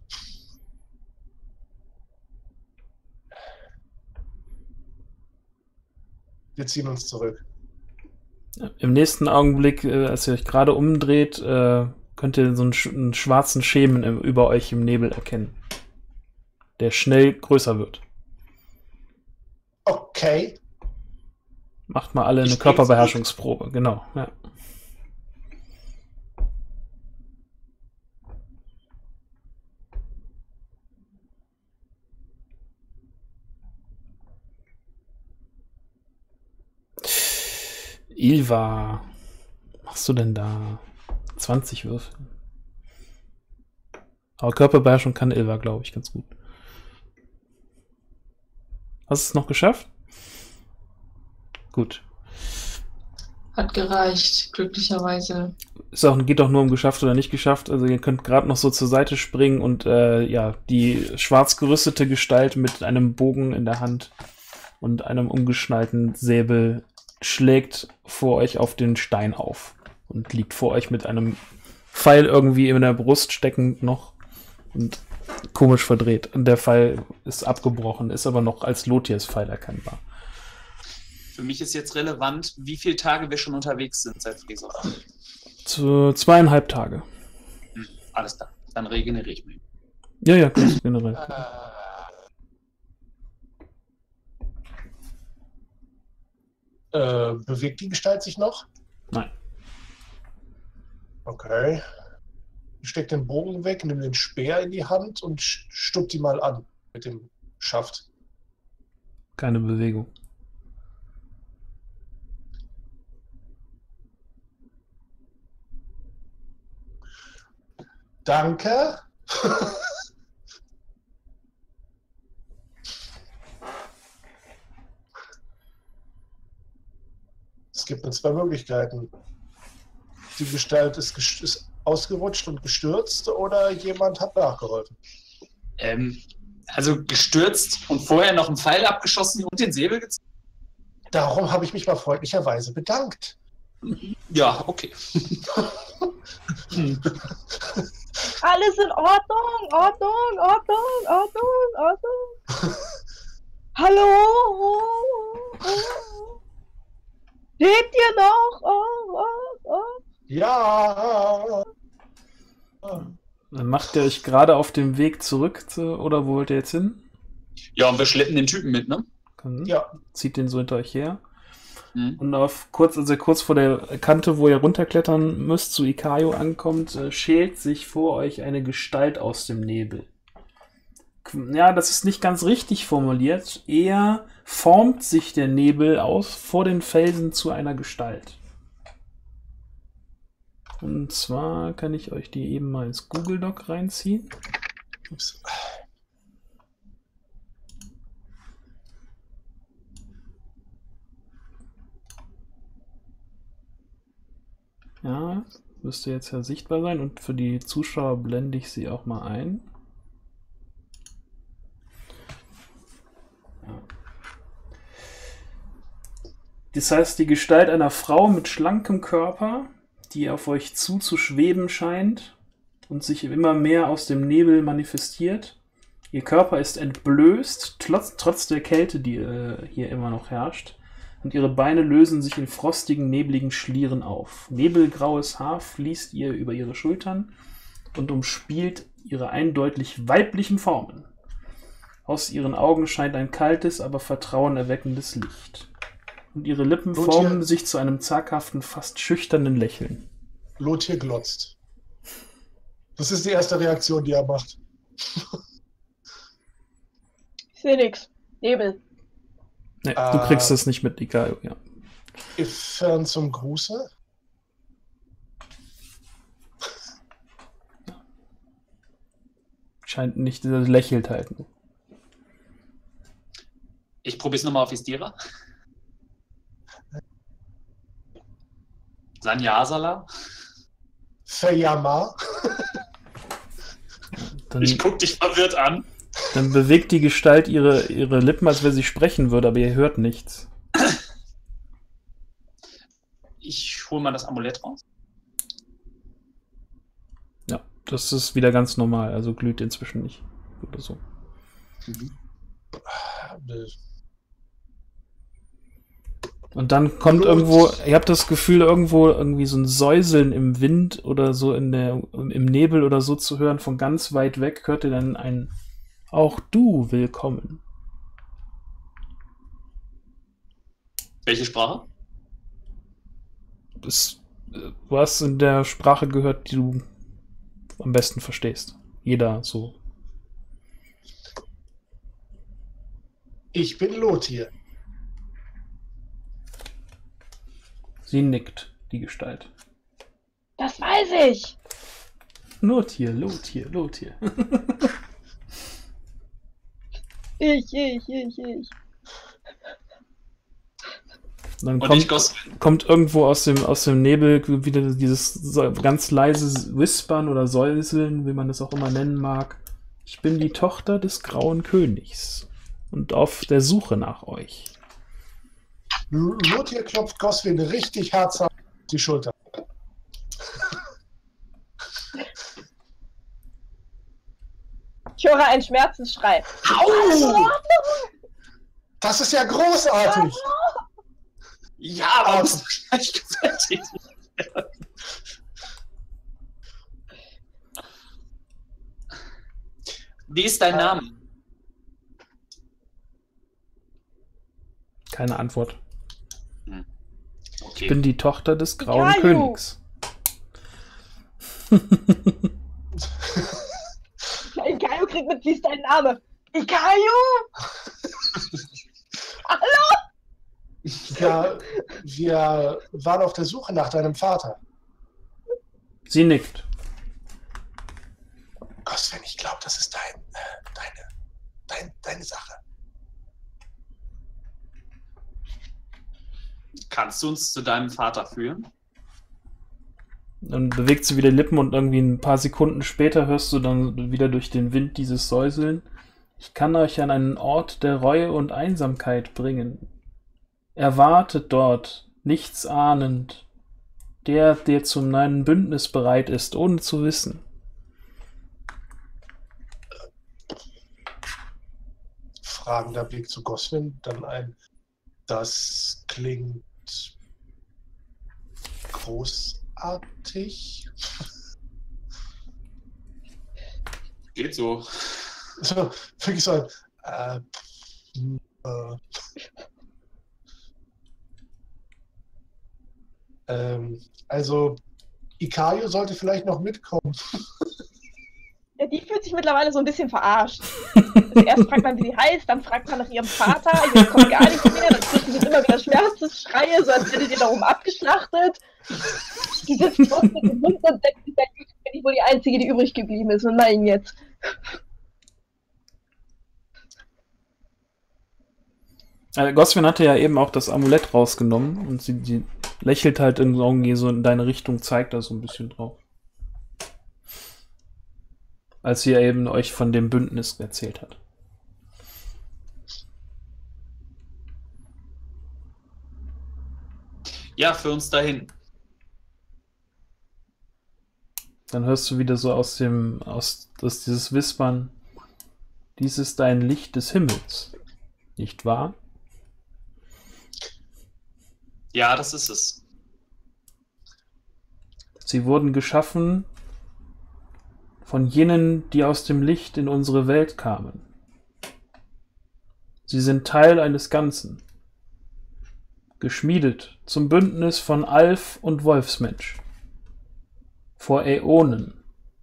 Wir ziehen uns zurück. Im nächsten Augenblick, als ihr euch gerade umdreht, könnt ihr so einen schwarzen Schemen über euch im Nebel erkennen. Der schnell größer wird. Okay. Macht mal alle eine Ich Körperbeherrschungsprobe, genau. Ja. Ilva, was machst du denn da? 20 Würfel. Aber Körperbeherrschung kann Ilva, glaube ich, ganz gut. Hast du es noch geschafft? Gut. Hat gereicht, glücklicherweise. Geht auch nur um geschafft oder nicht geschafft. Also ihr könnt gerade noch so zur Seite springen und ja, die schwarz gerüstete Gestalt mit einem Bogen in der Hand und einem umgeschnallten Säbel schlägt vor euch auf den Stein auf und liegt vor euch mit einem Pfeil irgendwie in der Brust steckend noch und komisch verdreht. Und der Pfeil ist abgebrochen, ist aber noch als Lotiers Pfeil erkennbar. Für mich ist jetzt relevant, wie viele Tage wir schon unterwegs sind seit Fresor. Zu 2,5 Tage. Alles klar, dann regeneriere ich mich. Ja, ja, ganz generell. Bewegt die Gestalt sich noch? Nein. Okay. Ich steck den Bogen weg, nimm den Speer in die Hand und stupp die mal an mit dem Schaft. Keine Bewegung. Danke. Es gibt nur zwei Möglichkeiten. Die Gestalt ist ausgerutscht und gestürzt oder jemand hat nachgeholfen. Also gestürzt und vorher noch einen Pfeil abgeschossen und den Säbel gezogen? Darum habe ich mich mal freundlicherweise bedankt. Ja, okay. Alles in Ordnung, Ordnung, Ordnung, Ordnung, Ordnung. Hallo? Lebt ihr noch? Ja. Dann macht ihr euch gerade auf dem Weg zurück oder wo wollt ihr jetzt hin? Ja, und wir schleppen den Typen mit, ne? Ja. Zieht den so hinter euch her. Mhm. Und als ihr kurz vor der Kante, wo ihr runterklettern müsst, zu Ikayo ankommt, schält sich vor euch eine Gestalt aus dem Nebel. Ja, das ist nicht ganz richtig formuliert. Eher formt sich der Nebel vor den Felsen zu einer Gestalt. Und zwar kann ich euch die eben mal ins Google Doc reinziehen. Ups. Ja, müsste jetzt ja sichtbar sein und für die Zuschauer blende ich sie auch mal ein. Ja. Das heißt, die Gestalt einer Frau mit schlankem Körper, die auf euch zu schweben scheint und sich immer mehr aus dem Nebel manifestiert. Ihr Körper ist entblößt, trotz der Kälte, die hier immer noch herrscht. Und ihre Beine lösen sich in frostigen, nebligen Schlieren auf. Nebelgraues Haar fließt ihr über ihre Schultern und umspielt ihre eindeutig weiblichen Formen. Aus ihren Augen scheint ein kaltes, aber vertrauenerweckendes Licht. Und ihre Lippen formen sich zu einem zaghaften, fast schüchternen Lächeln. Lothir glotzt. Das ist die erste Reaktion, die er macht. Ich sehe nix. Nebel. Nee, du kriegst das nicht mit, Ikayo, ja. Fern zum Gruße. Scheint nicht, lächelt halt. Ich probiere es nochmal auf Istira. Sanyasala. Feyama. Ich guck dich verwirrt an. Dann bewegt die Gestalt ihre Lippen, als wenn sie sprechen würde, aber ihr hört nichts. Ich hole mal das Amulett raus. Ja, das ist wieder ganz normal, also glüht inzwischen nicht. Oder so. Und dann kommt irgendwo, ihr habt das Gefühl, irgendwo irgendwie so ein Säuseln im Wind oder so im Nebel oder so zu hören, von ganz weit weg hört ihr dann ein Auch du willkommen. Welche Sprache? Du hast in der Sprache gehört, die du am besten verstehst. Jeder so. Ich bin Lothir. Sie nickt, die Gestalt. Das weiß ich. Lothir. Ich. Dann Und kommt irgendwo aus dem Nebel wieder dieses ganz leise Wispern oder Säuseln, wie man das auch immer nennen mag. Ich bin die Tochter des Grauen Königs und auf der Suche nach euch. Lothir klopft Goswin richtig herzhaft auf die Schulter. Ich höre einen Schmerzensschrei. Au! Das ist ja großartig! Ja, aber muss gleich gesättigt werden. Wie ist dein Name? Keine Antwort. Okay. Ich bin die Tochter des Grauen Ikayu. Königs. Ikayu kriegt mit, wie ist dein Name? Ikayu? Hallo? Ja, wir waren auf der Suche nach deinem Vater. Sie nickt. Goswin, ich glaube, das ist deine Sache. Kannst du uns zu deinem Vater führen? Dann bewegt sie wieder Lippen und irgendwie ein paar Sekunden später hörst du dann wieder durch den Wind dieses Säuseln. Ich kann euch an einen Ort der Reue und Einsamkeit bringen. Erwartet dort, nichts ahnend, der zum neuen Bündnis bereit ist, ohne zu wissen. Fragender Blick zu Goswin, dann das klingt großartig. Geht so. So, wirklich so also Ikayu sollte vielleicht noch mitkommen. Ja, die fühlt sich mittlerweile so ein bisschen verarscht. Also erst fragt man, wie sie heißt, dann fragt man nach ihrem Vater, jetzt kommt gar nichts mehr, dann zwischendurch immer wieder Schmerzensschreie, so als hätte die da oben abgeschlachtet. Die sitzt dort mit dem Mund und denkt sich, bin ich wohl die Einzige, die übrig geblieben ist. Und nein, jetzt. Goswin hatte ja eben auch das Amulett rausgenommen und sie lächelt halt irgendwie so in deine Richtung, zeigt da so ein bisschen drauf. Als sie ja eben euch von dem Bündnis erzählt hat. Ja, für uns dahin. Dann hörst du wieder so aus dieses Wispern. Dies ist ein Licht des Himmels. Nicht wahr? Ja, das ist es. Sie wurden geschaffen von jenen, die aus dem Licht in unsere Welt kamen. Sie sind Teil eines Ganzen. Geschmiedet zum Bündnis von Alf und Wolfsmensch. Vor Äonen.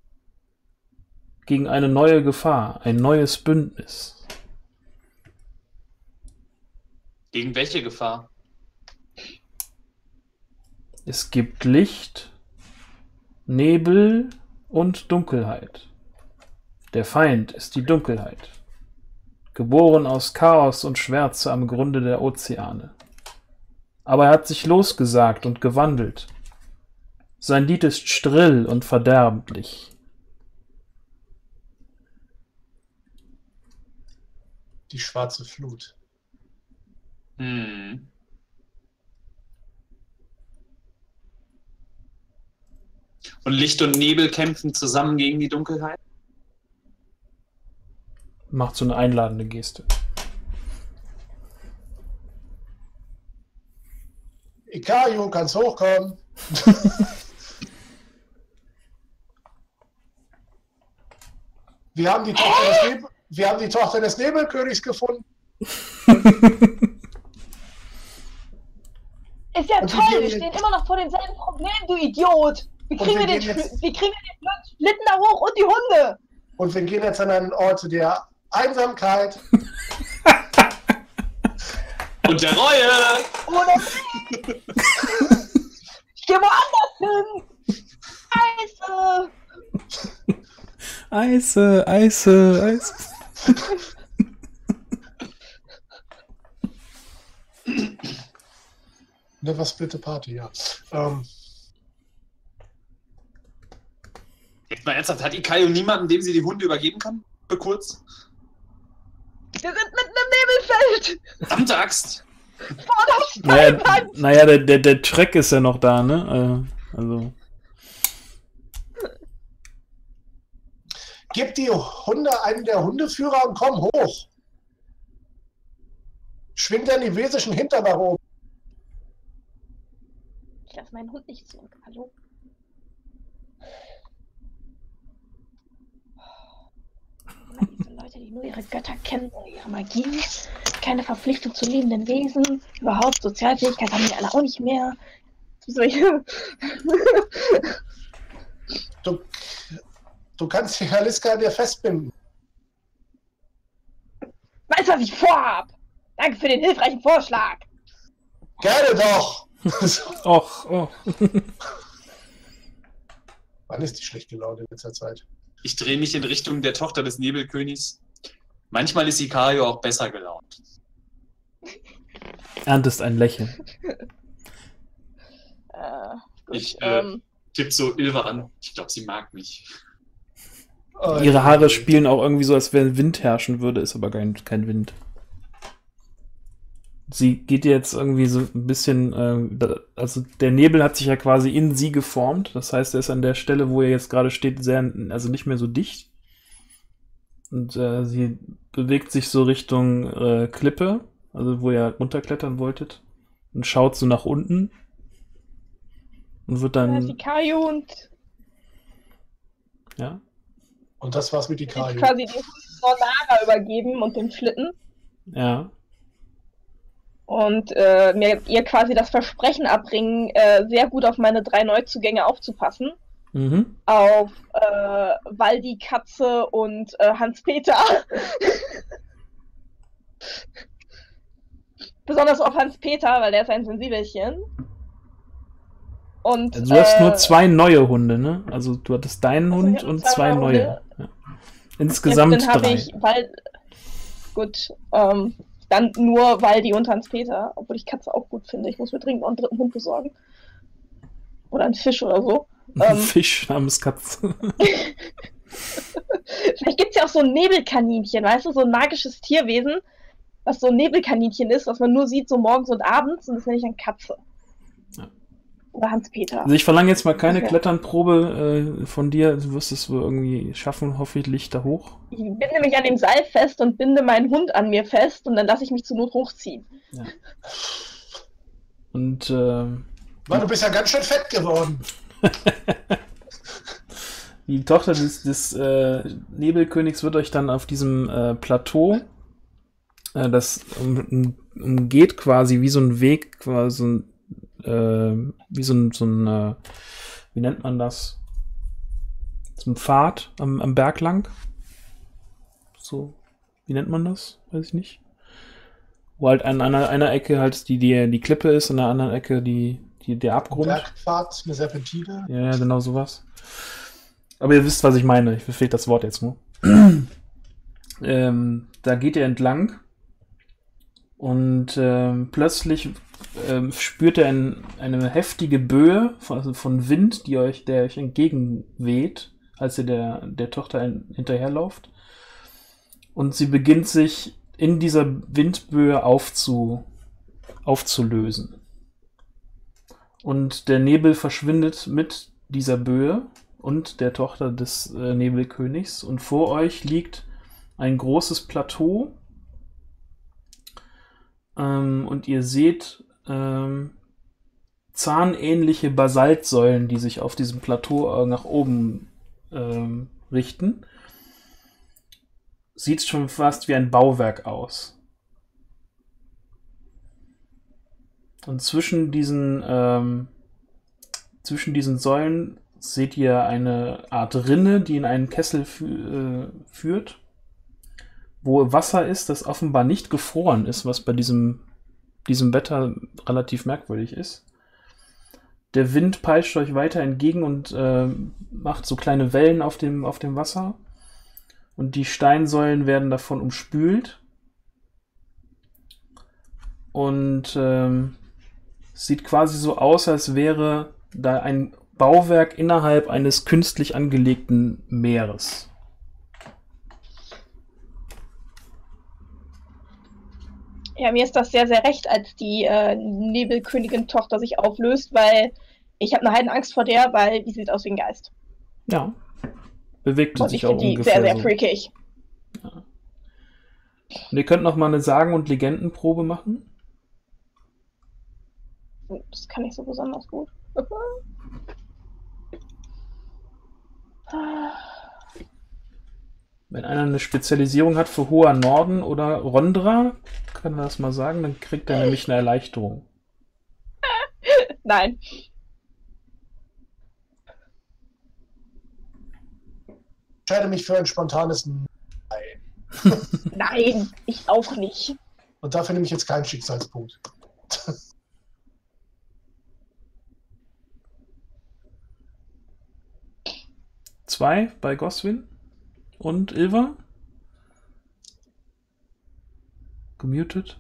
Gegen eine neue Gefahr, ein neues Bündnis. Gegen welche Gefahr? Es gibt Licht, Nebel und Dunkelheit. Der Feind ist die Dunkelheit. Geboren aus Chaos und Schwärze am Grunde der Ozeane. Aber er hat sich losgesagt und gewandelt. Sein Lied ist strill und verderblich. Die schwarze Flut. Hm. Und Licht und Nebel kämpfen zusammen gegen die Dunkelheit? Macht so eine einladende Geste. Ikayu, kannst hochkommen. Wir haben die Tochter des Nebelkönigs gefunden. Ist ja Und die toll, gehen wir jetzt- stehen immer noch vor demselben Problem, du Idiot. Wie Und kriegen wir wir den gehen jetzt- Schlitten da hoch und die Hunde? Und wir gehen jetzt an einen Ort der Einsamkeit. Und der Reue! Oder nicht? Ich geh woanders hin. Scheiße. Eise, Eise, Eise. Never split a party, ja. Jetzt mal ernsthaft, hat Ikayo niemanden, dem sie die Hunde übergeben kann? Für kurz? Wir sind mitten im Nebelfeld. Verdammte Axt! Vor der Steinwand. Naja, der Schreck ist ja noch da, ne? Also. Gib die Hunde einem der Hundeführer und komm hoch. Schwing deinen nivesischen Hintern nach oben. Ich lass meinen Hund nicht zurück. Hallo? Mann, Leute, die nur ihre Götter kennen oder ihre Magie, keine Verpflichtung zu lebenden Wesen, überhaupt Sozialfähigkeit haben die alle auch nicht mehr. Solche. Du kannst die Haliska an dir festbinden. Weißt du, was ich vorhab? Danke für den hilfreichen Vorschlag. Gerne doch! Och, oh. Wann ist die schlecht gelaunt in letzter Zeit? Ich drehe mich in Richtung der Tochter des Nebelkönigs. Manchmal ist Ikario auch besser gelaunt. Erntest ein Lächeln. Gut, Ich tipp so Ilva an. Ich glaube, sie mag mich. Ihre Haare spielen auch irgendwie so, als wenn Wind herrschen würde, ist aber kein Wind. Sie geht jetzt irgendwie so ein bisschen, also der Nebel hat sich ja quasi in sie geformt. Das heißt, er ist an der Stelle, wo er jetzt gerade steht, also nicht mehr so dicht. Und sie bewegt sich so Richtung Klippe, also wo ihr runterklettern wolltet. Und schaut so nach unten. Und wird dann... Ikario und Ja. Und das war's mit jetzt Ikario. quasi den Sonara übergeben und dem Schlitten. Ja. Und mir ihr quasi das Versprechen abbringen, sehr gut auf meine 3 Neuzugänge aufzupassen. Mhm. Auf Waldi, Katze und Hans-Peter. Besonders auf Hans-Peter, weil der ist ein Sensibelchen. Und, Also du hast nur 2 neue Hunde, ne? Also du hattest deinen Also Hund ich habe und 2 2 neue neue. Hunde. Ja. Insgesamt Jetzt habe 3. ich gut, dann nur Waldi und Hans-Peter, obwohl ich Katze auch gut finde. Ich muss mir dringend noch einen 3. Hund besorgen. Oder einen Fisch oder so. Ein Fisch namens Katze. Vielleicht gibt es ja auch so ein Nebelkaninchen, weißt du, so ein magisches Tierwesen, was so ein Nebelkaninchen ist, was man nur sieht so morgens und abends, und das nenne ich dann Katze. Ja. Oder Hans-Peter. Also ich verlange jetzt mal keine Ja. Kletternprobe von dir. Du wirst es wohl irgendwie schaffen, hoffentlich da hoch. Ich binde mich an dem Seil fest und binde meinen Hund an mir fest und dann lasse ich mich zur Not hochziehen. Ja. Und Mann, du bist ja ganz schön fett geworden. die Tochter des Nebelkönigs wird euch dann auf diesem Plateau, das umgeht quasi wie so ein Weg, quasi wie so ein wie nennt man das? So ein Pfad am Berg lang. So, wie nennt man das? Weiß ich nicht. Wo halt an einer Ecke halt die Klippe ist, an der anderen Ecke der Abgrund. Bergpfad, eine Serpentine. Ja, genau sowas. Aber ihr wisst, was ich meine. Ich fehlt das Wort jetzt nur. Da geht ihr entlang und plötzlich spürt ihr eine heftige Böe von Wind, der euch entgegenweht, als ihr der Tochter hinterherlauft. Und sie beginnt sich in dieser Windböe aufzulösen. Und der Nebel verschwindet mit dieser Böe und der Tochter des Nebelkönigs. Und vor euch liegt ein großes Plateau. Und ihr seht zahnähnliche Basaltsäulen, die sich auf diesem Plateau nach oben richten. Sieht schon fast wie ein Bauwerk aus. Und zwischen diesen Säulen seht ihr eine Art Rinne, die in einen Kessel führt, wo Wasser ist, das offenbar nicht gefroren ist, was bei diesem Wetter relativ merkwürdig ist. Der Wind peitscht euch weiter entgegen und macht so kleine Wellen auf dem Wasser. Und die Steinsäulen werden davon umspült. Und sieht quasi so aus, als wäre da ein Bauwerk innerhalb eines künstlich angelegten Meeres. Ja, mir ist das sehr, sehr recht, als die Nebelkönigin-Tochter sich auflöst, weil ich habe eine Heidenangst vor der, weil die sieht aus wie ein Geist. Ja. Bewegte Und sich ich auch finde die ungefähr sehr, sehr so. freakig. Ja. Und ihr könnt noch mal eine Sagen- und Legendenprobe machen. Das kann ich so besonders gut. Wenn einer eine Spezialisierung hat für Hoher Norden oder Rondra, kann er das mal sagen, dann kriegt er nämlich eine Erleichterung. Nein. Ich entscheide mich für ein spontanes Nein. Nein, ich auch nicht. Und dafür nehme ich jetzt keinen Schicksalspunkt. Zwei bei Goswin und Ilva. Gemutet.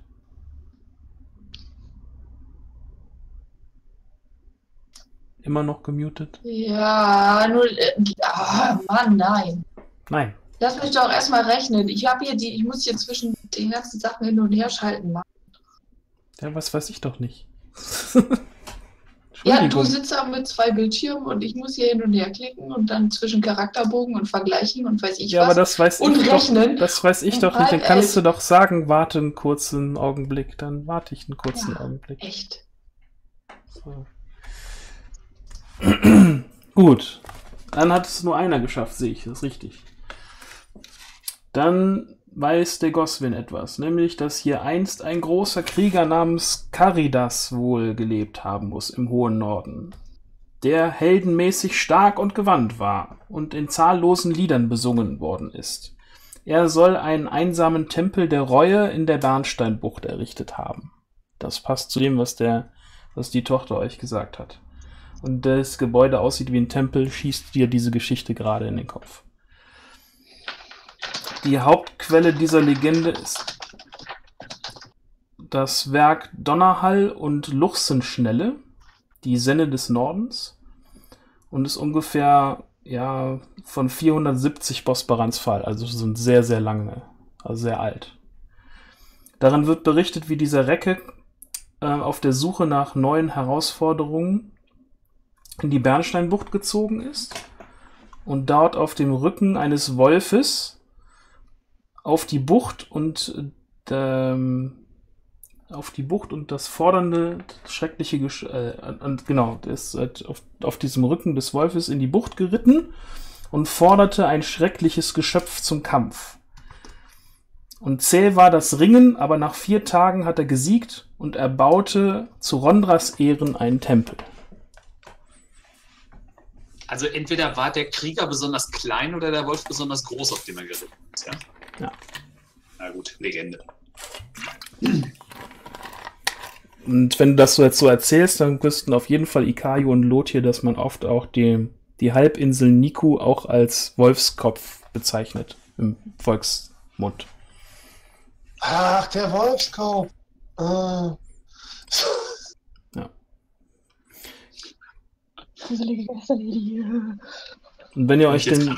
Immer noch gemutet? Ja, nur. Mann, nein. Nein. Lass mich doch erstmal rechnen. Ich muss hier zwischen den ganzen Sachen hin und her schalten, Mann. Ja, was weiß ich doch nicht. Ja, du sitzt da mit 2 Bildschirmen und ich muss hier hin und her klicken und dann zwischen Charakterbogen und vergleichen und weiß ich Ja, was. aber das weiß und ich rechnen. doch. Das weiß ich doch nicht. Dann kannst du doch sagen, warte einen kurzen Augenblick. Dann warte ich einen kurzen Augenblick. Echt. So. Gut. Dann hat es nur einer geschafft, sehe ich. Das ist richtig. Dann weiß der Goswin etwas, nämlich, dass hier einst ein großer Krieger namens Karidas wohl gelebt haben muss im hohen Norden, der heldenmäßig stark und gewandt war und in zahllosen Liedern besungen worden ist. Er soll einen einsamen Tempel der Reue in der Bernsteinbucht errichtet haben. Das passt zu dem, was die Tochter euch gesagt hat. Und das Gebäude aussieht wie ein Tempel, schießt dir diese Geschichte gerade in den Kopf. Die Hauptquelle dieser Legende ist das Werk Donnerhall und Luchsenschnelle, die Senne des Nordens, und ist ungefähr von 470 Bosporans Fall, also sind sehr, sehr lange, also sehr alt. Darin wird berichtet, wie dieser Recke auf der Suche nach neuen Herausforderungen in die Bernsteinbucht gezogen ist und dort auf dem Rücken eines Wolfes auf die Bucht und das fordernde, schreckliche ist auf diesem Rücken des Wolfes in die Bucht geritten und forderte ein schreckliches Geschöpf zum Kampf. Und zäh war das Ringen, aber nach 4 Tagen hat er gesiegt und er baute zu Rondras Ehren einen Tempel. Also entweder war der Krieger besonders klein oder der Wolf besonders groß, auf dem er geritten ist, ja? Ja. Na gut, Legende. Und wenn du das so jetzt so erzählst, dann wüssten auf jeden Fall Ikayo und Lothir, dass man oft auch die Halbinsel Niku auch als Wolfskopf bezeichnet im Volksmund. Ach, der Wolfskopf. Ja. Und wenn ihr euch den...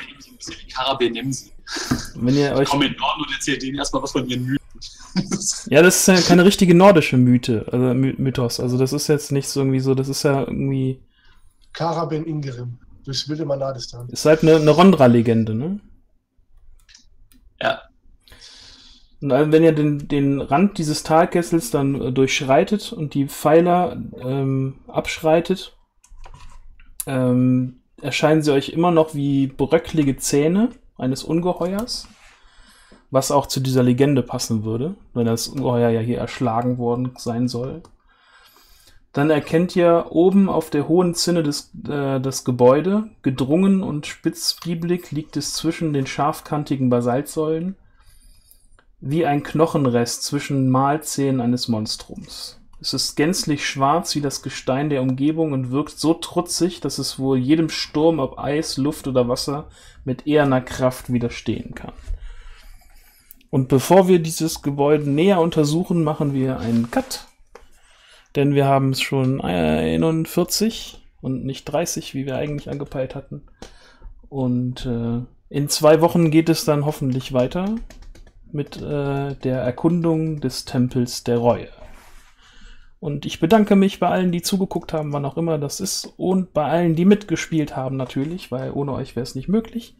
Wenn ihr euch... Komm in den Norden und erzählt denen erstmal was von ihren Mythen. Ja, das ist ja keine richtige nordische Mythos. Also das ist jetzt nicht so irgendwie so, das ist ja irgendwie... Karabin Ingerim, durchs wilde Manadistan. Ist halt eine Rondra-Legende, ne? Ja. Und wenn ihr den Rand dieses Talkessels dann durchschreitet und die Pfeiler abschreitet, erscheinen sie euch immer noch wie bröcklige Zähne eines Ungeheuers, was auch zu dieser Legende passen würde, wenn das Ungeheuer ja hier erschlagen worden sein soll. Dann erkennt ihr oben auf der hohen Zinne das Gebäude, gedrungen und spitzgiebig liegt es zwischen den scharfkantigen Basaltsäulen, wie ein Knochenrest zwischen Mahlzähnen eines Monstrums. Es ist gänzlich schwarz wie das Gestein der Umgebung und wirkt so trutzig, dass es wohl jedem Sturm, ob Eis, Luft oder Wasser, mit eherner Kraft widerstehen kann. Und bevor wir dieses Gebäude näher untersuchen, machen wir einen Cut. Denn wir haben es schon 41 und nicht 30, wie wir eigentlich angepeilt hatten. Und in 2 Wochen geht es dann hoffentlich weiter mit der Erkundung des Tempels der Reue. Und ich bedanke mich bei allen, die zugeguckt haben, wann auch immer das ist. Und bei allen, die mitgespielt haben natürlich, weil ohne euch wäre es nicht möglich.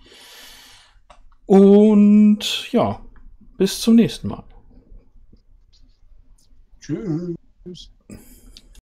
Und ja, bis zum nächsten Mal. Tschüss.